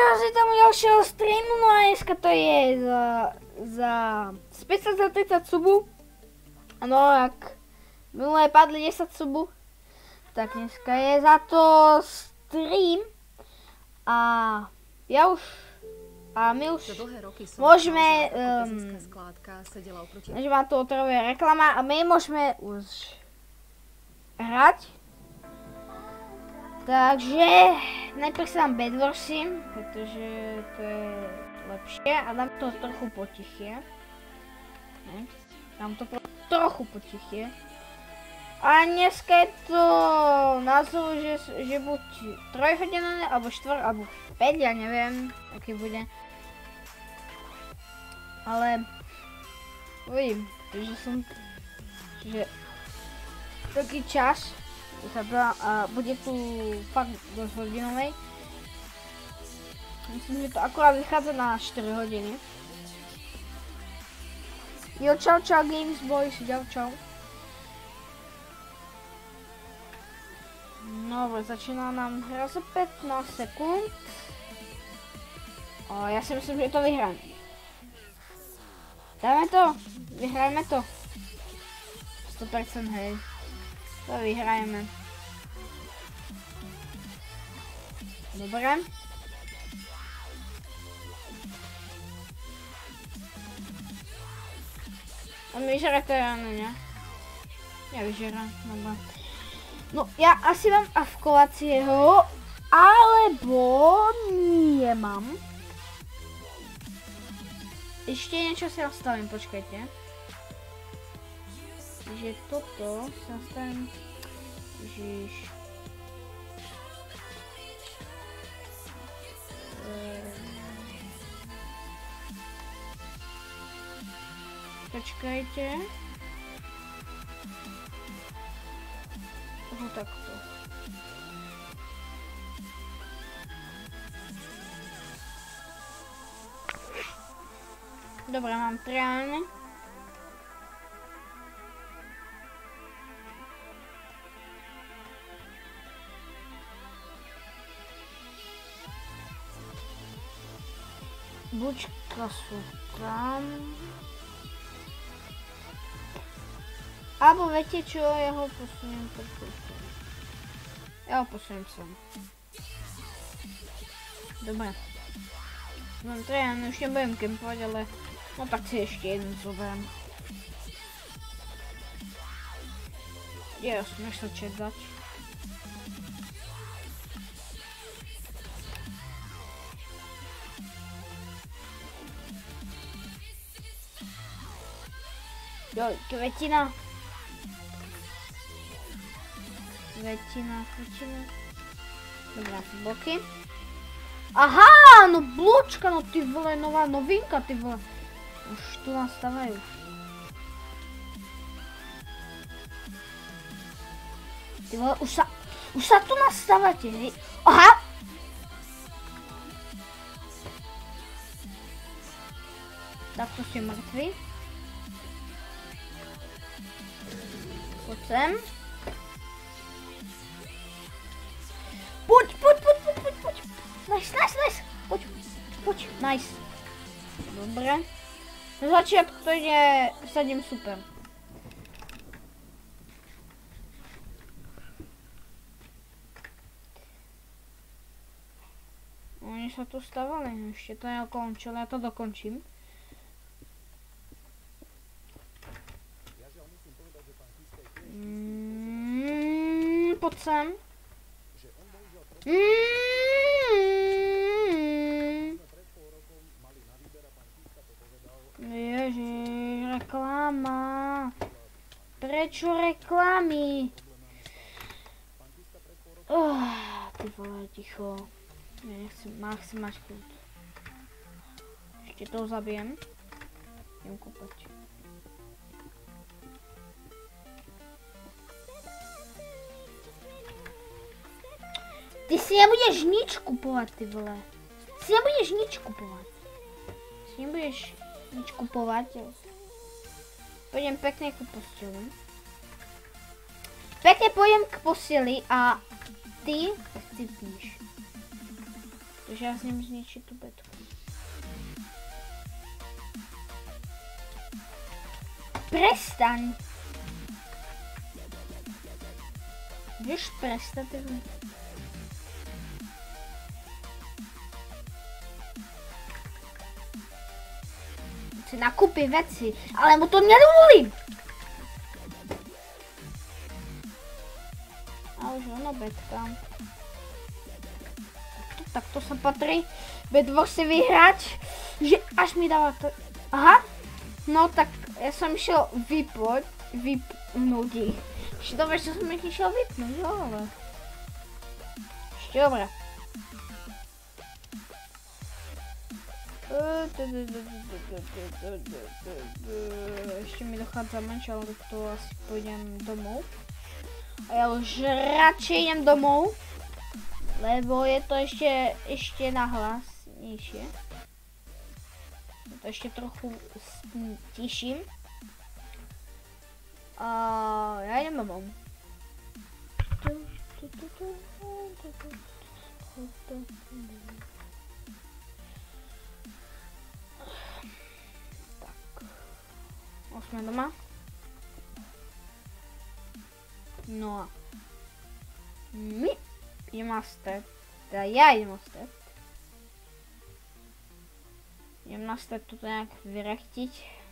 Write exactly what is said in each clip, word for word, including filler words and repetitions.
si tam ďalšieho streamu, no a dneska to je za, za späť za tridsať subu. No ak minulé padli desať subu, tak dneska je za to stream. A ja už, a my už môžeme, um, že má tu otravuje reklama a my môžeme už hrať. Takže najprv si dám Bedwarsy, pretože to je lepšie a dám to trochu potichie. Ne? Dám to trochu potichie. A dneska je to názov, že, že buď trojhodinové, alebo štvor, alebo päť, ja neviem, aký bude. Ale uvidím, že som, že taký čas. A bude tu fakt dosť hodinovej. Myslím, že to akurát vychádza na štyri hodiny. Jo, čau, čau, Games Boys, čau, čau. No, začíná nám hra za pätnásť sekúnd. O, ja si myslím, že to vyhrajeme. Dáme to, vyhrajeme to. sto percent, hej. To vyhrajeme. Dobre. On vyžera to ráno, ne? Nevyžera, dobre. No, ja asi mám avkovacieho, alebo nie mám. Ešte niečo si nastavím, počkajte. Že toto sa nastavím, ježiš. Počkajte. Toho takto. Dobre, mám triálne. Bučka sú tam. Alebo viete čo, ja ho posuniem trochu sem. Ja ho posuniem sem. Dobre. Mám triálne, už nebudem kempovať, ale no tak si ešte jeden zoberiem. Yes, nech sa chat dať. Jo, kvetina. Kvetina, kvetina. Dobrá, boky. Aha, no bločka, no ty vole, nová novinka, ty vole. Už tu nastávajú. Ty vole, už sa, už sa tu nastávate, hej. Aha! Takto ste mŕtvi. Poď sem. Poď, poď, poď, poď, poď, poď. Nice, nice, nice. Poď, poď, nice. Dobre. Na začiatku to ide, sadím super. Oni sa tu stávali, ešte to nedokončil, ja to dokončím. Mm, poď sem. Mm. Ježiš, reklama. Prečo reklamy? Oh, ty vole, ticho. Ja nechcem, chcem mať kľud. Ešte toho zabijem. Idem kúpať. Ty si nebudeš nič kupovať, ty vole. Ty si nebudeš nič kupovať. Ty si nebudeš nič kupovať. Pôjdem pekne ku posteli. Pekne pôjdem k posteli a ty si píš. Takže ja z ním zničiť tú betku. Prestaň! Vieš prestať? Si nakúpi veci, ale mu to nedovolím! A už ono betka. Tak to sa patrí bedvorsivý hráč, že až mi dáva to... Aha, no tak ja som išiel vypoť, vypnúť ich. Ešte dobre, že som ich išiel vypnúť, jo, ale... Ešte dobre. Ešte mi dochádza menšie, ale to asi pôjdem domov. A ja už radšej idem domov. Lebo je to ešte, ešte nahlas nižšie. To ešte trochu stiším. A ja idem domov. Tak. Už sme doma. No a my idem na step. Teda ja idem na step. Idem na step toto nejak vyrechtiť.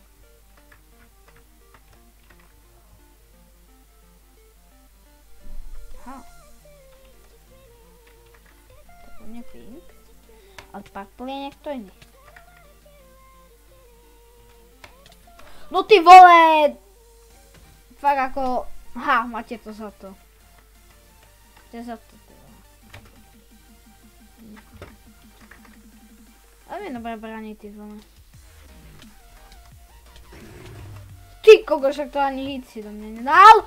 Aha. To je pink. Ale purple je niekto iný. No ty vole! Fakt ako... Aha, máte to za to. To je za to. Ale je dobré brániť ty vole. Ty koko, však to ani hit si do mňa nedal!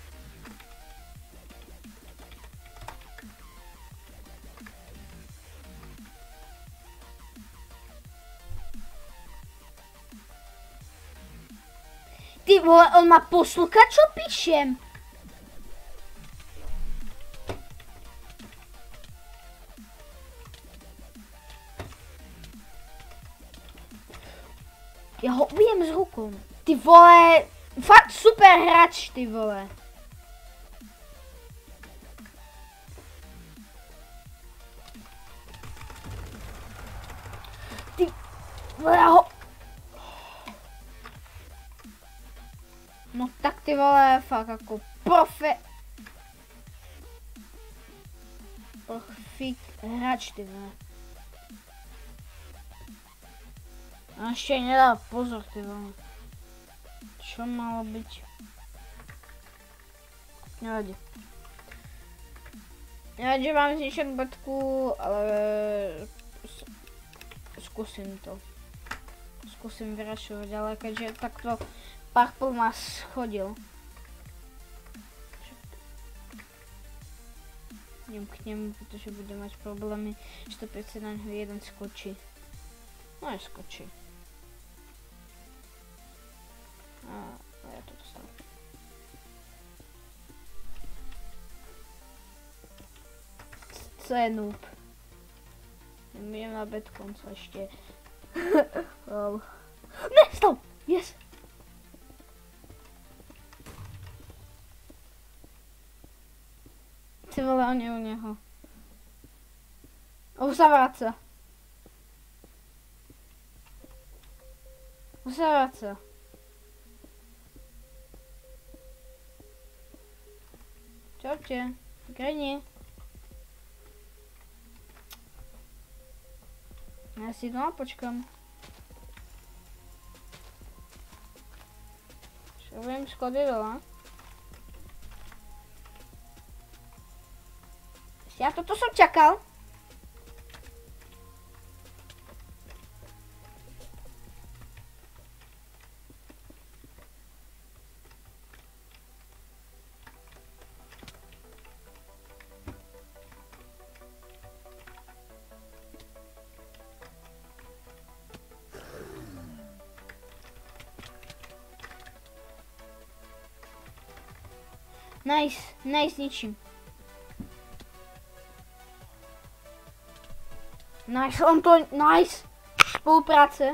Ty vole, on ma poslúcha, čo píšem? Ja ho ubijem s rukou. Ty vole, fakt super hráč, ty vole. Ty vole, ja ho... No tak ty vole, fakt ako profe... Profik hráč, ty vole. A ešte nedal pozor, ty vole. Čo malo byť? Nevadí. Nevadí, že mám zničenú betku, ale... Skúsim to. Skúsim vyrašovať, ale keďže takto Purple ma schodil. Idem k nemu, pretože budem mať problémy, že to predsa na ňo jeden skočí. No aj skočí. A ja to dostal. Co je noob? Idem na bad konca ešte. Lol. Ne, stop! Yes! Ty vole, on je u neho. Už sa vráca. Už sa vráca. Čaute, Granny. Ja si doma počkam. Čo budem skladať dole? Ja toto som čakal. Nice, nice ničím. Nice, on to, nice. Spolupráce.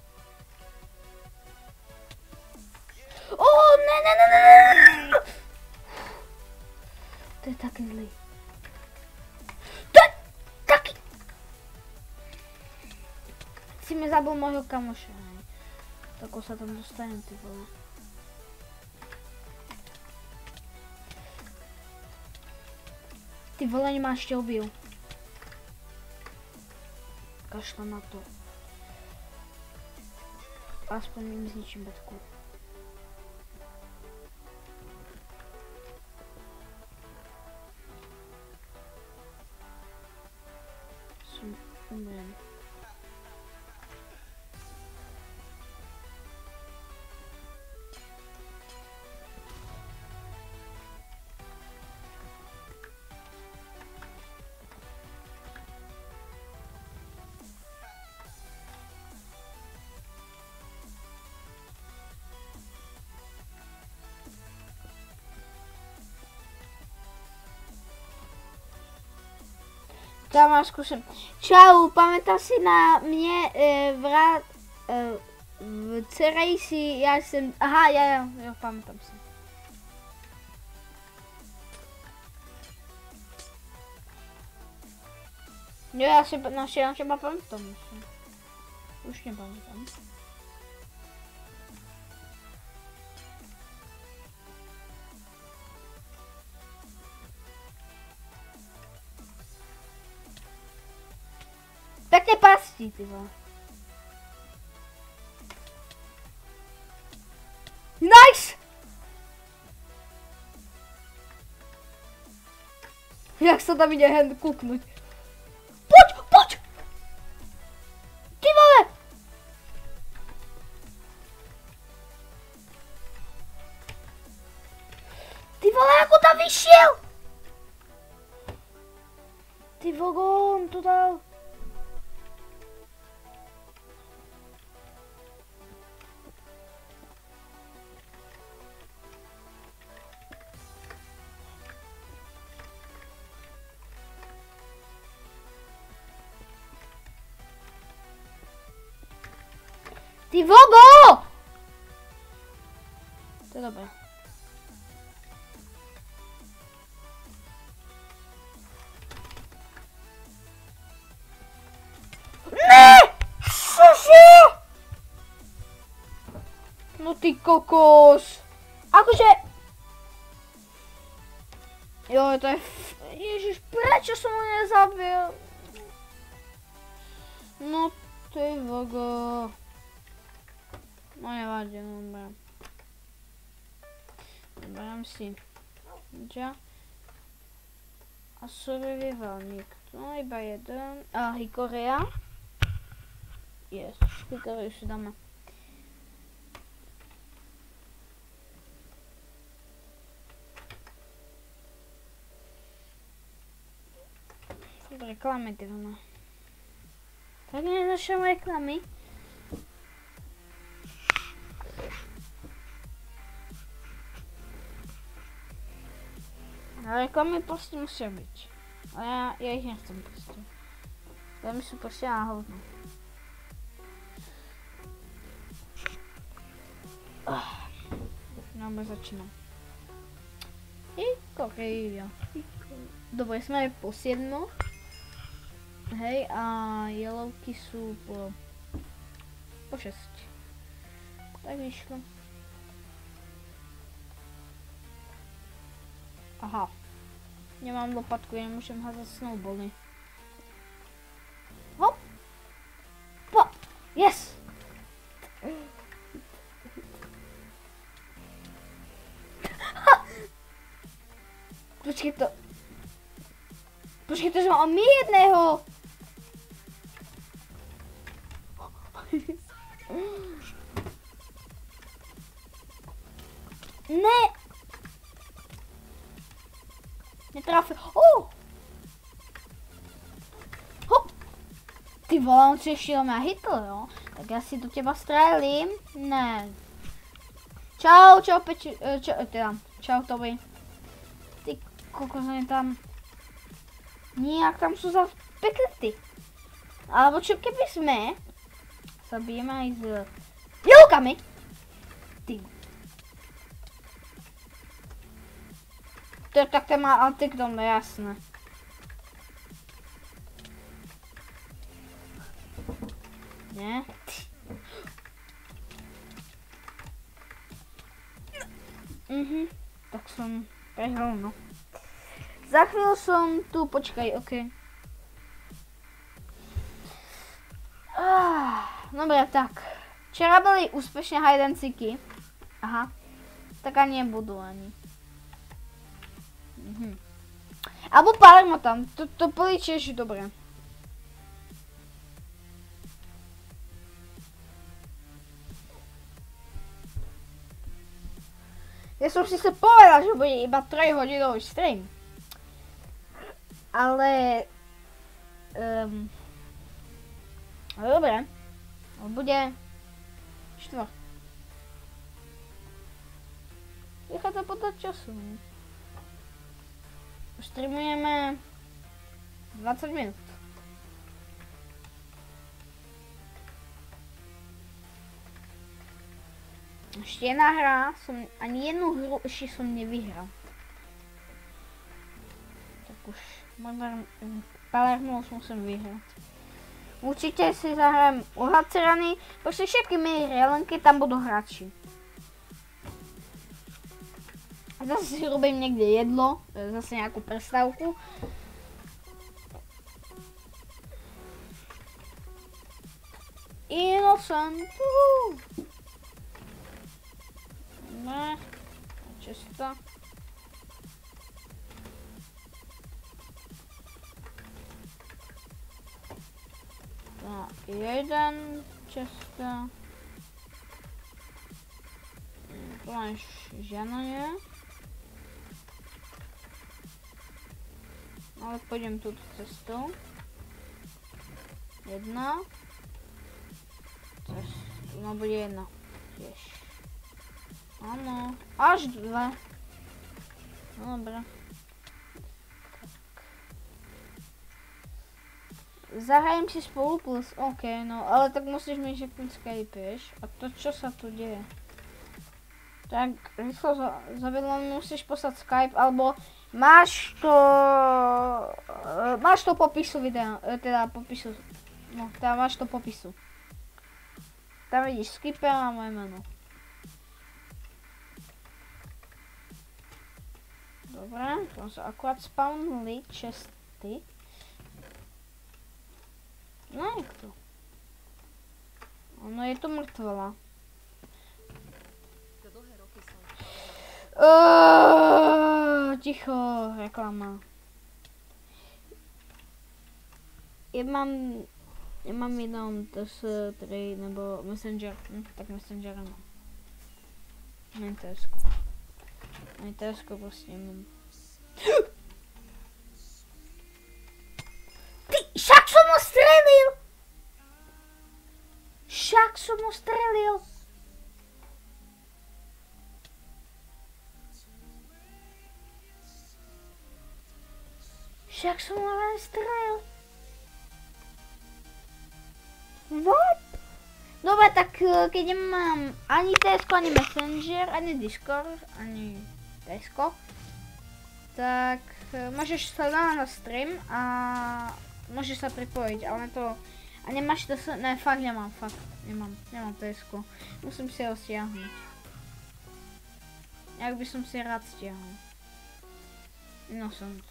Oh, ne, ne, ne, ne, ne. To je taky zlý. To je taky. Si mi zabil mojho kamoše. Tak se tam dostanem, ty vole. Ty vole, nemáš tě ubil. Kašla na to. Aspoň jim zničím bedku. Jsem umřen. Já mám zkusím. Čau, pamätáš si na mě e, vrát e, v Cerejsi, já jsem, aha, já, já, jo, pamätám si. Jo, já si naše, já třeba pamätám, myslím. Už nepamätám. Pěkně pastí, ty vole. Nice! Jak se tam jde jen kuknout. Pojď, pojď! Ty vole! Ty vole, jak on tam vyšel! Ty vole, on to dal. Ty vogo! To je dobré. Ne! Cože? No ty kokos. Akože... Jo, to je... Ježiš, prečo som ho nezabil? No ty vogo. No nevadí, no dobré. Berám si. Ja. A survivalník. No iba jeden. A Hikoria. Yes, Hikoriu si dáme. Reklamy ty vole. Tak nezačneme reklamy. Ale reklamy prostě musí být. Ale já, já jich nechcem prostě. Reklamy jsou prostě na hovno. No, my začínám. Hikoria. Dobre, jsme po sedmo. Hej, a jelovky jsou po... po šest. Tak vyšlo. Aha. Nemám lopatku, já nemůžem házet snowbally. Hop! Po! Yes! Počkej to. Počkej to, že mám my jedného. Ne. Netrafil. Oh. Hop. Ty vole, on si ještě mě hitl, jo? Tak já si do těba střelím. Ne. Čau, čau, peči, čau, teda, čau Toby. Ty kokos, oni tam... Nijak tam jsou za peklety. Alebo čo keby sme sa bijeme aj s jelkami. Ty. To je také má antikdom, jasné. Nie? Mhm, tak som prehral, no. Za chvíľu som tu, počkaj, okej. Okay. Ah, dobre, tak. Včera boli úspešne hide and seeky. Aha. Tak ani nebudú ani. Mhm. Alebo Palermo tam, to, to boli tiež dobre. Ja som si sa povedal, že bude iba trojhodinový stream. Ale... Um, dobre. Bude... štvrt. Vychádza podľa času. Streamujeme... dvadsať minút. Ešte jedna hra, som ani jednu hru ešte som nevyhral. Tak už, možno Palermo už musím vyhrať. Určite si zahrajem uhacerany, proste všetky minihry, len keď tam budú hráči. A zase si robím niekde jedlo, zase nejakú prestávku. Innocent, uhú. Ne, česta. Tak, jeden česta. Tu máš žiadna nie. Ale pôjdem túto cestou. Jedna. Cestu, no bude jedna. Tiež. Áno, až dve. No dobre. Tak. Zahrajem si spolu plus, ok, no ale tak musíš mi řeknúť Skype, vieš? A to čo sa tu deje? Tak rýchlo zavedlo mi musíš poslať Skype, alebo máš to... Máš to popisu videa, teda popisu, no teda máš to popisu. Tam vidíš Skype a moje meno. Dobre, tam sa akurát spawnuli česty. No je to. Ono je to mŕtvola. Uuuuh, ticho, reklama. Ja mám... Ja mám jednom T S tri nebo Messenger, hm, tak Messenger ano. Mám T S ku. Ani T S ku proste nemám. Ty, však som ho strelil! Však som ho strelil! Však som ho len strelil. What? Dobre, tak keď nemám ani T S ku, ani Messenger, ani Discord, ani T S ku, tak môžeš sledovať na stream a môžeš sa pripojiť, ale to... A nemáš to... Ne, fakt nemám, fakt nemám, nemám T S ku. Musím si ho stiahnuť. Jak by som si rád stiahol. Innocent.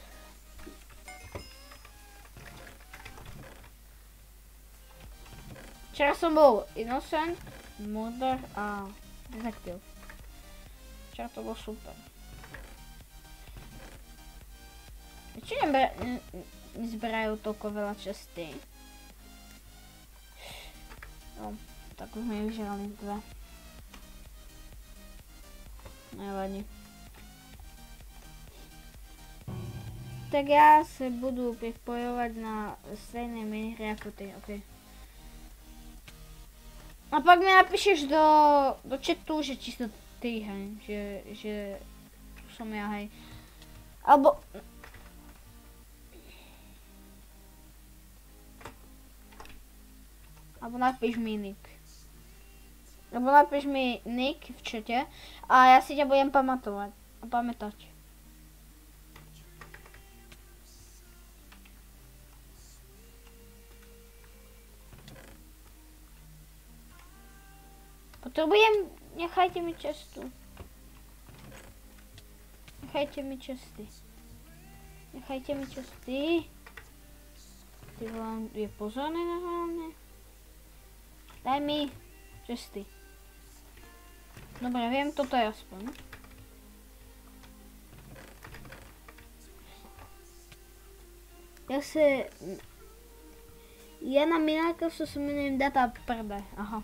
Včera som bol Innocent, Murder a Detective. Včera to bolo super. Či nezberajú toľko veľa čestí? No, tak už mi vyžrali dve. Nevadí. Tak ja sa budú pripojovať na stejné minihry ako ty, okej. Okay. A pak mi napíšeš do, do chatu, že či to ty, hej, že, že som ja, hej. Alebo... Nebo napiš mi nick. Nebo napiš mi nick v chatě a já si tě budem pamatovat. A pamätať. Potřebujem, nechajte mi cestu. Nechajte mi cesty. Nechajte mi cesty. Ty vám je pozorný normálně. Daj mi cesty. Dobre, vím, toto je aspoň. Já se... Jana Miláka, co se jmenujem Data Prde, aha.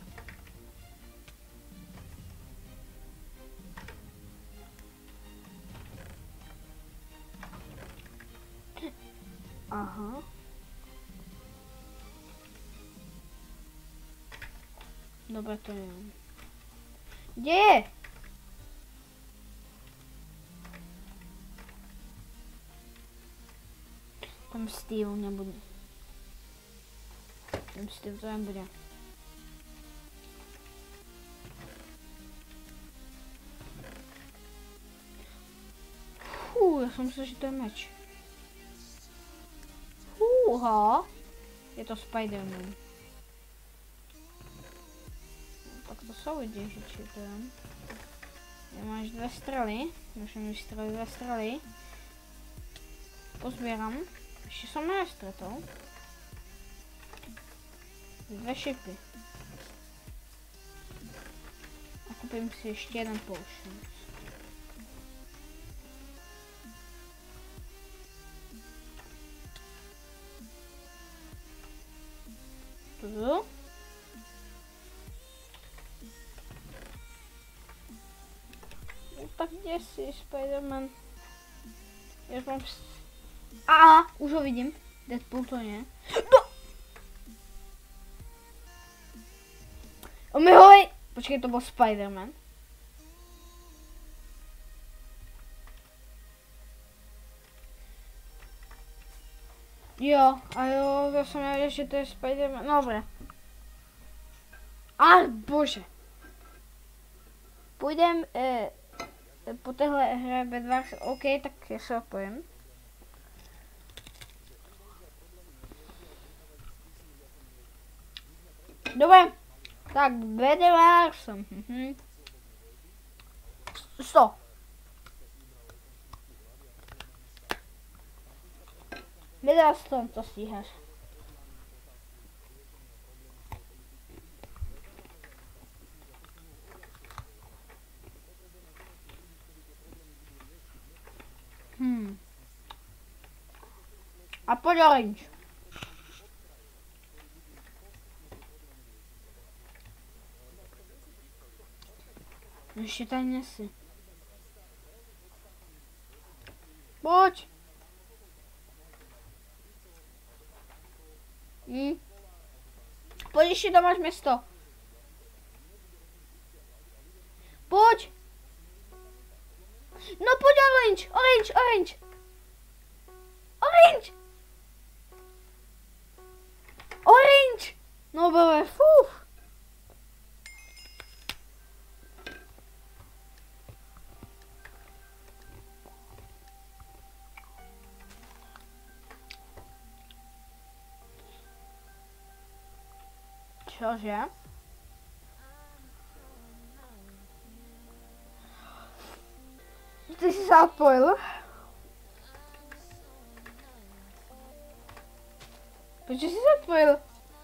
Aha. Dobre, to je. Kde je? Tam Steve nebude. Tam Steve to nebude. Fú, já jsem myslel, že to je meč. Fúha. Je to Spider-Man. Tak to jsou děžiči, to je. Máš dvě strely. Můžeme vystřelit dvě strely. Pozbírám. Ještě jsem neroztretol. Dvě šipy. A koupím si ještě jeden potion. Tu. No, tak kde jsi, Spider-Man? Já mám... A už ho vidím. Deadpool to je. No! Omihoj! Počkej, to byl Spider-Man. Jo, a jo, já jsem nevěděl, že to je Spider-Man. No, dobré. A bože. Půjdem eh, po téhle hře Bedwars. OK, tak já se odpojím. Dobré. Tak, Bedwars. Mhm. sto. Bedwars to, to stíháš. Hmm. A pojď orange. Ještě tady nesi. Pojď. Hm. Pojď, ještě tam máš město. Pojď. No pojď orange, orange, orange. Orange. Orange. No bebe, fuf. Cože? Ty jsi se odpojil? Proč jsi se odpojil?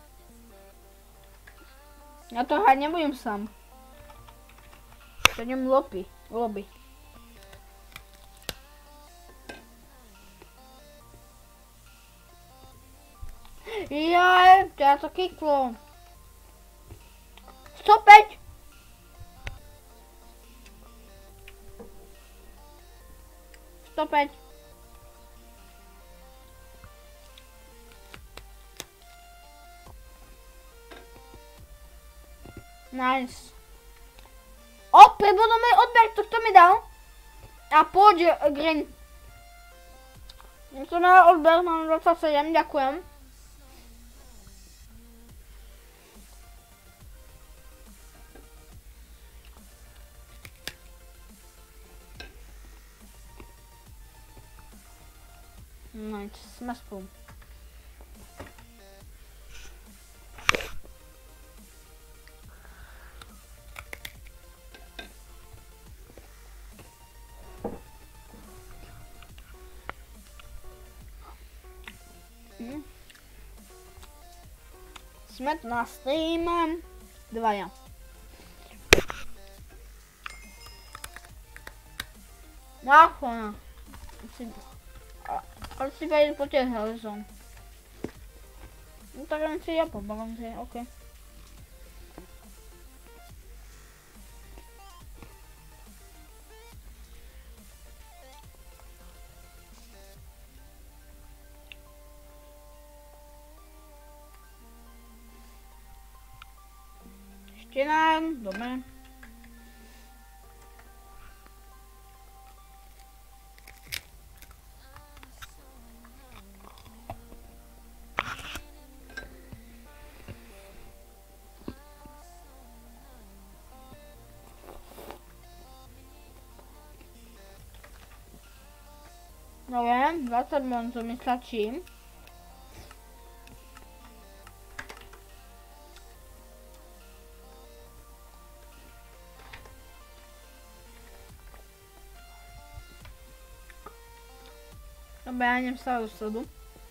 Já to hrát nebudem sám. To něm lobby. lobby. Jaj, to já to kiklo. sto pět. sto pět. Nice. O, přebudomý odběr, to kdo mi dal? A pojď, Green. To na odběr mám dvacet sedm, děkujem. No, jsme spolu. Hm. Jsme na streamem dvaja. Náchona. Ale si vejdu po těch helzon. No tak jen si já pobavím si, ok. Ještě nám, dobré. No je, dvacet monzo mi stačí. Dobra, já nevím stále do sledu.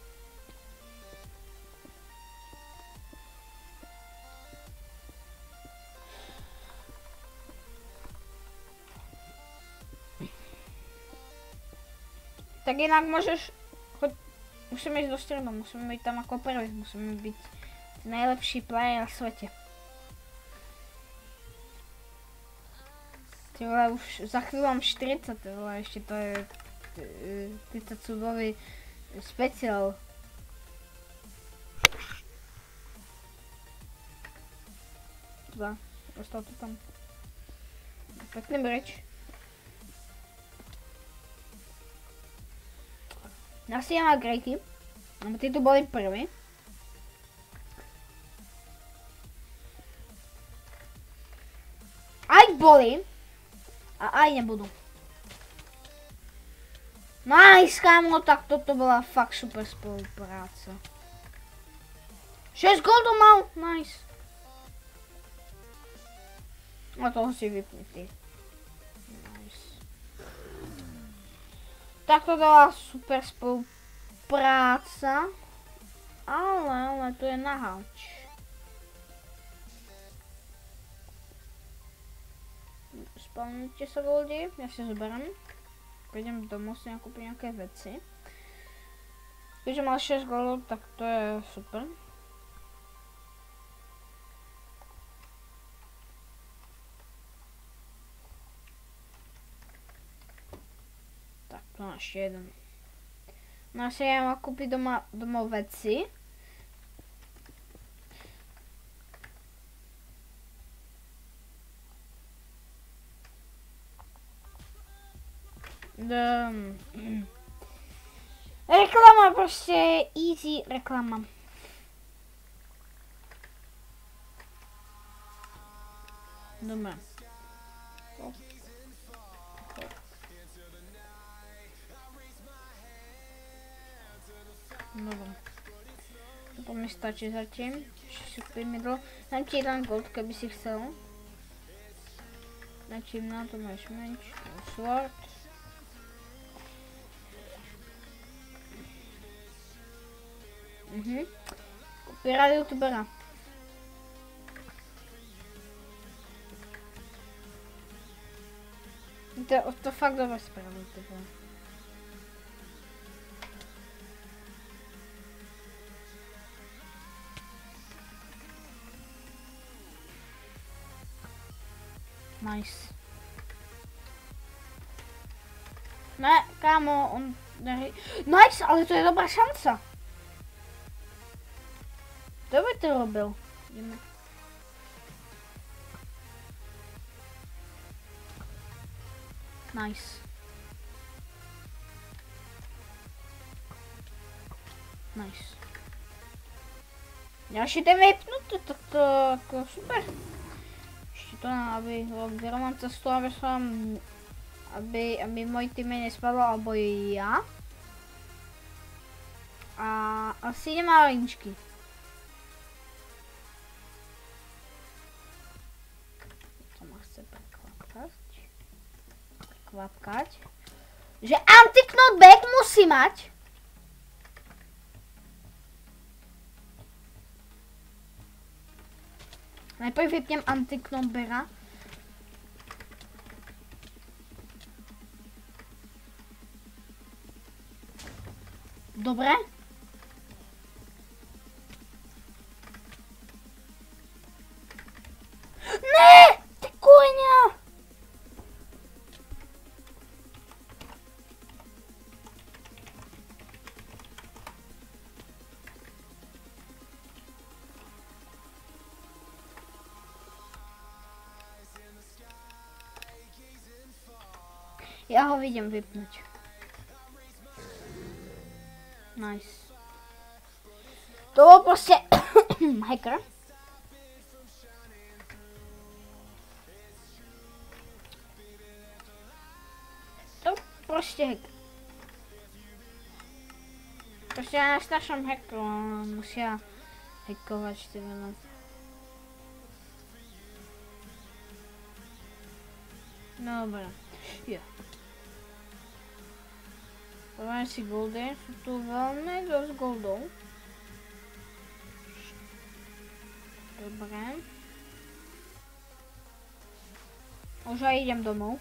Tak jinak můžeš, choď, musíme jít do streamu, musíme být tam jako první, musíme být nejlepší player na světě. Ty vole, už za chvíli mám čtyřicet, ty vole, ještě to je třicet subový speciál. Za, dostal to tam. Pěkný bridge. Asi má grejky, ale ty tu byly první. Aj boli a aj nebudú. Nice, kámo, tak toto byla fakt super spolupráce. šest goldů mal, nice. A toho si vypni ty. Nice. Tak to byla super spolupráce, ale, ale to je na háč. Spavnujte se goldi, já si zoberem. Půjdem domů si nakoupit nějaké věci. Když má šest goldů, tak to je super. Tak to máš jeden. No asi já mám koupit doma, doma věci. Um, reklama, prostě easy reklama. Dobrá. Dobrá. To mi stačí zatím. Ještě si middle. Dám ti jeden gold, kdyby si chcel. Načím na to máš menč. Sword. Mhm. Kopíra youtubera. To, to fakt dobře spravuju, ty vole. Nice. Ne, kámo, on nehej. Nice, ale to je dobrá šance. To by to robil. Jdeme. Nice. Nice. Další ten vypnutý, tak to jako super. Ještě to na, aby kde mám cestu, aby jsem, aby, aby můj tým nespadl, alebo i já. A asi nemá linčky. To ma chce prekvapkať. Prekvapkať. Že anti-knockback musí mať. Najprv vypnem anti-knockbacka. Dobre. Ne! Ty kujňa! Já ho vidím vypnout. Nice. To byl prostě hacker. To prostě hacker. Prostě na starším hackeru musí hackovat čtyři minuty. Dobré. Jo. Pověme si goldy, jsou tu velmi dost goldů. Dobré. Už já jdem domů.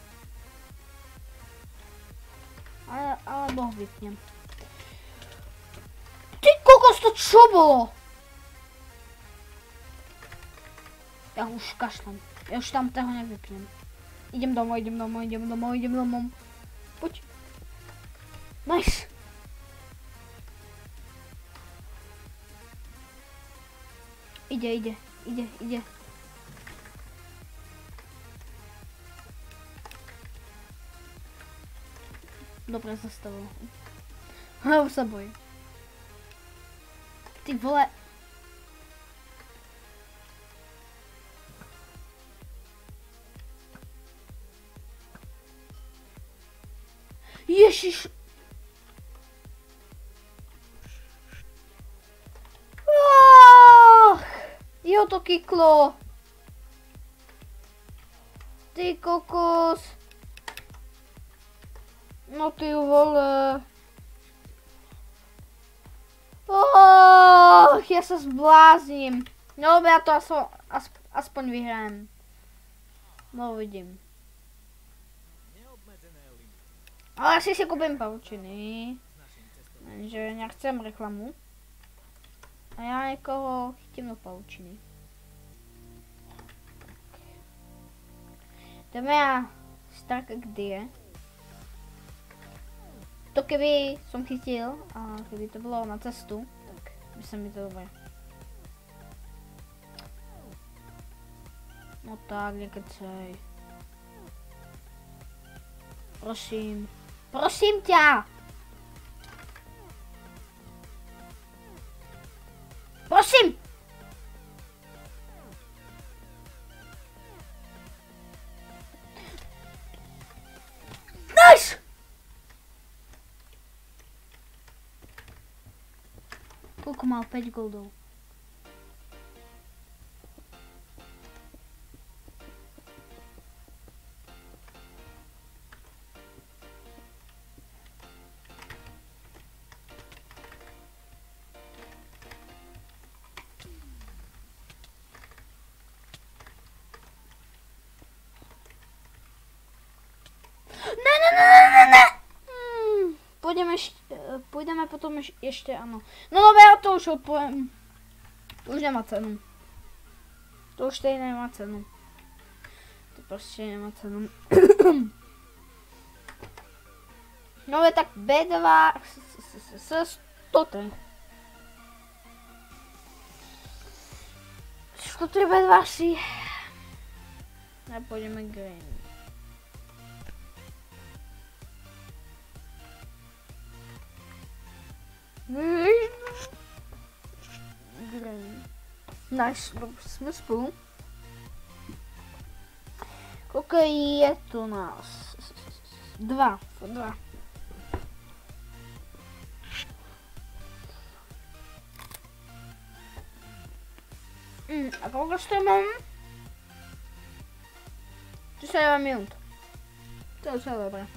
Ale, ale boh vypněm. Ty kokos, to čo bylo? Já už kašlem. Já už tam toho nevypněm. Idem domů, idem domů, idem domů, idem domů. Pojď. Nice. Ide, ide, ide, ide. Dobře zastavil. Já už se bojím. Ty vole. Ježiš. Oh, jo, to kiklo. Ty kokos. No ty vole. Oh, já se zblázním. No, já to aspoň, aspoň vyhrajem. No, vidím. Ale asi si koupím pavučiny. Že nechcem reklamu. A já někoho chytím do pavučiny. Jdeme já Stark kde je. To keby jsem chytil a kdyby to bylo na cestu, tak by se mi to dobré. No tak, nekecej. Prosím. Prosím tě! Prosím! Nice! Kolik mal pět goldů? Půjdeme, ještě, půjdeme potom ještě, ještě ano. No no, já to už odpovím. To už nemá cenu. To už tady nemá cenu. To prostě nemá cenu. No je tak bé dva s sto tři. sto tři bé dva si. A půjdeme green. Nice, jsme spolu. Kolik je tu nás? Dva, dva. Mm, a koľko ešte mám? tridsaťdeväť minút. To je celé dobré.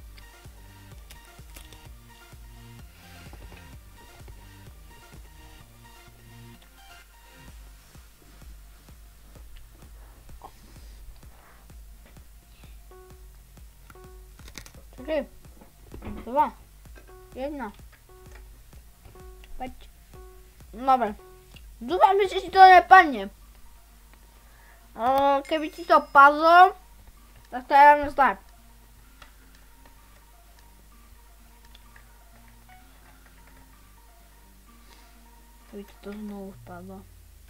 Čakaj. Dva. Jedna. Päť. Dobre. Dúfam, že ti to nepadne. Keby ti to padlo, tak to je rovno zlé. Keby ti to znovu padlo.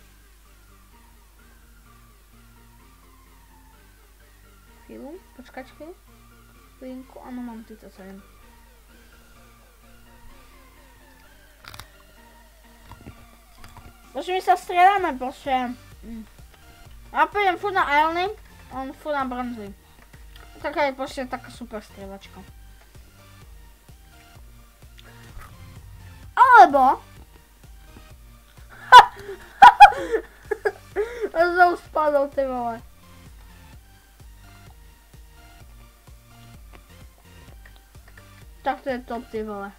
Chvíľu, počkačky. Chvíľku, áno, mám tridsaťsedem. Proste my sa stredáme, proste. Ja pôjdem furt na Elny, on furt na Bronzy. Taká je proste taká super striedačka. Alebo... Znovu spadol, ty vole. Tak to je top, ty vole.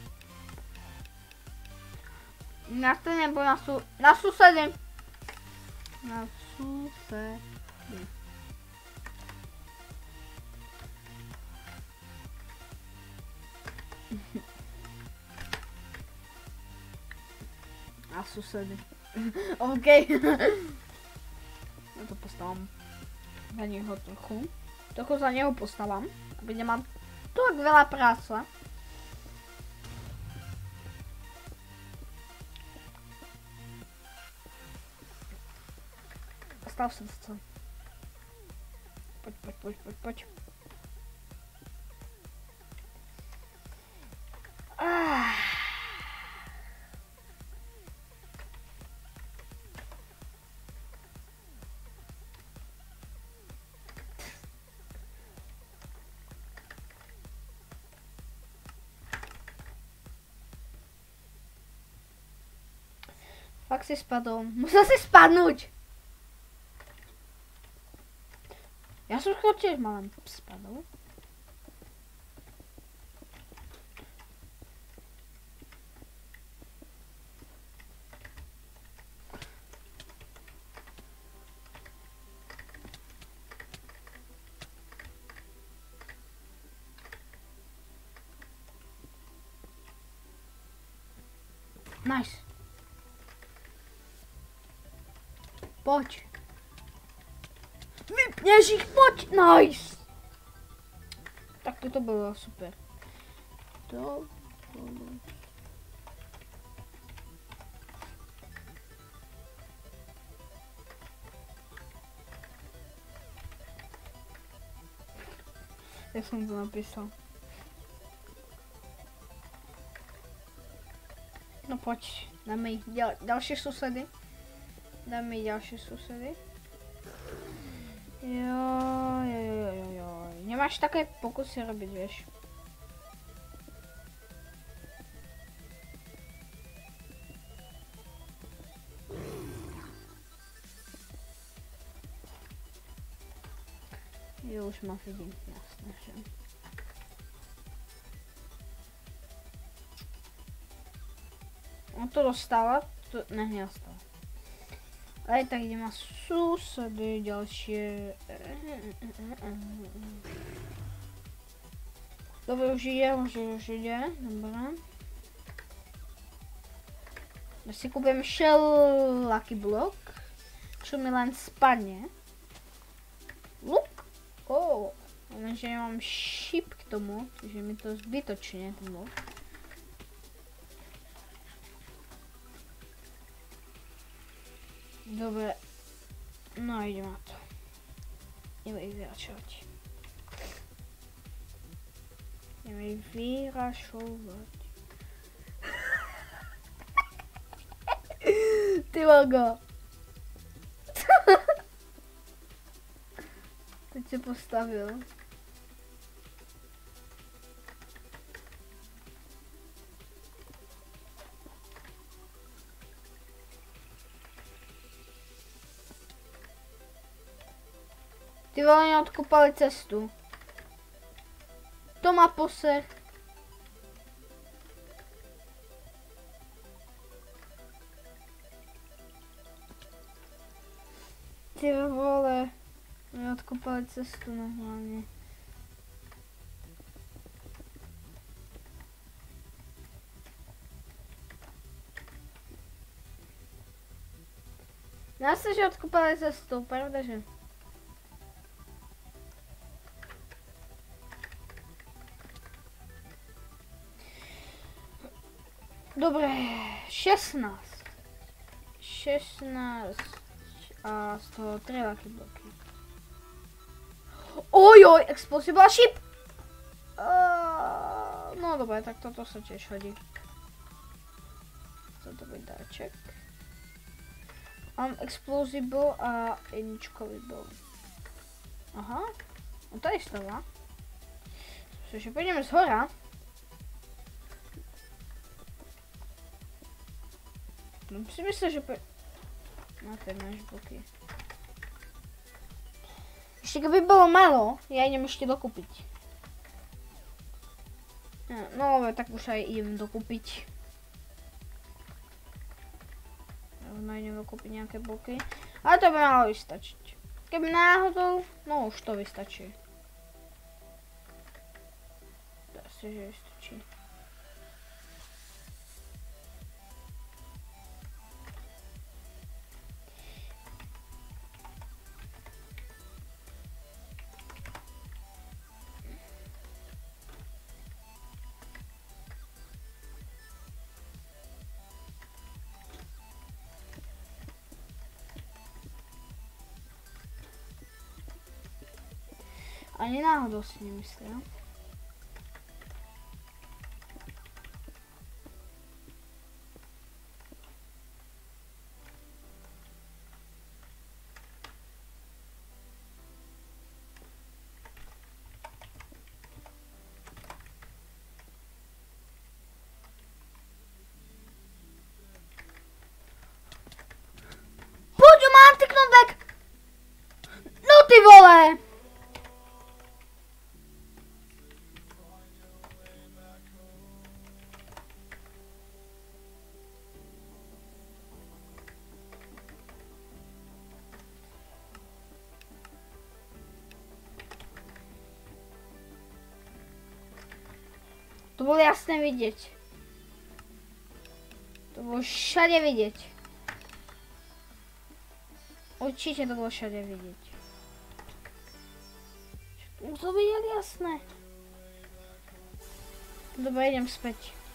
Na stene, bo na sú... Na susedy. Na susedy. Na susedy. OK. Ja to postavám za neho trochu. Trochu za neho postavám, aby nemám tak veľa práce. Stav sa to. Poď, poď, poď, poď, poď. Ah. Fakt si spadol. Musel si spadnúť. Ja som skôr tiež malým spadol. Nice. Poď. Vypneš ich, poď! Nice! Tak toto bolo super. To bolo... Ja som to napísal. No poď, dáme ich ďal ďalšie susedy. Dáme ich ďalšie susedy. Joj, joj, joj, joj. Nemáš také pokusy robiť, vieš. Jo, už ma vidím, jasné, že. On to dostala, to ne, nedostala. Aj tak idem na susedy ďalšie. Dobre, už ide, už ide, už ide. Dobre. Ja si kúpim všelaký blok, čo mi len spadne. Luk? Ó, lenže nemám šip k tomu, takže mi to zbytočne ten blok. Dobre, no idem na to. Ideme ich vyrašovať. Ideme ich vyrašovať. Ty Bogo. Teď se postavil. Ty vole, mě odkopali cestu. To má poser. Ty vole, mě odkopali cestu normálně. Nás se, že odkopali cestu, pravda, že? Dobré, šestnáct. šestnáct a z toho tři velké bloky. Ojoj, explosive ship! Uh, no dobré, tak toto se těž hodí. Co to bude dáček? Mám explosible a jedničkový byl. Aha, no tady stala. Cože, půjdeme z hora. No si myslím, že půjdeme. Máte náš bloky. Ještě kdyby bylo málo, já jdem ještě dokupit. No, no tak už aj jdem dokupit. Najdem dokupit nějaké bloky. Ale to by malo vystačit. Kdyby náhodou, no už to vystačí. Dá se, že vystačí. Ani náhodou si nemyslím. Pojď, mám ty knobek! No ty vole! To bylo jasné vidět. To bylo všade vidět. Určitě to bylo všade vidět. To viděli jasné. Dobré, jdem zpět.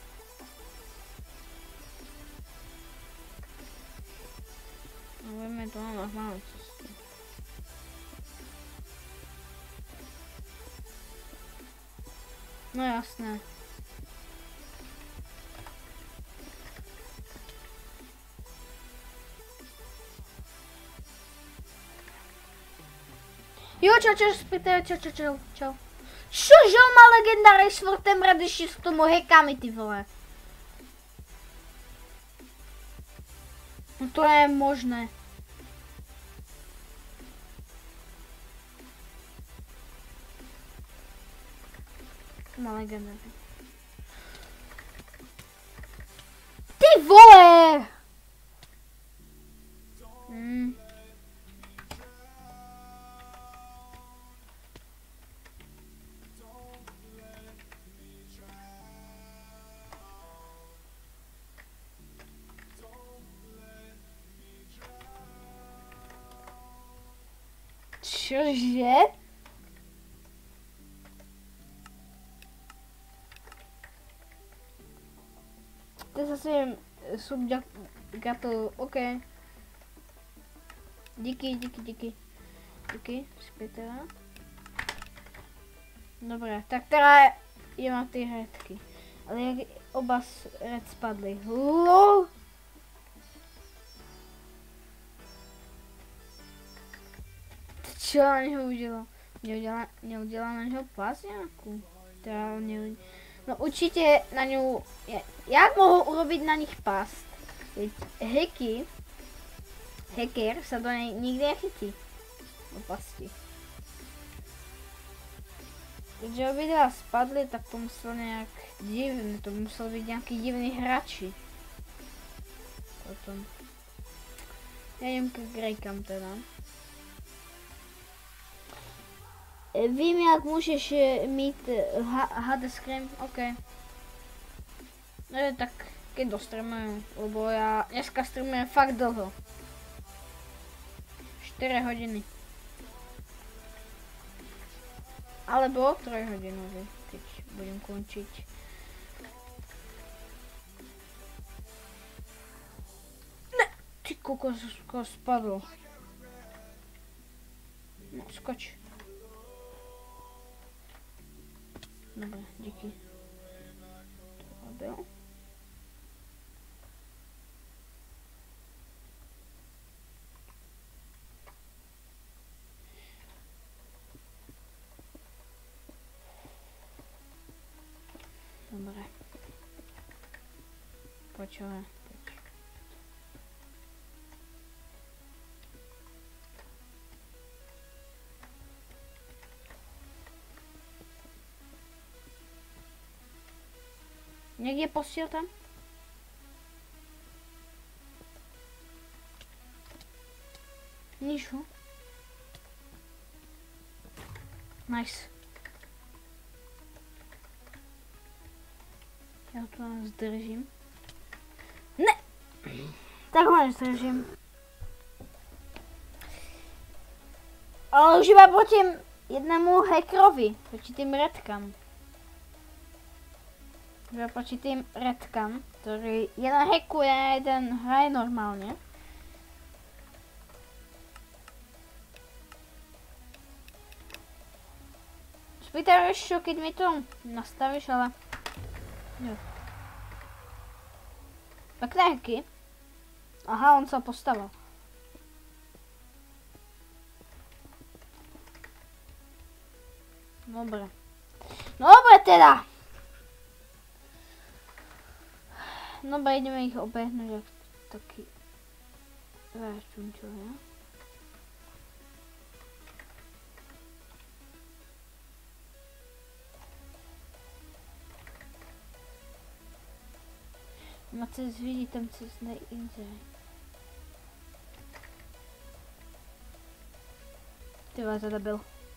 No, víme to na normální cestu. No jasné. Jo, čau, čau, zpěte, čau, čau, čau, čau. Cože má legendární čtvrtém radiši s tomu hekami, ty vole. No to je možné. Má legendární. Ty vole! Hmm. Cože? To je zase subgato, ok. Díky, díky, díky. Díky, zpět teda. Dobré, tak teda je mám ty redky. Ale jak oba red spadly. Lol. Co na něho udělal? Neudělal, neudělal na něho pás nějakou? Teda neudělal. No určitě na něj, jak mohu urobit na nich pás? Hacky, hacker se do něj nikdy nechytí. Do pasti. Keďže obidva spadli, tak to muselo nejak divné, to muselo byť nejaký divný hráči. Potom. Ja idem k Grejkam teda. Vím, jak můžeš mít H D Scream, OK. No tak keď dostreamujem, lebo ja dneska streamujem fakt dlho. štyri hodiny. Alebo tri hodiny, keď budem končiť. Ne! Ty kokos, kokos spadlo. No, skoč. Dobre, díky. To robil. Dobre. Počúvaj. Niekde posiel tam? Nič ho. Nice. Ja to len zdržím. Ne! Tak ho nezdržím. Ale už iba proti jednému hackerovi. Proti tým redkam. Že proti tým redkam, ktorý jeden hackuje a jeden hraje normálne. Spýtaj ešte, keď mi to nastavíš, ale... Jo. Pekné hacky. Aha, on sa postavil. Dobre. Dobre teda. Dobre, ideme ich obehnúť, jak taký... Čunčovia. Ma cez vidí tam cez nejinzej. Ty vás zabil.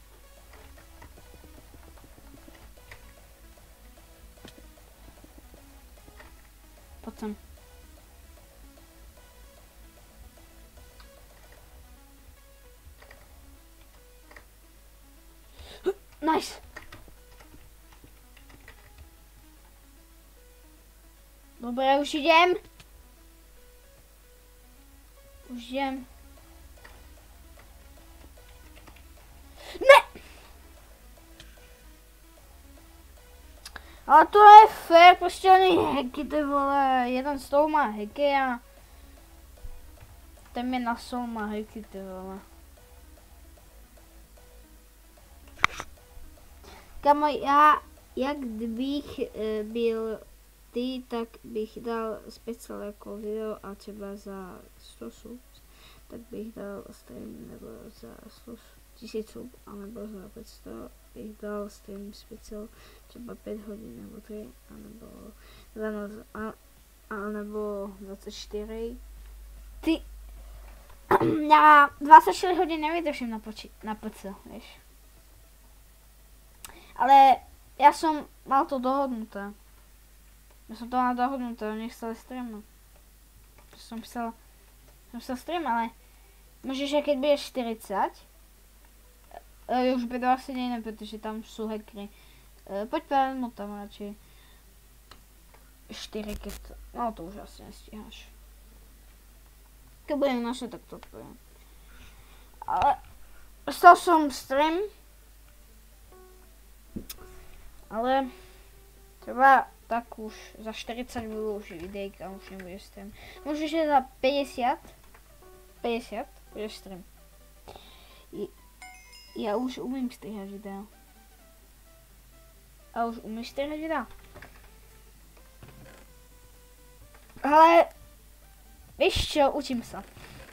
Poď sem. Nice. Dobre, už idem. Už idem. Ne! Ale to je fér, prostě oni hacky, ty vole. Jeden z toho má hacky a ten mi na sol má hacky, ty vole. Kamo, já, jak kdybych e, byl ty, tak bych dal speciál jako video a třeba za sto sub, tak bych dal stream, nebo za sto tisíc sub, anebo za pět set bych dal stream speciál třeba pět hodin nebo tři, anebo za noc, a, anebo dvacet čtyři. Ty, já dvacet čtyři hodin nevydržím na, poči, na P C, víš. Ale ja som mal to dohodnuté. Ja som to mal dohodnuté, oni chceli stream. Som chcel, som chcel stream, ale môžeš, keď budeš štyridsať, e, už by to asi nejde, pretože tam sú hackery. E, poď pevno tam radšej. štyri, keď to, no to už asi nestíhaš. Keď budem naše, tak to poviem. Ale stal som stream. Ale treba tak už za štyridsať budú už videjka, už nebude stream. Možno, že za päťdesiat, päťdesiat bude stream. I, ja už umím strihať videa. A už umíš strihať videa? Ale vieš čo, učím sa.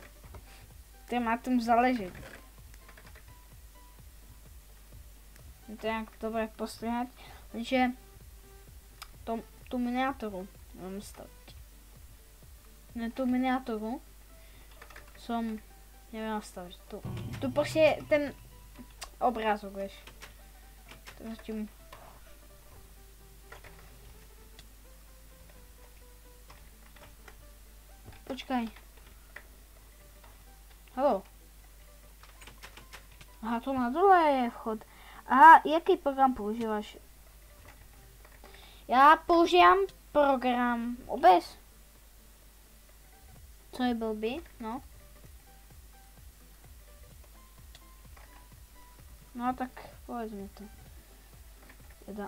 To má tom záleží. to nějak dobré postřehat, takže to, tu miniaturu mám stavit. Ne, tu miniaturu som neviem nastaviť. Tu, tu prostě ten obrázok, vieš. To zatím. Počkaj. Haló. Aha, tu na dole je vchod. Aha, jaký program používáš? Já používám program O B S. Co je blbý, no. No tak povedz mi to. Teda.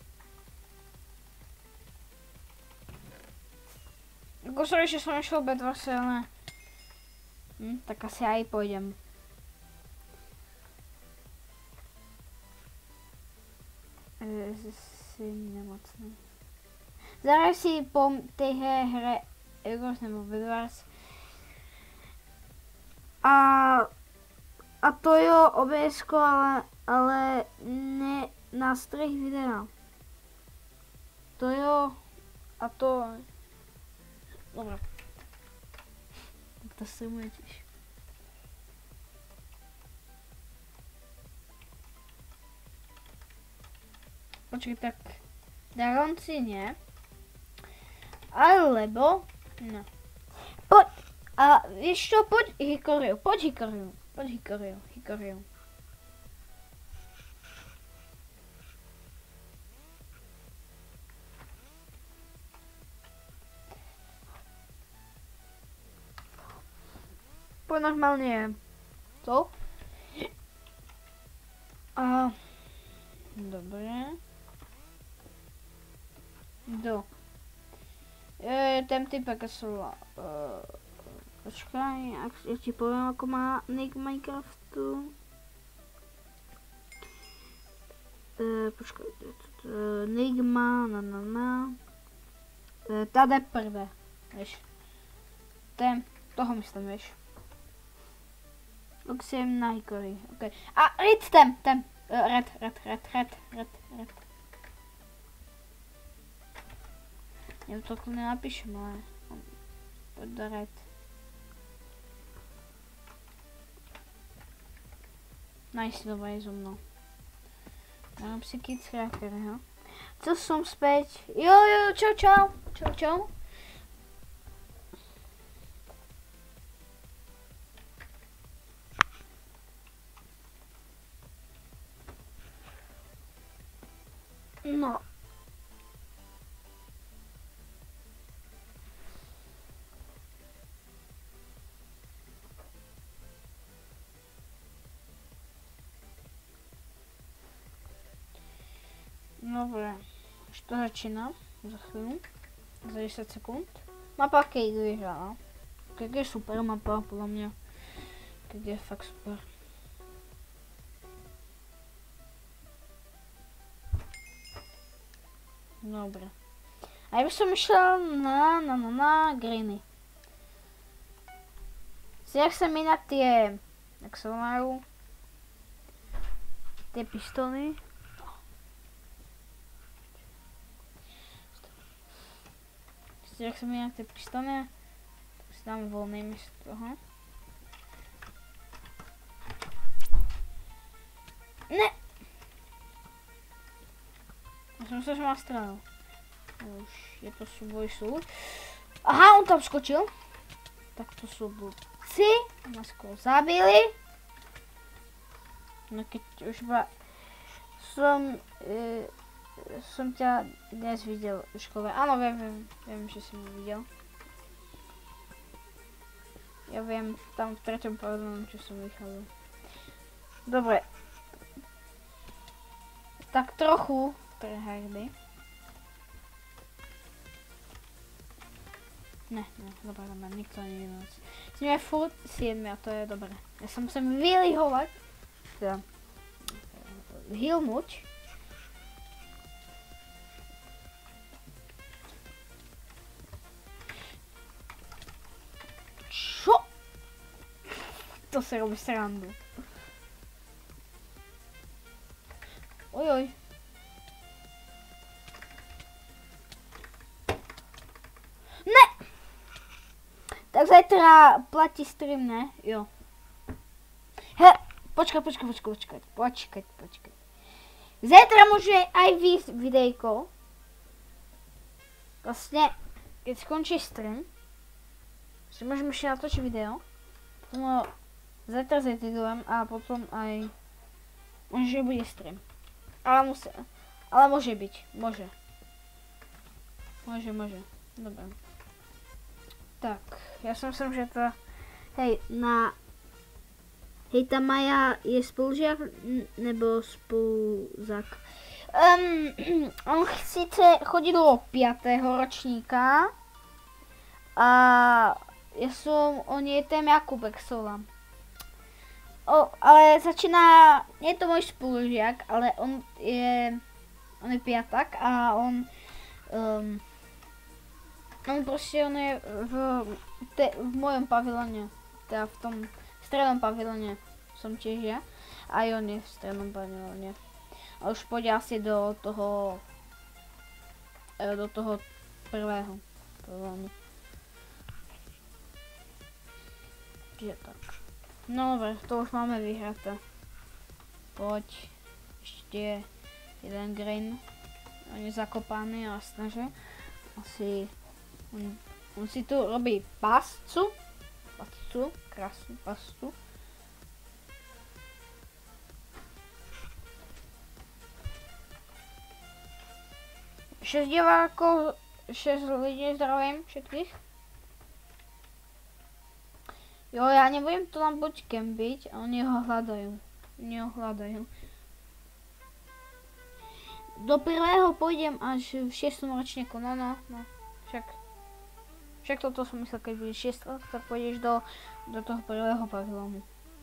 Jako sorry, že som nešel Bedwars, ale... Hm, tak asi aj pôjdem. E, si nemocný. Zahraj si po tej hre Egos nebo Bedwars. A... A to jo, O B S ko, ale, ale ne nástroj videa. To jo, a to... Dobra. Tak to streamuje tiež. Počkej, tak... Daronci nie. Alebo... No. Poď! A vieš čo, poď Hikoriu, poď Hikoriu. Poď Hikoriu, Hikoriu. Poď normálne. Co? A... Dobre. Do. E, ten typek slova. E, počkaj, ja ti poviem, ako má nick Minecraftu. E, počkaj, nick má, na na na. E, tady prvé, vieš. Ten, toho myslím, vieš. Luxiem na Hikori, ok. A red tem, tem. Uh, red, red, red, red, red, red. Ja to klidne napíšem, ale... Poď do red. Nice, dobré, je so mnou. Dám si kit cracker, jo. Co som späť? Jo, jo, čau, čau. Čau, čau. No. Dobre, už to začíná za chvíľu, za desať sekúnd. Mapa Cake vyhrala. Cake je super mapa, podľa mňa. Cake je fakt super. Dobre. A ja by som išiel na, na, na, na greeny. Jak sa mi na tie, jak sa majú, tie pistóny. Jak sa mi na tie pistóny, tak si dám voľné miesto toho. Ne! Ja som sa, že ma strelil. Už je to súboj súd. Aha, on tam skočil. Tak to sú blbci. Ma skôr zabili. No keď už ba... Som... E, som ťa dnes videl v škole. Áno, viem, viem, viem, že si ma videl. Ja viem, tam v treťom pravidlom, čo som vychádzal. Dobre. Tak trochu prehardy. Ne, ne, dobré, dobré, nikto nevidel. Sme furt siedmi a to je dobré. Ja sa musím vylihovať. Teda... Hilnúť. Čo? To si robí srandu. Ojoj. Ne! Tak zajtra platí stream, ne? Jo. He, počkaj, počkaj, počkaj, počkaj, počkaj, počkaj. Zajtra môže aj výjsť videjko. Vlastne, keď skončí stream, si môžeme ešte natočiť video. No, zajtra zeditujem a potom aj možno, že bude stream. Ale musí, ale môže byť, môže. Môže, môže, dobre. Tak, ja som myslím, že to, hej, na, hej, tá Maja je spolužiak, nebo spoluzák? Um, on síce chodí do piatého ročníka a ja som, on je ten Jakubek Sola. O, ale začína, nie je to môj spolužiak, ale on je, on je piatak a on, um, on proste, on je v, te, v mojom pavilóne, teda v tom strednom pavilóne som tiež ja, aj on je v strednom pavilóne. A už pôjde asi do toho, do toho prvého pavilónu. Čiže tak. No dobre, to už máme vyhraté. Poď, ešte jeden green. On je zakopaný, jasné, že? Asi, on, on si tu robí pascu. Pascu, krásnu pascu. šesť divákov, šesť ľudí, zdravím všetkých. Jo, ja nebudem tu len buď kembiť, a oni ho hľadajú. Oni ho hľadajú. Do prvého pôjdem až v šiestom ročníku, no no, no, však. Však toto som myslel, keď bude šesť, tak pôjdeš do, do toho prvého pavilónu.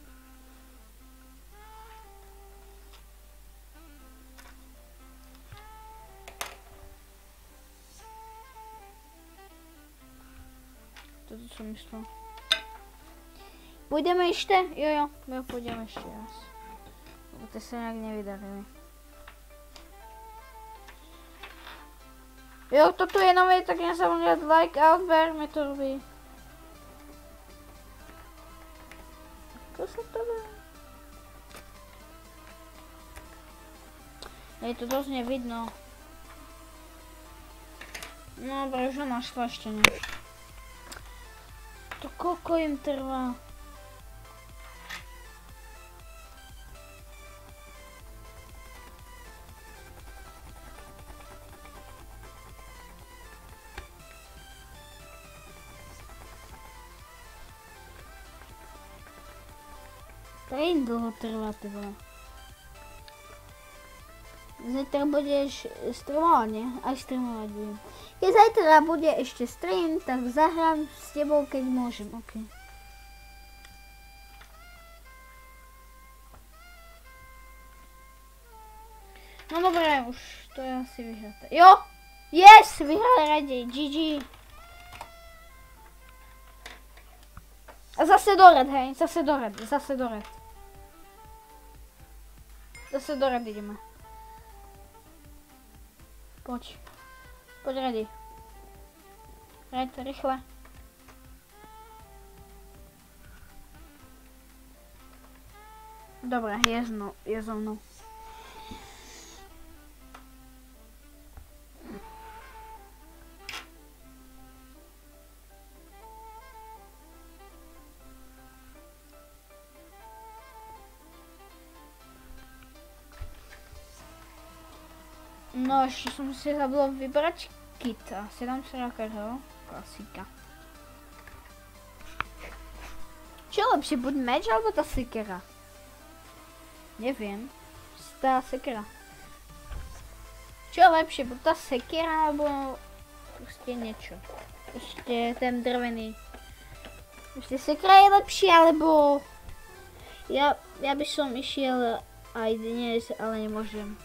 Toto som myslel. Pôjdeme ešte? Jo, jo, jo, pôjdeme ešte raz. Lebo to sa nejak nevydarili. Jo, toto je nové, tak nezabudnite like a odber mi to robí. Ako sa to dá? Je to dosť nevidno. No, dobre, už ho našla ešte nie. To koľko im trvá? To im dlho trvá, ty vole. Zajtra budeš streamovať, nie? Aj streamovať budem. Keď zajtra bude ešte stream, tak zahrám s tebou, keď môžem, ok. No dobré, už to je asi vyhraté. Jo! Yes! Vyhrali raději, gé gé. A zase do red, hej, zase do red, zase do red. Zase do red ideme. Poď. Poď ready. Red, rýchle. Dobre, je zno, je so mnou. No, ešte som si zabudol vybrať kit. Asi dám si rakerho. Klasika. Čo je lepšie, buď meč alebo tá sekera? Neviem. Tá sekera. Čo je lepšie, buď tá sekera alebo proste niečo. Ešte ten drvený. Ešte sekera je lepšie, alebo ja, ja by som išiel aj dnes, ale nemôžem.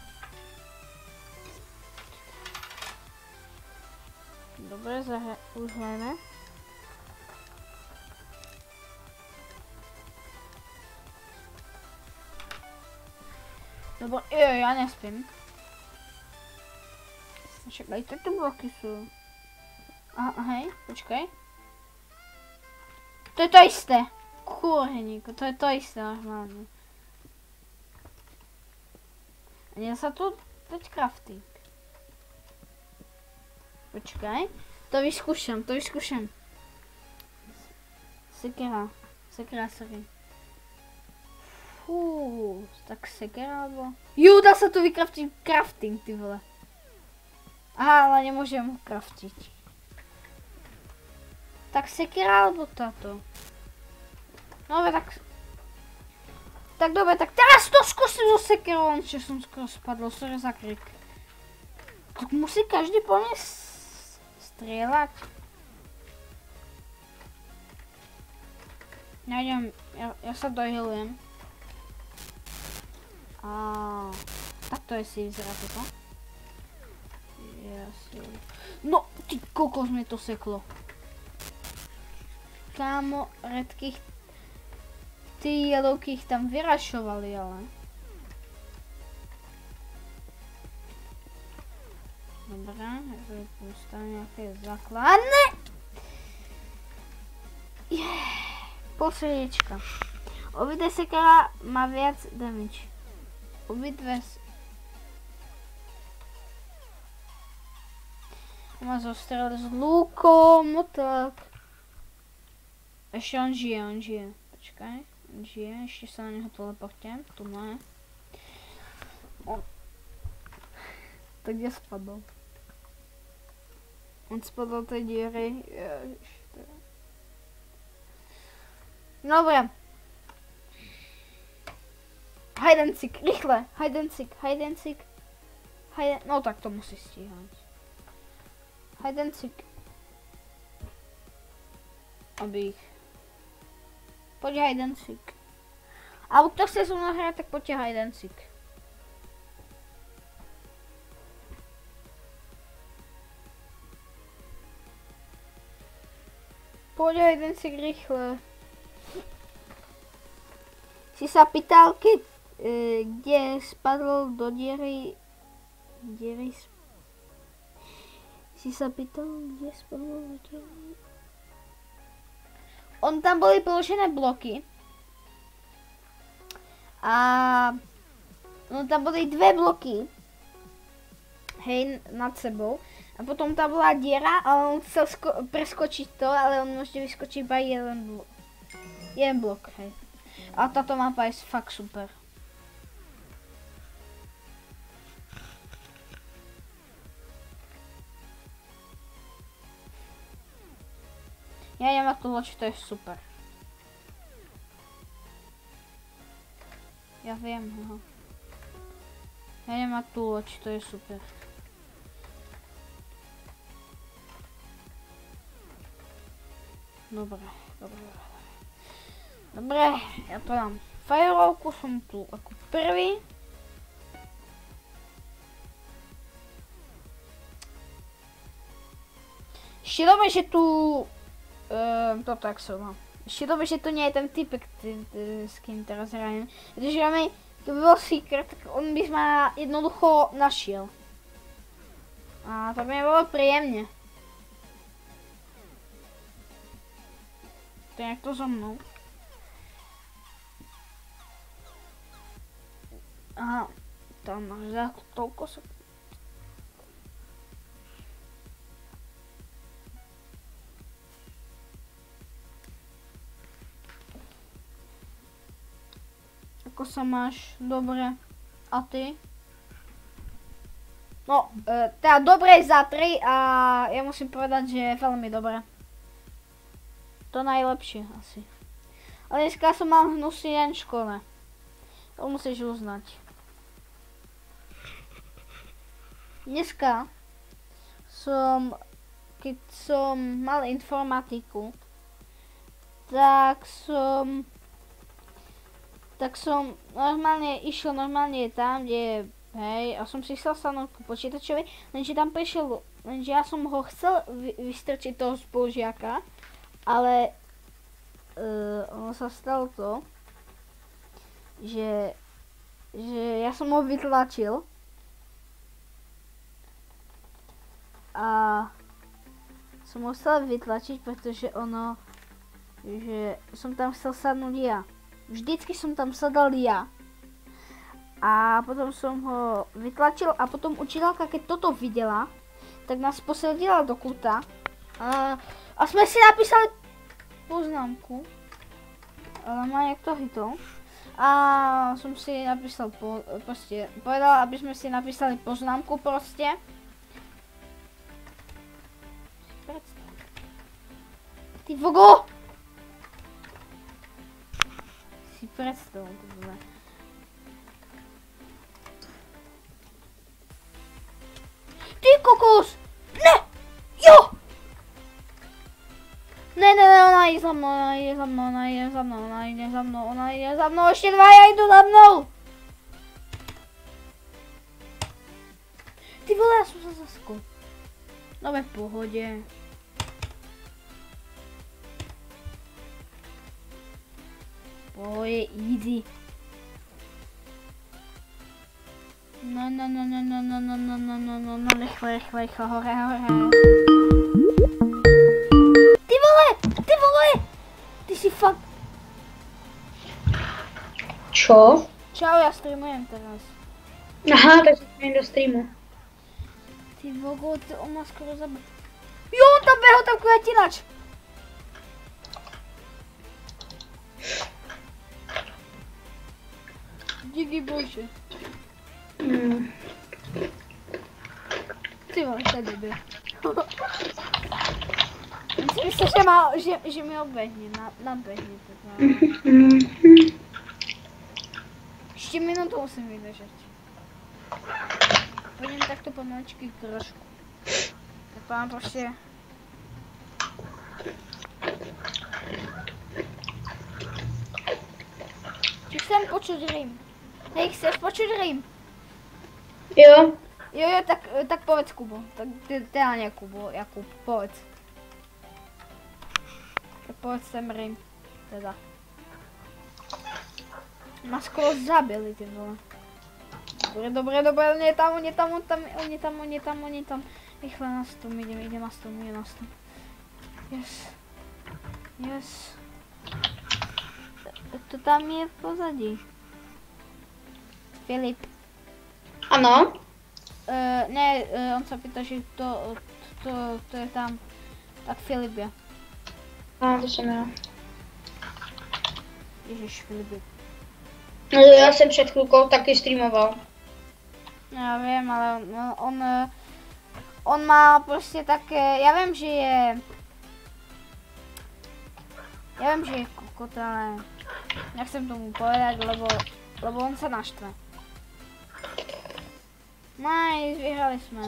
Dobre, už hrajeme. Lebo jo, ja nespím. Však aj tieto bloky sú. Aha, hej, počkaj. To je to isté. Kúreníko, to je to isté normálne. A nedá sa tu dať crafting. Počkaj. To vyskúšam, to vyskúšam. Sekera. Sekera, sorry. Fú, tak sekera alebo... Jú, dá sa tu vykraftiť crafting, ty vole. Aha, ale nemôžem ho craftiť. Tak sekera alebo táto? No dobre, tak... Tak dobre, tak teraz to skúsim so sekerou, čo som skoro spadol, sorry za krik. Tak musí každý po mne strieľať. Ja idem, ja, ja sa dohealujem. A takto je si vyzerá toto. Ja si... No, ty kokos mi to seklo. Kámo, redkých... Tí jelovkých tam vyrašovali, ale... Dobre, ja postavím nejaké základné. Yeah. Pol srdiečka. Obidve sekera má viac damage. Obidve... Má zostrel s lúkom, no tak. Ešte on žije, on žije. Počkaj, on žije, ešte sa na neho teleportujem. Tu má. On... Tak kde spadol? On spadol tej diery. Dobre. Hide and seek, rýchle. Hide and seek, hide and seek. Hide and... No tak to musí stíhať. Hide and seek. Aby ich... Poď hide and seek. Alebo kto chce so mnou hrať, tak poďte hide and seek. Poď hide and seek rýchle. Si sa pýtal, keď, e, kde spadol do diery... Diery... Si sa pýtal, kde spadol do diery... On tam boli položené bloky. A... No tam boli dve bloky. Hej, nad sebou. A potom tam bola diera, ale on chcel preskočiť to, ale on môže vyskočiť iba jeden blok. Jeden blok, hej. A táto mapa je fakt super. Ja idem na tú loď, to je super. Ja viem, aha. Ja idem na tú loď, to je super. Dobre, dobre, dobre. Dobre, ja to dám. Fireworku som tu ako prvý. Ešte dobre, že tu... Uh, toto jak som mal. Ešte dobre, že tu nie je ten typek, s kým teraz hrajem. Pretože máme, keby bol secret, tak on by ma jednoducho našiel. A to by mi bolo príjemne. To je jak to so mnou. Aha, tam máš za toľko sa... Ako sa máš? Dobre. A ty? No, e, teda dobre za tri a ja musím povedať, že je veľmi dobre. To najlepšie asi. Ale dneska som mal hnusný deň v škole. To musíš uznať. Dneska som, keď som mal informatiku, tak som, tak som normálne išiel normálne tam, kde, hej, a som si chcel sadnúť ku počítačovi, lenže tam prišiel, lenže ja som ho chcel vy, vystrčiť toho spolužiaka, ale uh, ono sa stalo to, že že já jsem ho vytlačil. A jsem ho musel vytlačit, protože ono, že jsem tam chcel sadnout já. Vždycky jsem tam sadal já. A potom jsem ho vytlačil a potom učitelka, keď toto viděla, tak nás posadila do kuta. A, a jsme si napísali poznámku. Ale má jak to chytol. A jsem si napísal, po, prostě, povedala, aby jsme si napísali poznámku prostě. Ty vogo! Si představ, tohle. Ty kokos! Ne! Jo! Ne, ne, ne, ona jde za mnou, ona jde za mnou, ona jde za mnou, ona jde za mnou, ona jde za mnou, ještě dva, já jdu za mnou! Ty vole, já jsem se zaskol. No ve pohodě. Pohodě, easy. No, no, no, no, no, no, no, no, no, no, no, no, rychle, rychle, rychle, hore, hore. Ty vole, ty vole, ty si fakt. Čo? Čau, já streamujem teraz. Aha, tak jsem do streamu. Ty vogo, ty on má skoro zabil. Jo, on tam běhl, tam květinač. Díky bože. Hmm. Ty vole, to je debil. Myslím, že, má, že, že mi obehni, na, nabehni. Ještě minutu musím vydržet. Půjdem takto pomaličky trošku. Tak mám prostě... Či chcem počuť rým. Hej, chceš počuť rým? Jo. Jo, jo, tak, tak povedz Kubo. Tak ty, teda ne Kubo, Jakub, povedz. Tak povedz sem rým. Teda. Má skoro zabili, ty vole. Dobre, dobre, dobre, on je tam, on je tam, on tam, on je tam, on je tam, on je tam. Rychle na stům, idem, idem na stům, idem na stům. Yes. Yes. To tam je v pozadí. Filip. Ano. Uh, ne, uh, on se pýta, že to, to, to je tam. Tak Filip je. A to jsem já. Ježiš, Filip je. No, já jsem před chvilkou taky streamoval. Já vím, ale on, on, on má prostě také, já vím, že je, já vím, že je kokot, ale nechcem tomu povedat, lebo, lebo on se naštve. Nice, vyhrali jsme.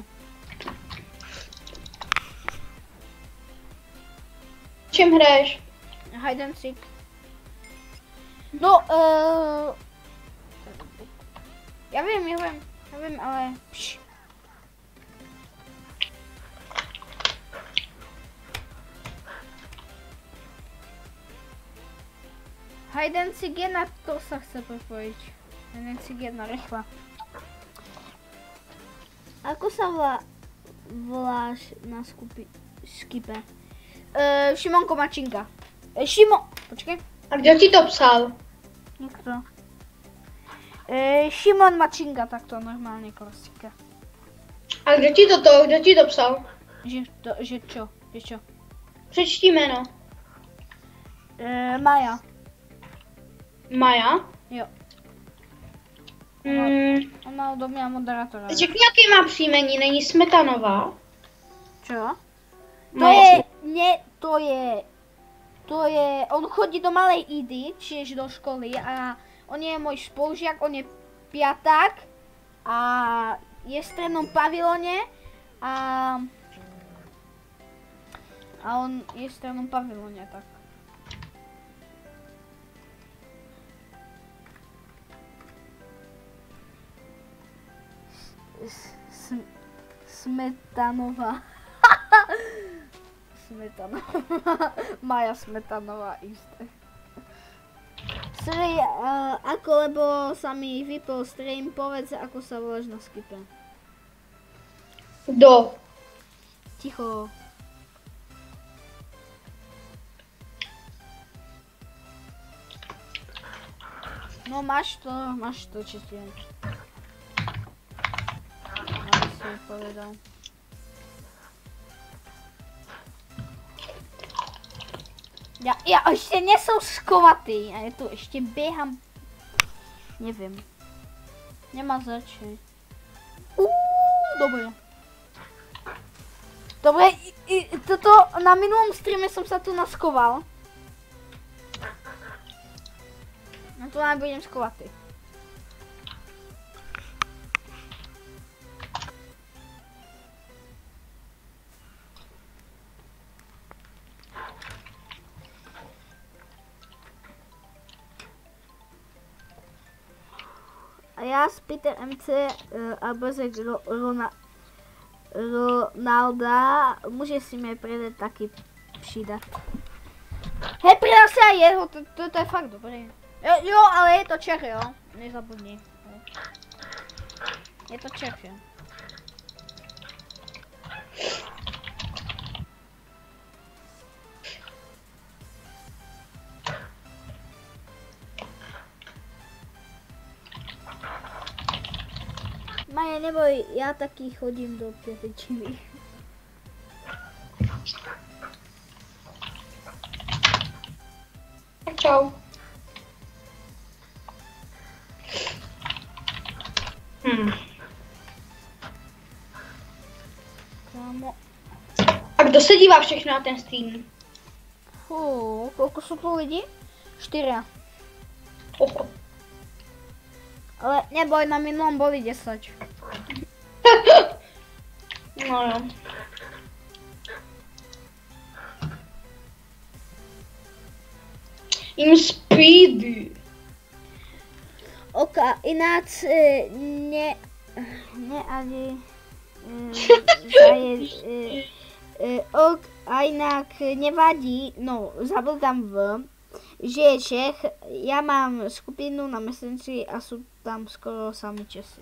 Čím hraješ? Hide and seek. No, uh, já vím, já vím, já vím, ale pš. Hide and seek jedna, to se chce propojit. Hide and seek jedna, rychle. Ako sa volá, voláš na skupi, skipe? Uh, Šimonko Mačinka. Uh, Šimo, počkej. A kdo ti to psal? Nikdo. E, Šimon Mačinga, tak to normálně klasika. A kdo ti to to, kdo ti to psal? Že to, že čo, že čo? Přečti jméno. E, Maja. Maja? Jo. Hmm. Ona od mě moderátora. Řekni, jaký má příjmení, není Smetanová? Čo? To Maja je, Smet- ne, to je, to je, on chodí do malej Idy, čiž do školy a on je můj spolužiak, on je piaták a je v strednom pavilone a, a on je v strednom pavilone, tak. S, Smetanová. Smetanová. Maja Smetanová, jisté. Srej, uh, ako, lebo sa mi vypol stream, povedz, ako sa voláš na Skype. Kdo? Ticho. No máš to, máš to, čo ti je. Aby si povedal. Ja, ja ešte nesom skovatý a ja tu ešte bieham. Neviem. Nemá začať. Uuu, dobre. Dobre, i, i, toto, na minulom streame som sa tu naskoval. No tu nám budem skovatý. A já z Peter em cé uh, a Brzek Ro, Rona, Ronalda, může si mě předat taky přidat. Hej, přidal se aj jeho, to, to, to je fakt dobré. Jo, jo, ale je to Čech, jo, nezabudni. Je to Čech, jo. Maja, neboj, já taky chodím do pětečiny. Čau. Hmm. Kámo. A kdo se dívá všechno na ten stream? Fú, koľko sú tu lidi? Štyria. Oho. Ale neboj, na minulom boli desať. No jo. Jim speedy. Oka, ináč e, ne, ne ani e, zaje, e, e, ok, a inak nevadí, no zabыл tam v, že je Čech, ja mám skupinu na Messengeri a sú tam skoro sami Česi.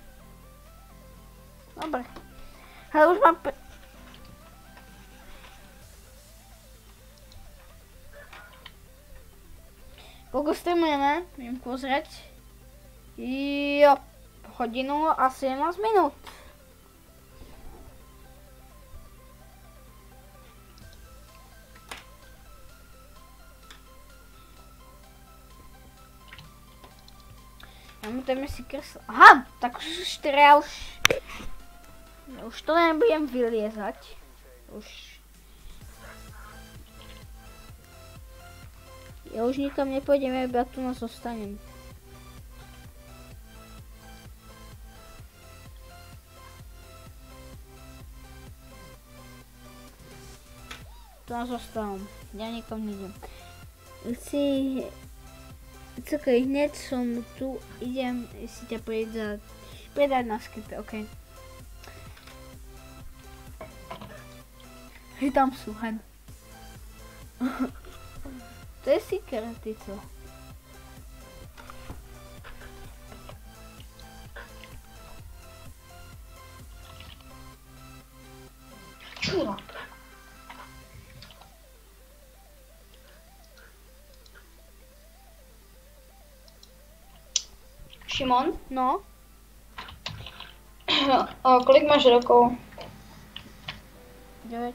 Dobre. Ale už mám... Pe- Koľko streamujeme? Idem pozrieť. Jo, hodinu a sedemnásť minút. Zamutujeme si kreslo. Aha, tak už teda už... Už to nebudem vyliezať. Už... Ja už nikam nepôjdem, ja tu nás zostanem. Tu nás zostanem. Ja nikam nejdem. Si... Cokaj, hneď som tu, idem si ťa predať, predať na Skype, okej. Okay. Tam sú, hen. To je secret, ty co? Čura. Šimon? No? O, kolik máš rokov? deväť.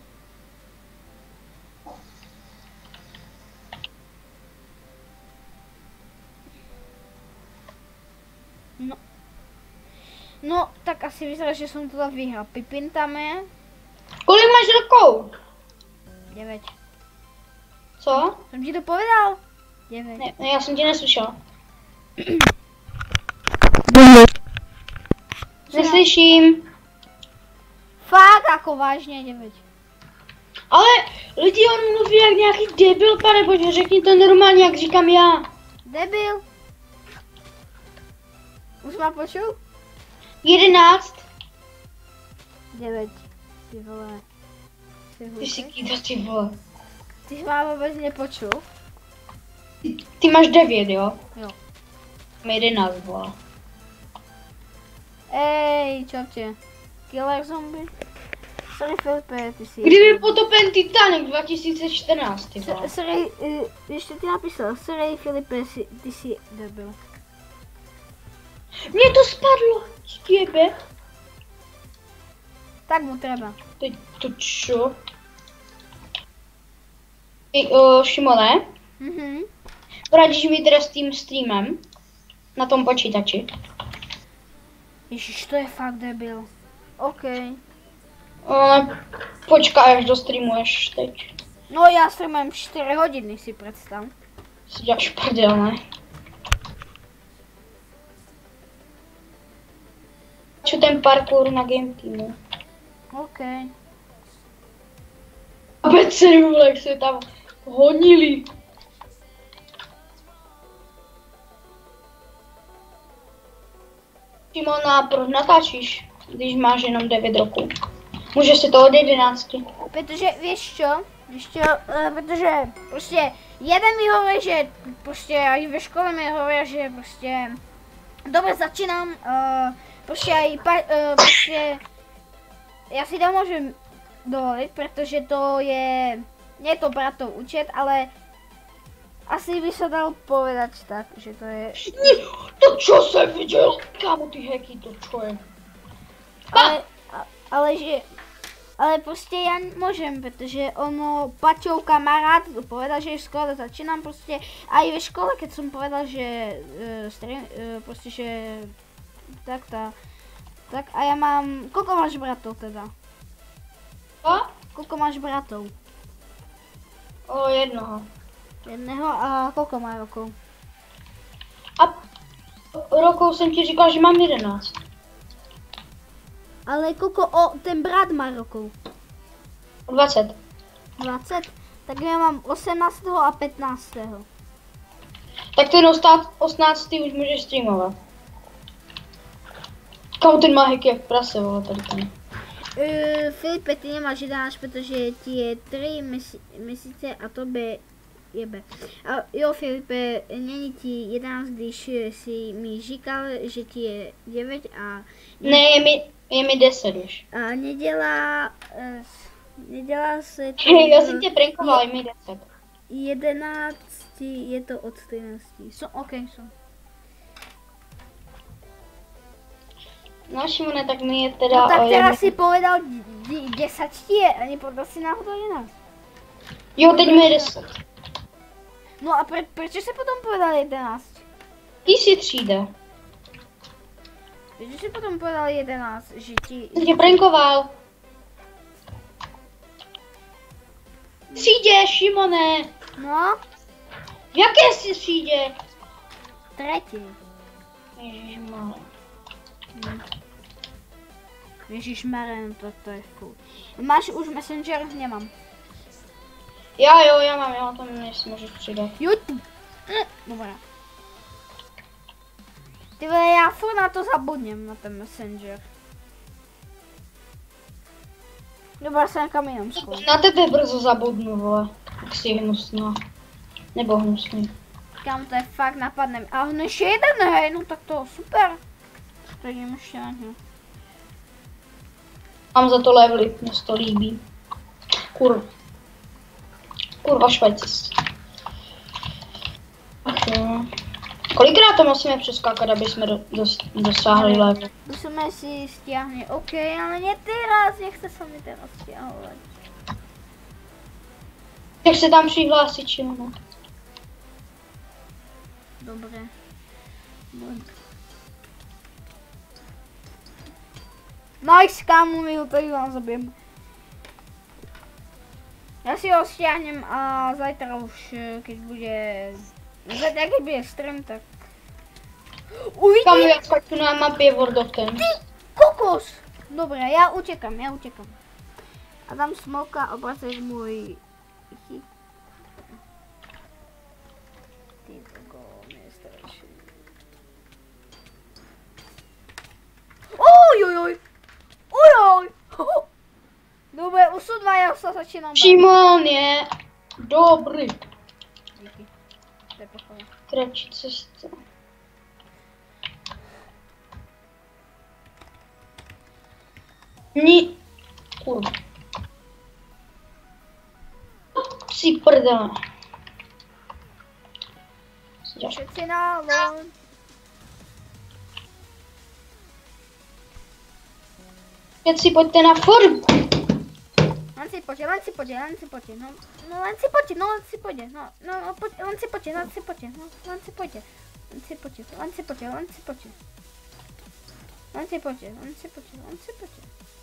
No. No, tak asi vyzerá, že som teda vyhral. Pipin tam je. Kolik máš rokov? deväť. Co? Som ti to povedal? deväť. Ne, ne, já jsem tě neslyšel. Neslyším. Fakt, ako vážně deväť. Ale lidi, on mluví jak nějaký debil, pane bože, řekni to normálně, jak říkám já. Debil. Už ma počul? Jedenáct. deväť. Ty vole. Ty Ty si hluchý? kýta, ty vole. Ty jsi ma vůbec nepočul? Ty máš devět, jo? Jo. Mám jedenáct, vole. Ej, čaute. Killer zombie? Sorry Filipe, ty si... Kdy byl potopen Titanic dva tisíce čtrnáct, ty vole. S- Sorry, uh, ještě ty napísal, sorry Filipe, si, ty si debil. Mně to spadlo, jebe. Tak mu treba. Teď to čo? Ej, o, Šimone, Mhm. poradíš mi teda s tím streamem na tom počítači? Ježiš, to je fakt debil. OK. Ale počkaj, až dostreamuješ teď. No já streamujem čtyři hodiny, si představ. Si děláš prdel, ne? Čo ten parkour na Game Teamu? OK. A Becery, vole, jak se tam honili. Šimona, proč natáčíš, když máš jenom devět roků? Můžeš si to od jedenácti. Protože, víš čo? Víš čo? Uh, protože prostě jeden mi hovorí, že prostě i ve škole mi hovorí, že prostě dobře začínám, uh, prostě i pa, uh, prostě já si to můžu dovolit, protože to je, nie je to bratov účet, ale asi by se dal povedať tak, že to je... To čo jsem viděl? Kámo, ty heky, to čo je? Ale, a, ale že... Ale prostě já můžem, protože ono, Paťov kamarád povedal, že v škole začínám prostě, a i ve škole, keď jsem povedal, že uh, stream, uh, prostě, že tak ta, tak a já mám, koľko máš bratov teda? A? Koľko máš bratov? O, jednoho. Jedného a koľko má rokov? A rokou jsem ti říkal, že mám jedenáct. Ale koľko o, ten brat má rokov? dvacet. dvacet? Tak já mám osmnáct a patnáct. Tak ten osmnáctý už můžeš streamovat. Kámo, ten má heky jak prase, vole, tady ten. Uh, Filipe, ty nemáš jedenáct, protože ti je tři mesi měsíce a tobě jebe. A jo, Filipe, není ti jedenáct, když si mi říkal, že ti je devět a... Ne, je mi, je mi deset už. A nedělá... Uh, nedělá se to... Hej, já jsem tě prankoval, je mi deset. jedenáct je to od třinácti. So, ok, so. No, Šimone, tak mi je teda... No tak o teda jedno- si povedal deset ti je, a nepovedal si náhodou jedenáct. Jo, teď mi je deset. No a pre, proč si potom povedal jedenáct? Ty si třída. Proč si potom povedal jedenáct, že ti... Jsem tě prankoval. Třídě, Šimone. No, V jaké jsi třídě? třetí. Ježišmarja. Hm. Ježišmarja, no to, to je cool. Máš už Messenger? Nemám. Já jo, já mám, já tam nejsem, můžeš přidat. Jo, ty. Hm, dobré. Ty vole, já furt na to zabudnem, na ten Messenger. Dobrá, se někam jinam zkoušet. Na tebe brzo zabudnu, vole. Jak jsi hnusná. Nebo hnusný. Kam to je fakt napadne. A on ještě jeden, hej, no tak to super. Stojím ještě na něm. Mám za to levely, mě se to líbí. Kurva. Kurva švajcis. Ach jo. Kolikrát to musíme přeskákat, aby jsme do, dos, dosáhli level? Musíme si stiahnuť, OK, ale nie teraz, nechce sa mi teraz stiahovať. Jak se tam přihlásit, Šimone? Dobre. Buď. Nice, kámo, mi ho tady vám zabijem. Ja si ho stiahnem a zajtra už, keď bude... Zajtra, keď bude stream, tak... Kam Uvidím! já skáču na mapě World of Tanks. Kokos! Dobre, ja utekam, ja utekam. A dám smoka, obracaj môj hit. Ty kogo, mne strašný. Ojojoj! Ojoj! Dobre, už sú dva, ja sa začínam báť. Šimon je dobrý. Díky. To je kratší cesta. Ní... Kurva. Si prdele. Všetci na lon. Všetci pojďte na formu. Len si poďte, len si poďte, len si poďte, no, no len si poďte, no len si poďte, no, no, no poď, len si poďte, len si poďte, no, len si poďte, len si poďte, len si poďte, len si poďte, len si poďte, len si poďte, len si poďte.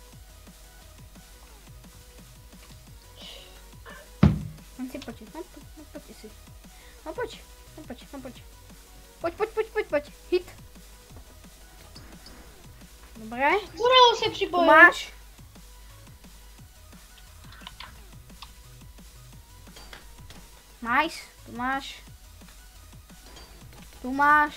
Len si poďte, no, poď, no poďte si, no poď, no poď, no poď, poď, poď, poď, poď, poď, hit. Dobre. Zrovna se připojil. Máš. Máš, tu máš. Tu máš.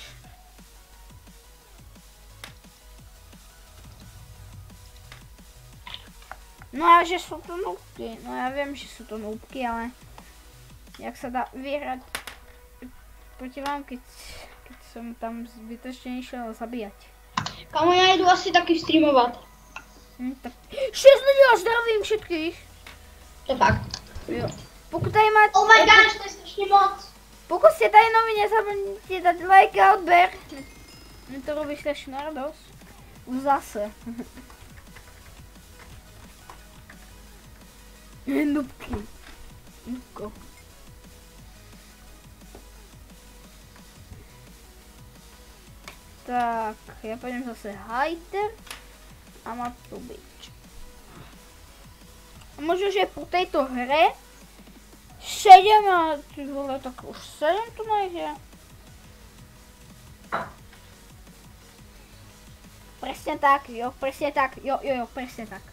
No a že sú to núbky. No ja viem, že sú to núbky, ale jak sa dá vyhrať proti vám, keď, keď som tam zbytočne išiel zabíjať. Kamo, já jdu asi taky streamovat. Hm, tak šesť ľudí a zdravím všetkých. To je fakt. Jo. Pokud tady máte... Oh my gosh, to je strašně moc. Pokud jste tady noví, nezapomeňte dát like a odber. Mě to robí strašnou radost. Už zase. Nubky. Nubko. Tak, já půjdem zase Hider a Matubič. A možná, že po této hře sedem a ty vole, tak už sedem tu nejde. Presne tak, jo, presne tak, jo, jo, jo, presne tak.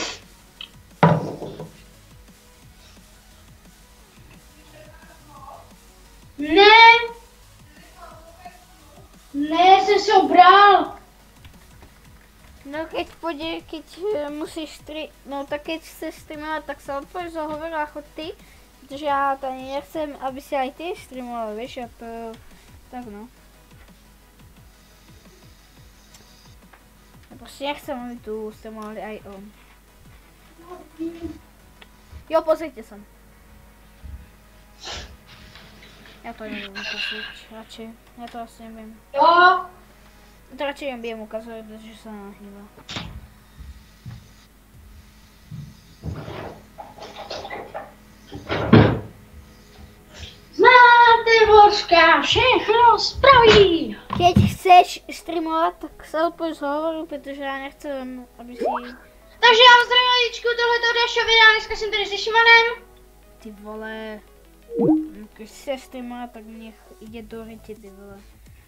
Ne. Ne, jsem se obral. No keď pôjde, keď uh, musíš tri... No tak keď chceš streamovať, tak sa odpojíš za hovor ako ty. Pretože ja to ani nechcem, aby si aj ty streamoval, vieš, a to... Tak no. Ja proste nechcem, aby tu streamovali aj on. Jo, pozrite sa. Ja to neviem ukázať, radšej. Ja to asi neviem. Jo. To radšej nebudem ukazovať, že sa nahýba. Znáte Vořka, všechno spraví. Keď chceš streamovať, tak sa odpoj z hovoru, pretože ja nechcem, aby si... Takže já vás zdravím lidičku, tohleto je dalšího videa, dneska jsem tady se Šimanem. Ty vole... Keď chceš streamovať, tak nech ide do ryti, ty vole.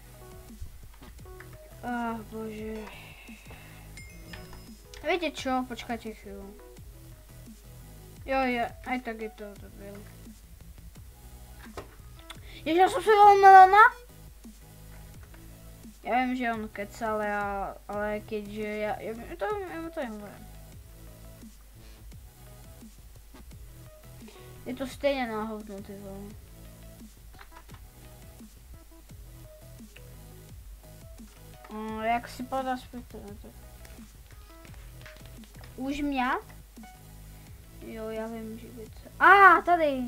Ach, bože. Viete čo? Počkajte chvíľu. Jo, jo, aj tak je to dobré. Ježiš, ja som si volal Melona? Ja viem, že on keca, ale, ale keďže ja, ja, ja to, ja mu to nehovorím. Je to stejne náhodno, ty vole. Uh, jak si povedal zpětně, tak... Už mě? Jo, já vím, že by to... A, ah, tady!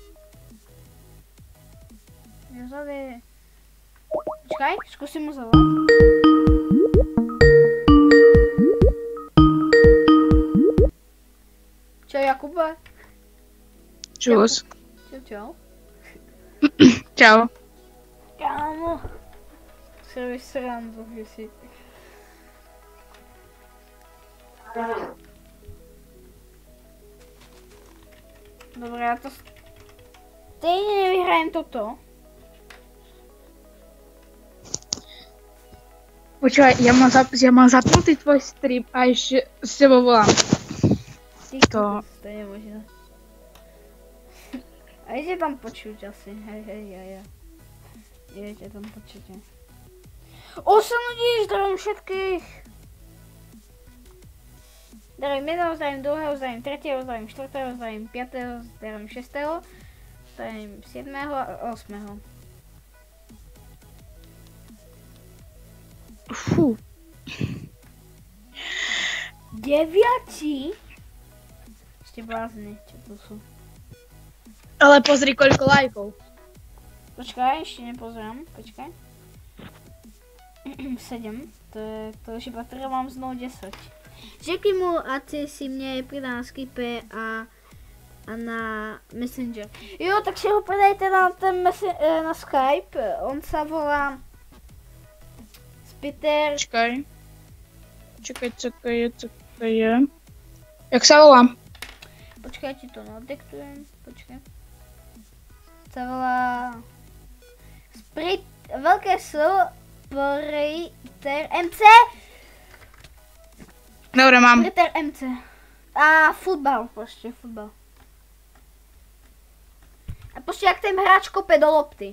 Jo, tady... Počkaj, zkusím mu zavolat. Čau, Jakube. Čus. Čau, čau. Čau. Kámo. Si robíš srandu, že si... Dobre, ja to... Stejne nevyhrajem toto. Počúvaj, ja mám, zap ja mám zapnutý tvoj stream a ešte s tebou volám. Ty To- kokos, to je možné. A je tam počuť asi, hej, hej, hej, hej. Je tam počuť, hej. osem ľudí, zdravím všetkých. Zdravím jedného, zdravím druhého, zdravím tretieho, zdravím štvrtého, zdravím piatého, zdravím šestého, zdravím siedmého a osmého. Deviati? Ešte blázni, čo tu sú. Ale pozri, koľko lajkov. Počkaj, ešte nepozerám, počkaj. sedem, to je, to už iba teda mám znovu desať. Řekni mu, ať si mne pridá na Skype a, a na Messenger. Jo, tak si ho pridajte na ten mesi- na Skype, on sa volá Spiter. Čakaj. Čakaj, čakaj, čakaj. Jak sa volá? Počkaj, ti to nadiktujem, počkaj. Sa volá Sprit, veľké S, Spriter em cé. Dobre, mám. Spriter em cé. A futbal, proste, futbal. A proste, jak ten hráč kope do lopty.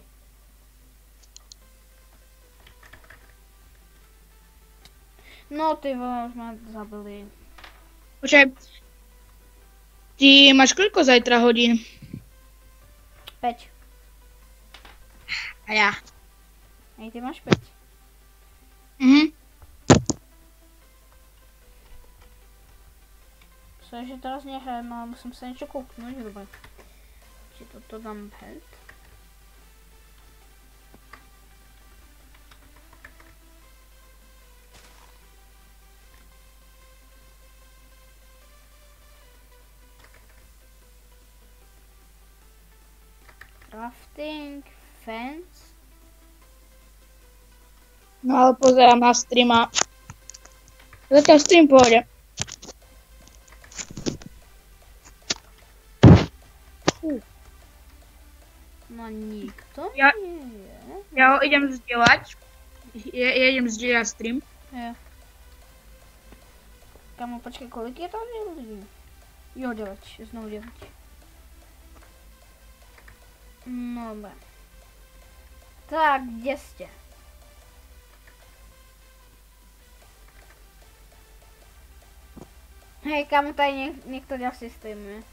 No ty vole, už ma zabili. Počkaj. Ty máš koľko zajtra hodín? päť. A ja. Aj ty máš päť. Mhm. Sorry, že teraz nehrajem, ale musím sa niečo kúknúť, dobre. Či toto dám head. Crafting, fence. No ale pozerám na stream a... Zatiaľ stream pôjde. No nikto Ja- nie je. Ja ho idem zdieľať. Ja, ja idem zdieľať stream. Je. Kamo, počkaj, kolik je tam ľudí? Jo, deväť, znovu deväť. No, dobre. Tak, kde ste? Hej, kamo, tady niek niekto ďalší streamuje.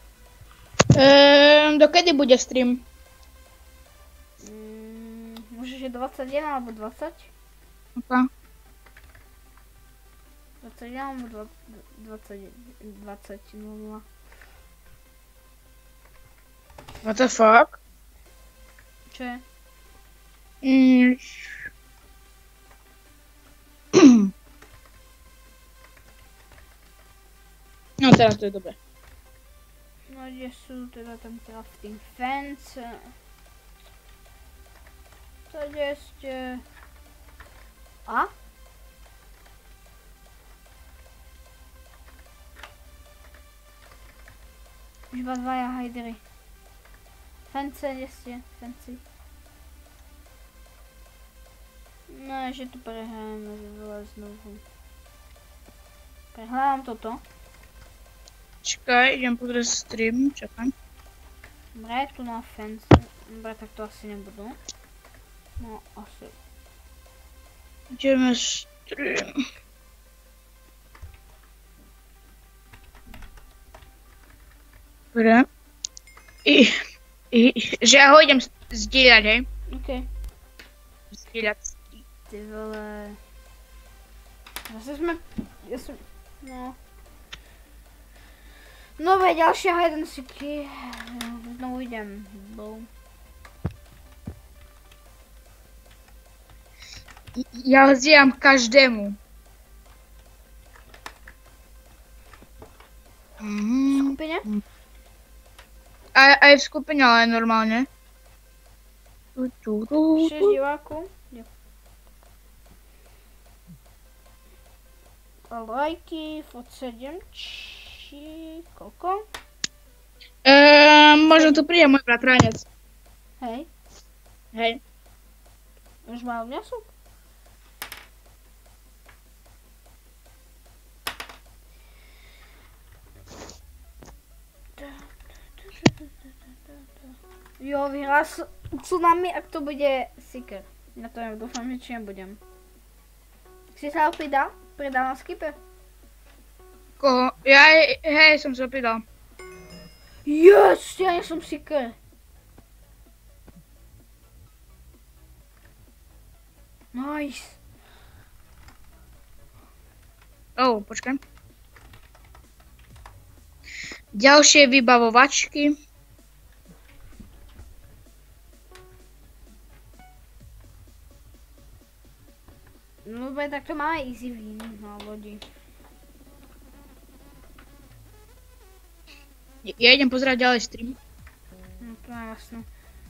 Ehm, dokedy bude stream? Mm, môže, že dvadsaťjeden alebo dvadsať? Ok. dvadsaťjeden alebo dvadsať, dvadsať, nula. What the fuck? Čo je? Mm. No teraz to je dobré. No, kde sú teda ten crafting fence? To kde ste? A? Už iba dvaja hajdery. Fence, kde ste? Fenci. No, že tu prehráme veľa znovu. Prehrávam toto. Čakaj, idem pozrieť stream, čakaj. Dobre, tu na fence. Dobre, tak to asi nebudú. No, asi. Ideme stream. Dobre. I, i, že ja ho idem zdieľať, hej? Okej. Zdieľať. Ty vole. Zase sme... Ja som... No. No veď, ďalšia hide and seeky. Znovu idem. Boom. Ja ho zdieľam každému. V Mhm. skupine? Aj, aj v skupine, ale normálne. Tu, tu, tu, šesť tu. divákov. Jo. A lajky, fot sedem, či... koľko? Ehm, možno tu príde môj bratranec. Hej, Hej. už mal mňa sú? Jo, vyhrál tsunami, ak to bude Seeker. Ja to dúfam, že či nebudem. Si sa ho pridal? Pridal na Skype? Koho? Ja, hej, som sa pridal. Yes, ja nie som Seeker. Nice. Oh, počkaj. Ďalšie vybavovačky. No dobre, tak to máme easy win na lodi. Ja idem pozerať ďalej stream. No to je jasné.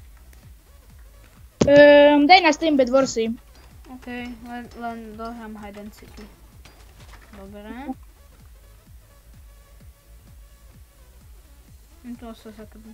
Um, daj na stream Bedwarsy. OK, len, len dohrám hide and seeky. Dobre. To sa zakrbí.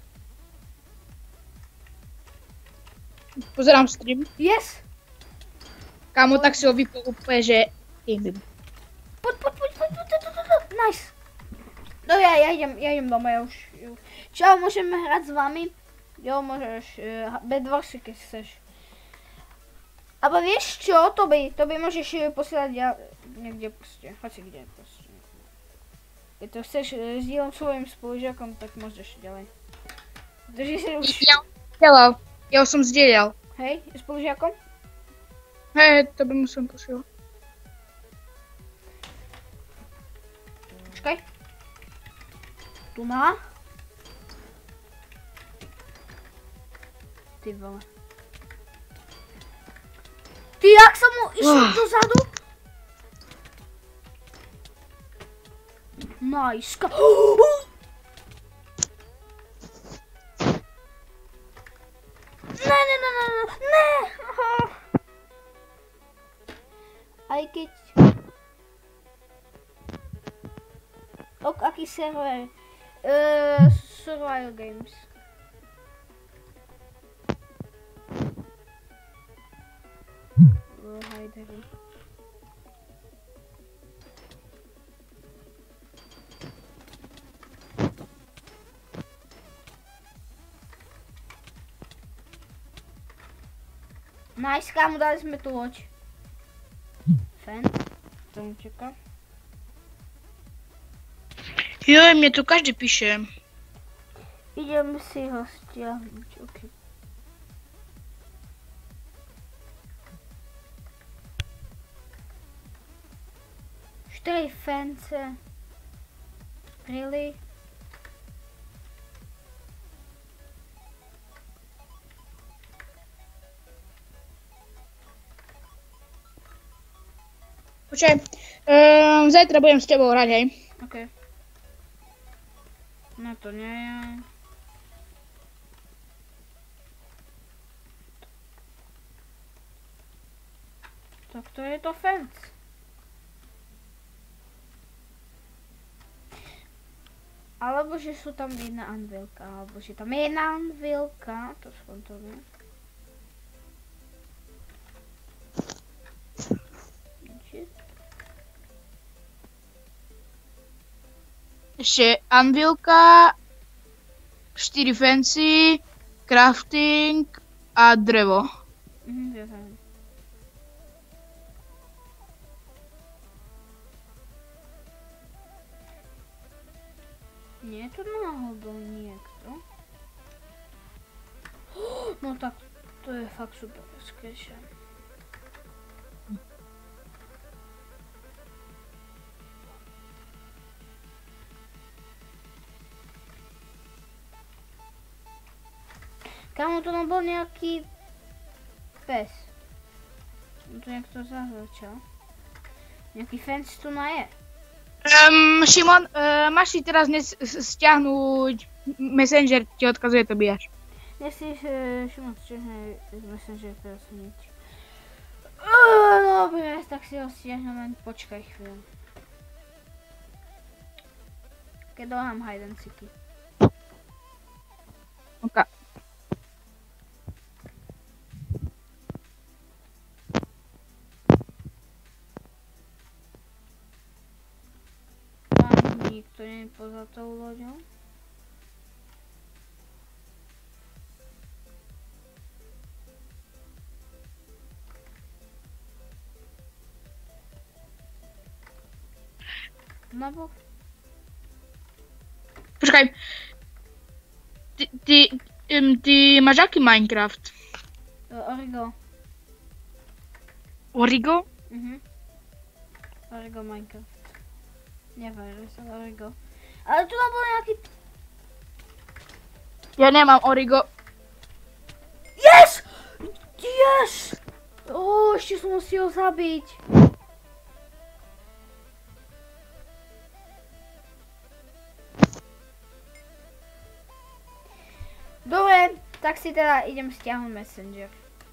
Pozerám stream. Yes! Kámo, tak si ho vypol úplne, že... Poď, poď, poď, poď, poď, poď, poď, poď, nice! No ja, ja idem, ja idem doma, ja už... Čau, môžeme hrať s vami? Jo, môžeš, uh, Bedwarsy, keď chceš. Abo vieš čo, to by, to by môžeš posielať ja, niekde proste, hoci kde proste. Keď to chceš uh, sdieľam svojim spolužiakom, tak môžeš ďalej. Drží si už... Ja, zdieľal. Ja už som zdieľal. Hej, spolužiakom? Hej, to by musím posielať. Počkaj. Tu má. Ty vole. Ty, jak som mu išiel Oh. dozadu? Nice. Ne, ne, ne, ne, ne, ne. Aj keď... Ok, aký server? Uh, Survival Games. Oh, hajdery. Nice, kámo, dali sme tu loď. Fan, to čeká. Joj, mne tu každý píše. Idem si ho stiahnuť, ok. štyri fence. Really? Počkaj, um, zajtra budem s tebou hrať, hej. Ok. No to nie je. Tak to je to fence. Alebo že sú tam jedna anvilka, alebo že tam je jedna anvilka, to som to vie. Ešte anvilka, štyri fancy, crafting a drevo. Mhm, viem. Nie je tu náhodou niekto? No tak, to je fakt super skreša. Kámo, tu bol nejaký pes. Tu niekto zahľačal. Nejaký fence tu na je. Um, Šimon, uh, máš si teraz dnes stiahnuť Messenger, ti odkazuje Tobiáš. Nechceš, Šimon, stiahne z Messenger teraz nič. Uh, dobre, tak si ho stiahnem, len počkaj chvíľu. Keď dohrám hide and seeky. Ok. Nikto nie je poza tou loďou. No bo... Počkaj. Ty, ty, um, ty máš aký Minecraft? Uh, Origo. Origo? Mhm. Origo Minecraft. Nie Virus, ale Origo. Ale tu nám bol nejaký... Ja nemám origo. Yes! Yes! Ó, ešte som musel zabiť. Dobre, tak si teda idem stiahnuť Messenger.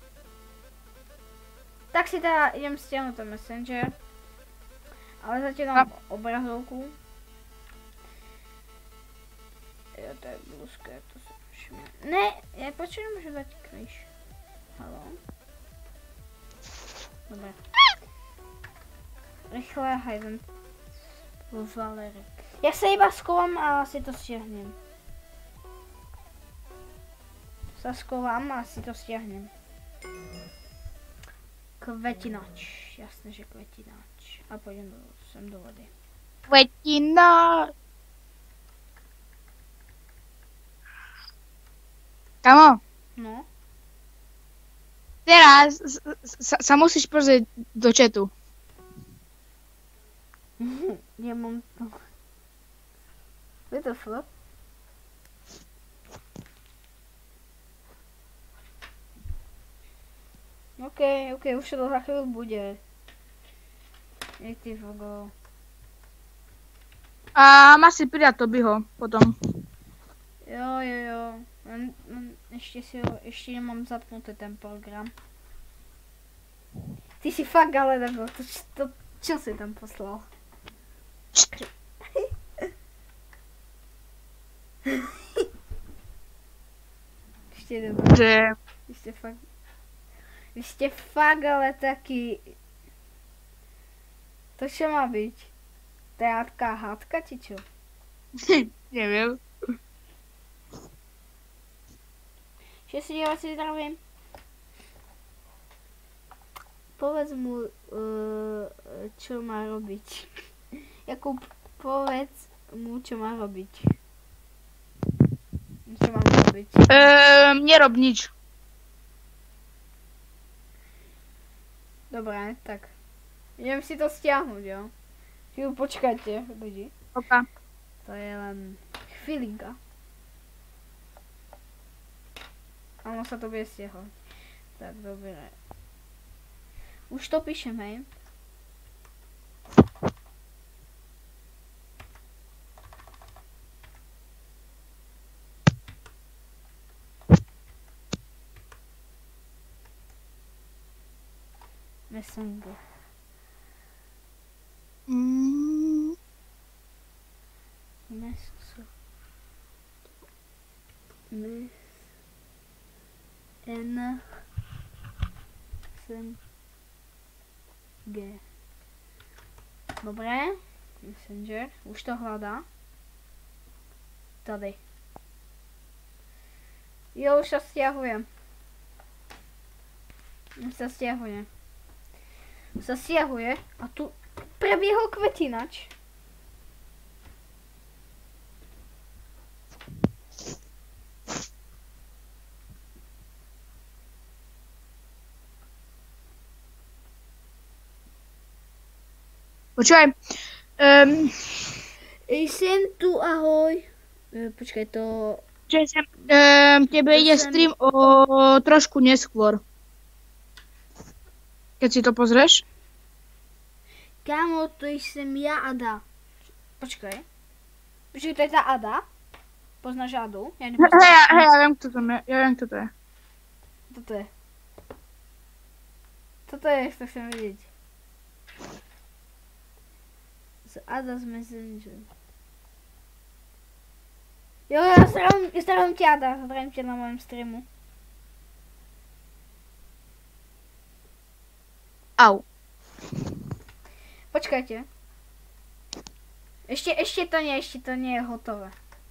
Tak si teda idem stiahnuť ten Messenger. Ale zatiaľ mám obrazovku. Ja to je blúzka, to sa všimne. Ne, ja počujem, že dať kríž. Haló. Dobre. Rýchle Hayden plus Valery. Ja sa iba skovám a si to stiahnem. Sa skovám a si to stiahnem. Kvetinač. Jasné, že kvetinač. A pôjdem do, sem do vody. Kvetinač. Kamo, No. teraz sa, sa musíš pozrieť do chatu. Ja mám to. What the fuck? OK, OK, už to za chvíľu bude. Ej ty fogo. A má si pridať Tobyho potom. Jo, jo, jo. Len, len ešte si ho, ešte nemám zapnutý ten program. Ty si fakt ale debil, to, to, čo si tam poslal? Ešte debil. Že... Vy ste fakt... Vy ste fakt ale taký... To čo má byť? To je taká hádka, či čo? Neviem. Všetci diváci zdravím. Povedz mu, uh, čo má robiť. Jakub, povedz mu, čo má robiť. Čo mám robiť? Ehm, nerob nič. Dobre, tak. Idem si to stiahnuť, jo. Chvíľu počkajte, ľudí. Oka. To je len chvíľinka. Áno, sa to bude stiahnuť. Tak, dobre. Už to píšem, hej. Messenger. Mm. Messenger. Mes. N. Sem. G. Dobre. Messenger. Už to hľadá. Tady. Jo, už sa stiahujem. Už sa stiahuje. Sa stiahuje a tu prebiehol kvetinač. Počúvaj. Um, Ej, sem tu, ahoj. E, počkaj, to... že sem, um, tebe ide stream o trošku neskôr. Keď si to pozrieš. Kámo, to som ja Ada. Počkaj. Počkaj, to je tá Ada. Poznáš Adu? Ja Hej, nepoznám. hej, ja viem, kto to je. Ja viem, kto to je. Toto je. Toto je, to chcem vidieť. Z Ada z Messenger. Jo, ja zdravím, ja zdravím ťa Ada. Zdravím ťa na mojom streamu. Au. Počkajte. Ešte, ešte to nie, ešte to nie je hotové.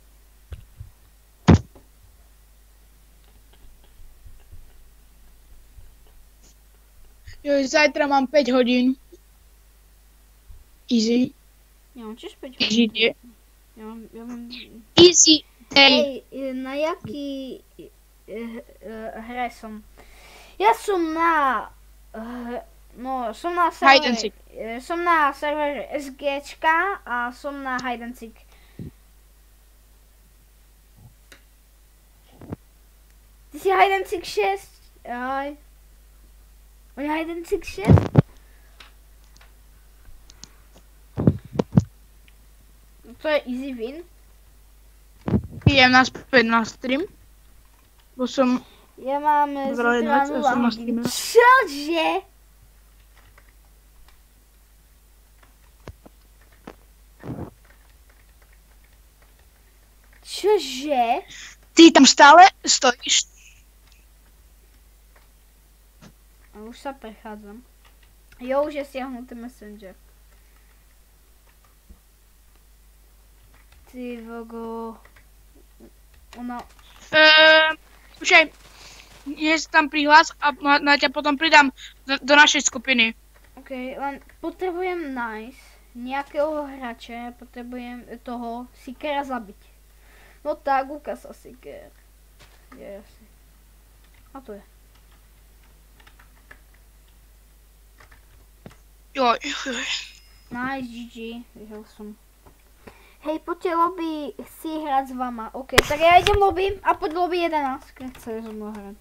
Jo, zajtra mám päť hodín. Easy. Ja mám tiež päť Easy hodín. day. Ja mám, ja mám... Easy day. Ej, na jaký e, e, hre som? Ja som na... E, no, som na Hide and servere... seek. e, Som na servere SGčka a som na Hide and Seek. Ty si hide and seek šesť. Aj. On je hide and seek šesť. No to je easy win. Idem naspäť na stream. Bo som... Ja mám Pozeraj, zítra ja nula som na hodín. streame. Čože? Čože? Ty tam stále stojíš? A už sa prechádzam. Jo, už je stiahnutý Messenger. Ty vogo. Ono... Ehm, počkaj. Nie sa tam prihlás a na, na ťa potom pridám do, do našej skupiny. OK, len potrebujem nájsť nejakého hráča, potrebujem toho Seekera zabiť. No tak, ukáž sa Seeker. Kde je asi? A to je. Joj, joj. Nice, gé gé, vyhral som. Hej, poďte lobby, chci hrať s vama. OK, tak ja idem lobby a poď lobby jedenásť, keď chceš so mnou hrať.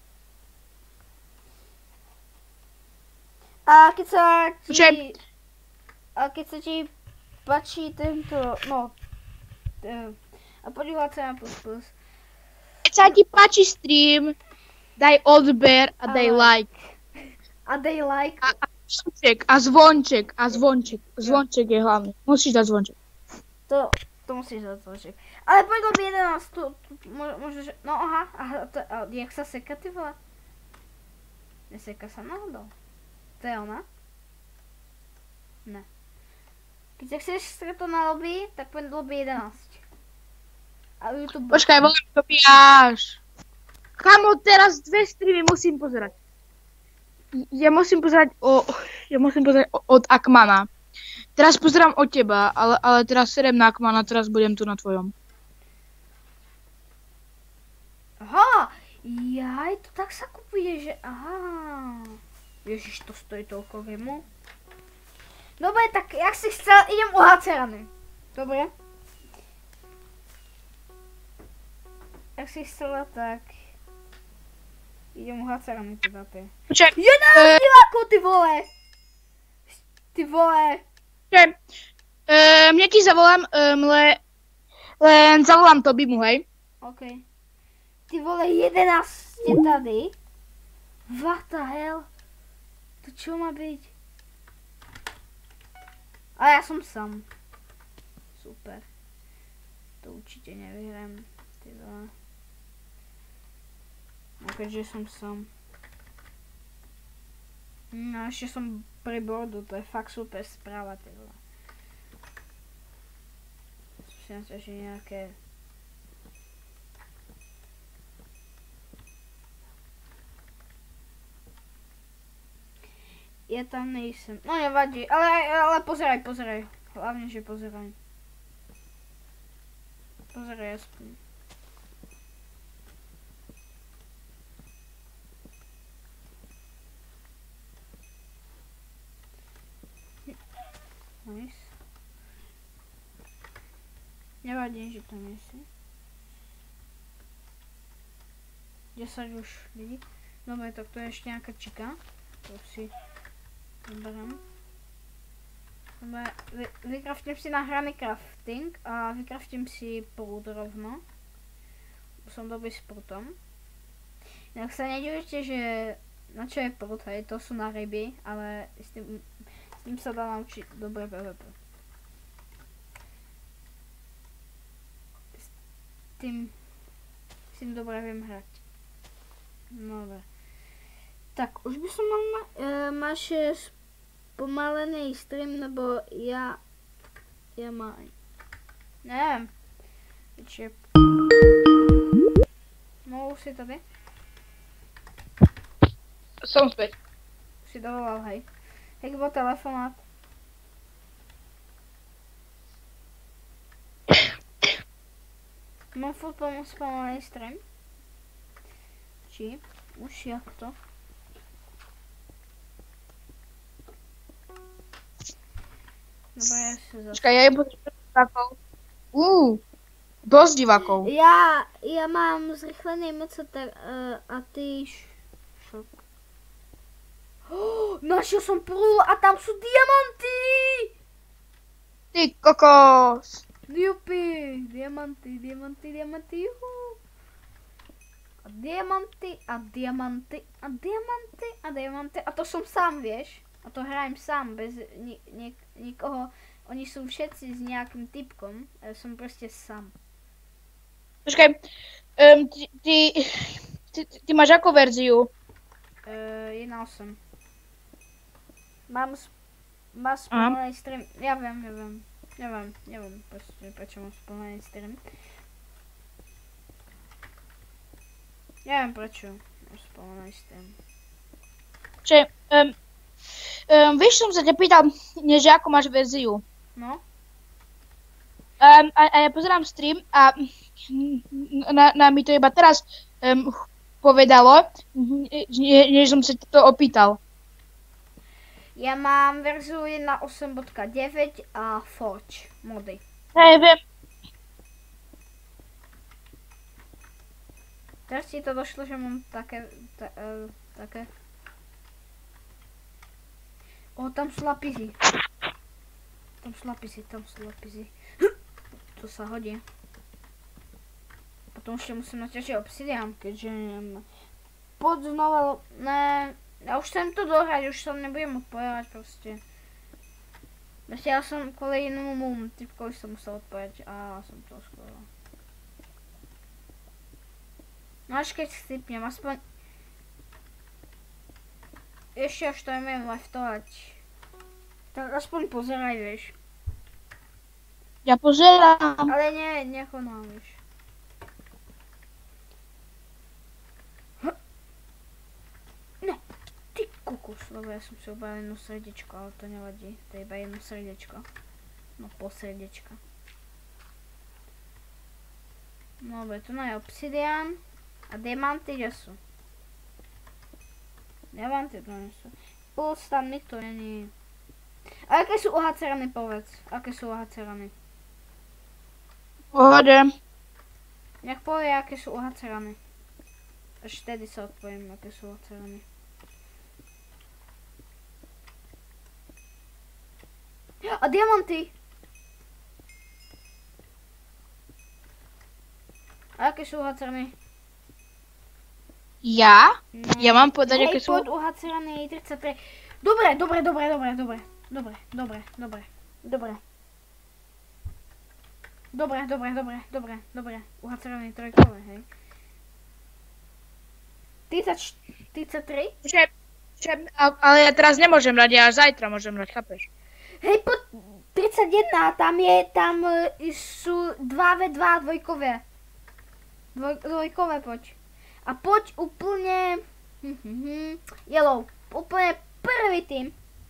A keď sa ti... Počkaj. A keď sa ti páči tento, no... Uh, a poď hľadať na plus plus. Keď sa ti páči stream, daj odber a daj A like. A dej like. A, a zvonček, a zvonček, a zvonček. Zvonček je hlavný. Musíš dať zvonček. To, to musíš dať zložek. Ale poď lobby jedenásť, tu, tu, mo- možno, že... No aha, aha, to, a jak sa seka, ty vole? Neseka sa náhodou. To je ona? Ne. Keď sa chceš stretnúť na lobby, tak poď lobby jedenásť. A YouTube... Počkaj, volám Tobiáš. Kamo, teraz dve streamy musím pozerať. Ja musím pozerať o... Ja musím pozerať o, od Akmana. Teraz pozerám od teba, ale, ale teraz serem na Akmana, teraz budem tu na tvojom. Aha! Jaj, to tak sa kupuje, že... Aha... Ježiš, to stojí toľko gemu. Dobre, tak jak si chcel, idem u Hacerany. Dobre? Jak si chcela, tak... Idem u Hacerany teda, ty. Počkaj, jedenásť divákov, ty vole! Ty vole! počkaj. Uh, mne ti zavolám, um, le, len zavolám Tobimu, hej? OK. Ty vole, jedenásť ste tady? What the hell? To čo má byť? A ja som sám. Super. To určite nevyhrám. Ty vole. No keďže som sám. No ešte som pri bordu, to je fakt super správa, ty vole. Myslím sa, že nejaké... Ja tam nejsem. No nevadí, ale, ale pozeraj, pozeraj. Hlavne, že pozeraj. Pozeraj aspoň. Nice. Nevadí, že tam nejsi. desať už ľudí. Dobre, tak to je ešte nejaká čika. To si... Doberám. Dobre, vy, vykraftím si nahraný crafting a vykraftím si prúd rovno. Som dobrý s prúdom. Inak sa nedivujte, že na čo je prúd, hej, to sú na ryby, ale s tým, s tým sa dá naučiť dobre PvP. S tým, s tým dobre viem hrať. Dobre. Tak, už by som mal ma, e, máš spomalený stream, lebo ja, ja mám, neviem, či, no už si tady? Som späť. Už si dovolal, hej. Jak bol telefonát? Mám furt spomalený stream? Či, už jak to? Dobre, ja si zase. Počkaj, ja im budem takou. Uuu. Dosť divákov. Ja, ja mám zrychlený moc a, tak, uh, a ty... š- Šok. Oh, našiel som prúl a tam sú diamanty! Ty kokos. Jupi, diamanty, diamanty, diamanty, juhu. A diamanty, a diamanty, a diamanty, a diamanty. A to som sám, vieš? A to hrajem sám, bez ni- ni- nikoho. Oni sú všetci s nejakým typkom, a ja som proste sám. Počkaj, um, ty, ty, ty, ty máš akú verziu? Uh, jedna osem. Mám, sp- mám Aha. spomalený stream, ja viem, ja viem. Neviem, neviem proste, prečo mám spomalený stream. Neviem prečo mám spomalený stream. Čiže, um, um, vieš, som sa ťa pýtal, nie, že ako máš verziu. No? Um, a, a ja pozerám stream a na, na mi to iba teraz um, povedalo, ne- než som sa to opýtal. Ja mám verziu jedna osem bodka deväť a Forge mody. Hej, viem. Teraz ti to došlo, že mám také, ta, uh, také. O, tam sú lapizy. Tam sú lapizy, tam sú lapizy. To sa hodí. Potom ešte musím naťažiť obsidian, keďže poď znova, ne, ja už chcem to dohrať, už sa nebudem odpojovať proste. Ešte ja som kvôli jednomu typkovi som musel odpojať a som to skoro. No až keď chcipnem, aspoň ešte až to neviem leftovať. Tak aspoň pozeraj, vieš. Ja pozerám. Ale nie, nekonám, vieš. Ne, ty kukus, lebo ja som si obral jedno srdiečko, ale to nevadí, to je iba jedno srdiečko. No pol srdiečka. No dobre, tu je obsidian a diamanty, kde sú? Diamanty to nie sú. Plus tam nikto není. A aké sú uhacerany, povedz? Aké sú uhacerany? Pohode. Nech povie, aké sú uhacerany. Až vtedy sa odpoviem, aké sú uhacerany. A diamanty! A aké sú uhacerany? Ja? No. Ja mám povedať, aké Hej, sú... poď uhacerany tridsaťtri. Dobre, dobre, dobre, dobre, dobre. Dobre, dobre, dobre, dobre. Dobre, dobre, dobre, dobre, dobre. Uhacerany trojkové, hej. tridsať, tridsaťtri? Že, že, a- ale ja teraz nemôžem hrať, ja až zajtra môžem hrať, chápeš? Hej, poď tridsaťjeden, tam je, tam e, sú dva vé dva dvojkové. Dvoj, dvojkové poď. A poď úplne... Hm, hm, hm, yellow. Úplne prvý tým.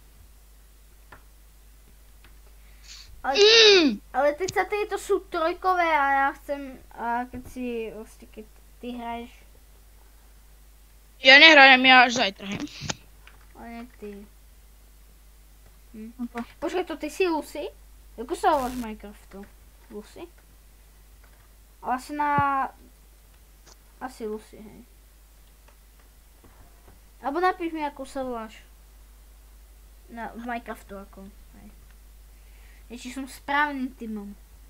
Ale, Mm. ale tridsaťtri to sú trojkové a ja chcem... A keď si... Vlastne, keď ty hraješ... Ja nehrajem, ja až zajtra, hej. Ale nie ty. Hm. Opa. Počkaj, to ty si Lucy? Ako sa voláš v Minecraftu? Lucy? Ale asi na... Asi Lucy, hej. Alebo napíš mi, ako sa voláš. Na, v Minecraftu, ako. Hej. Či som správnym týmom.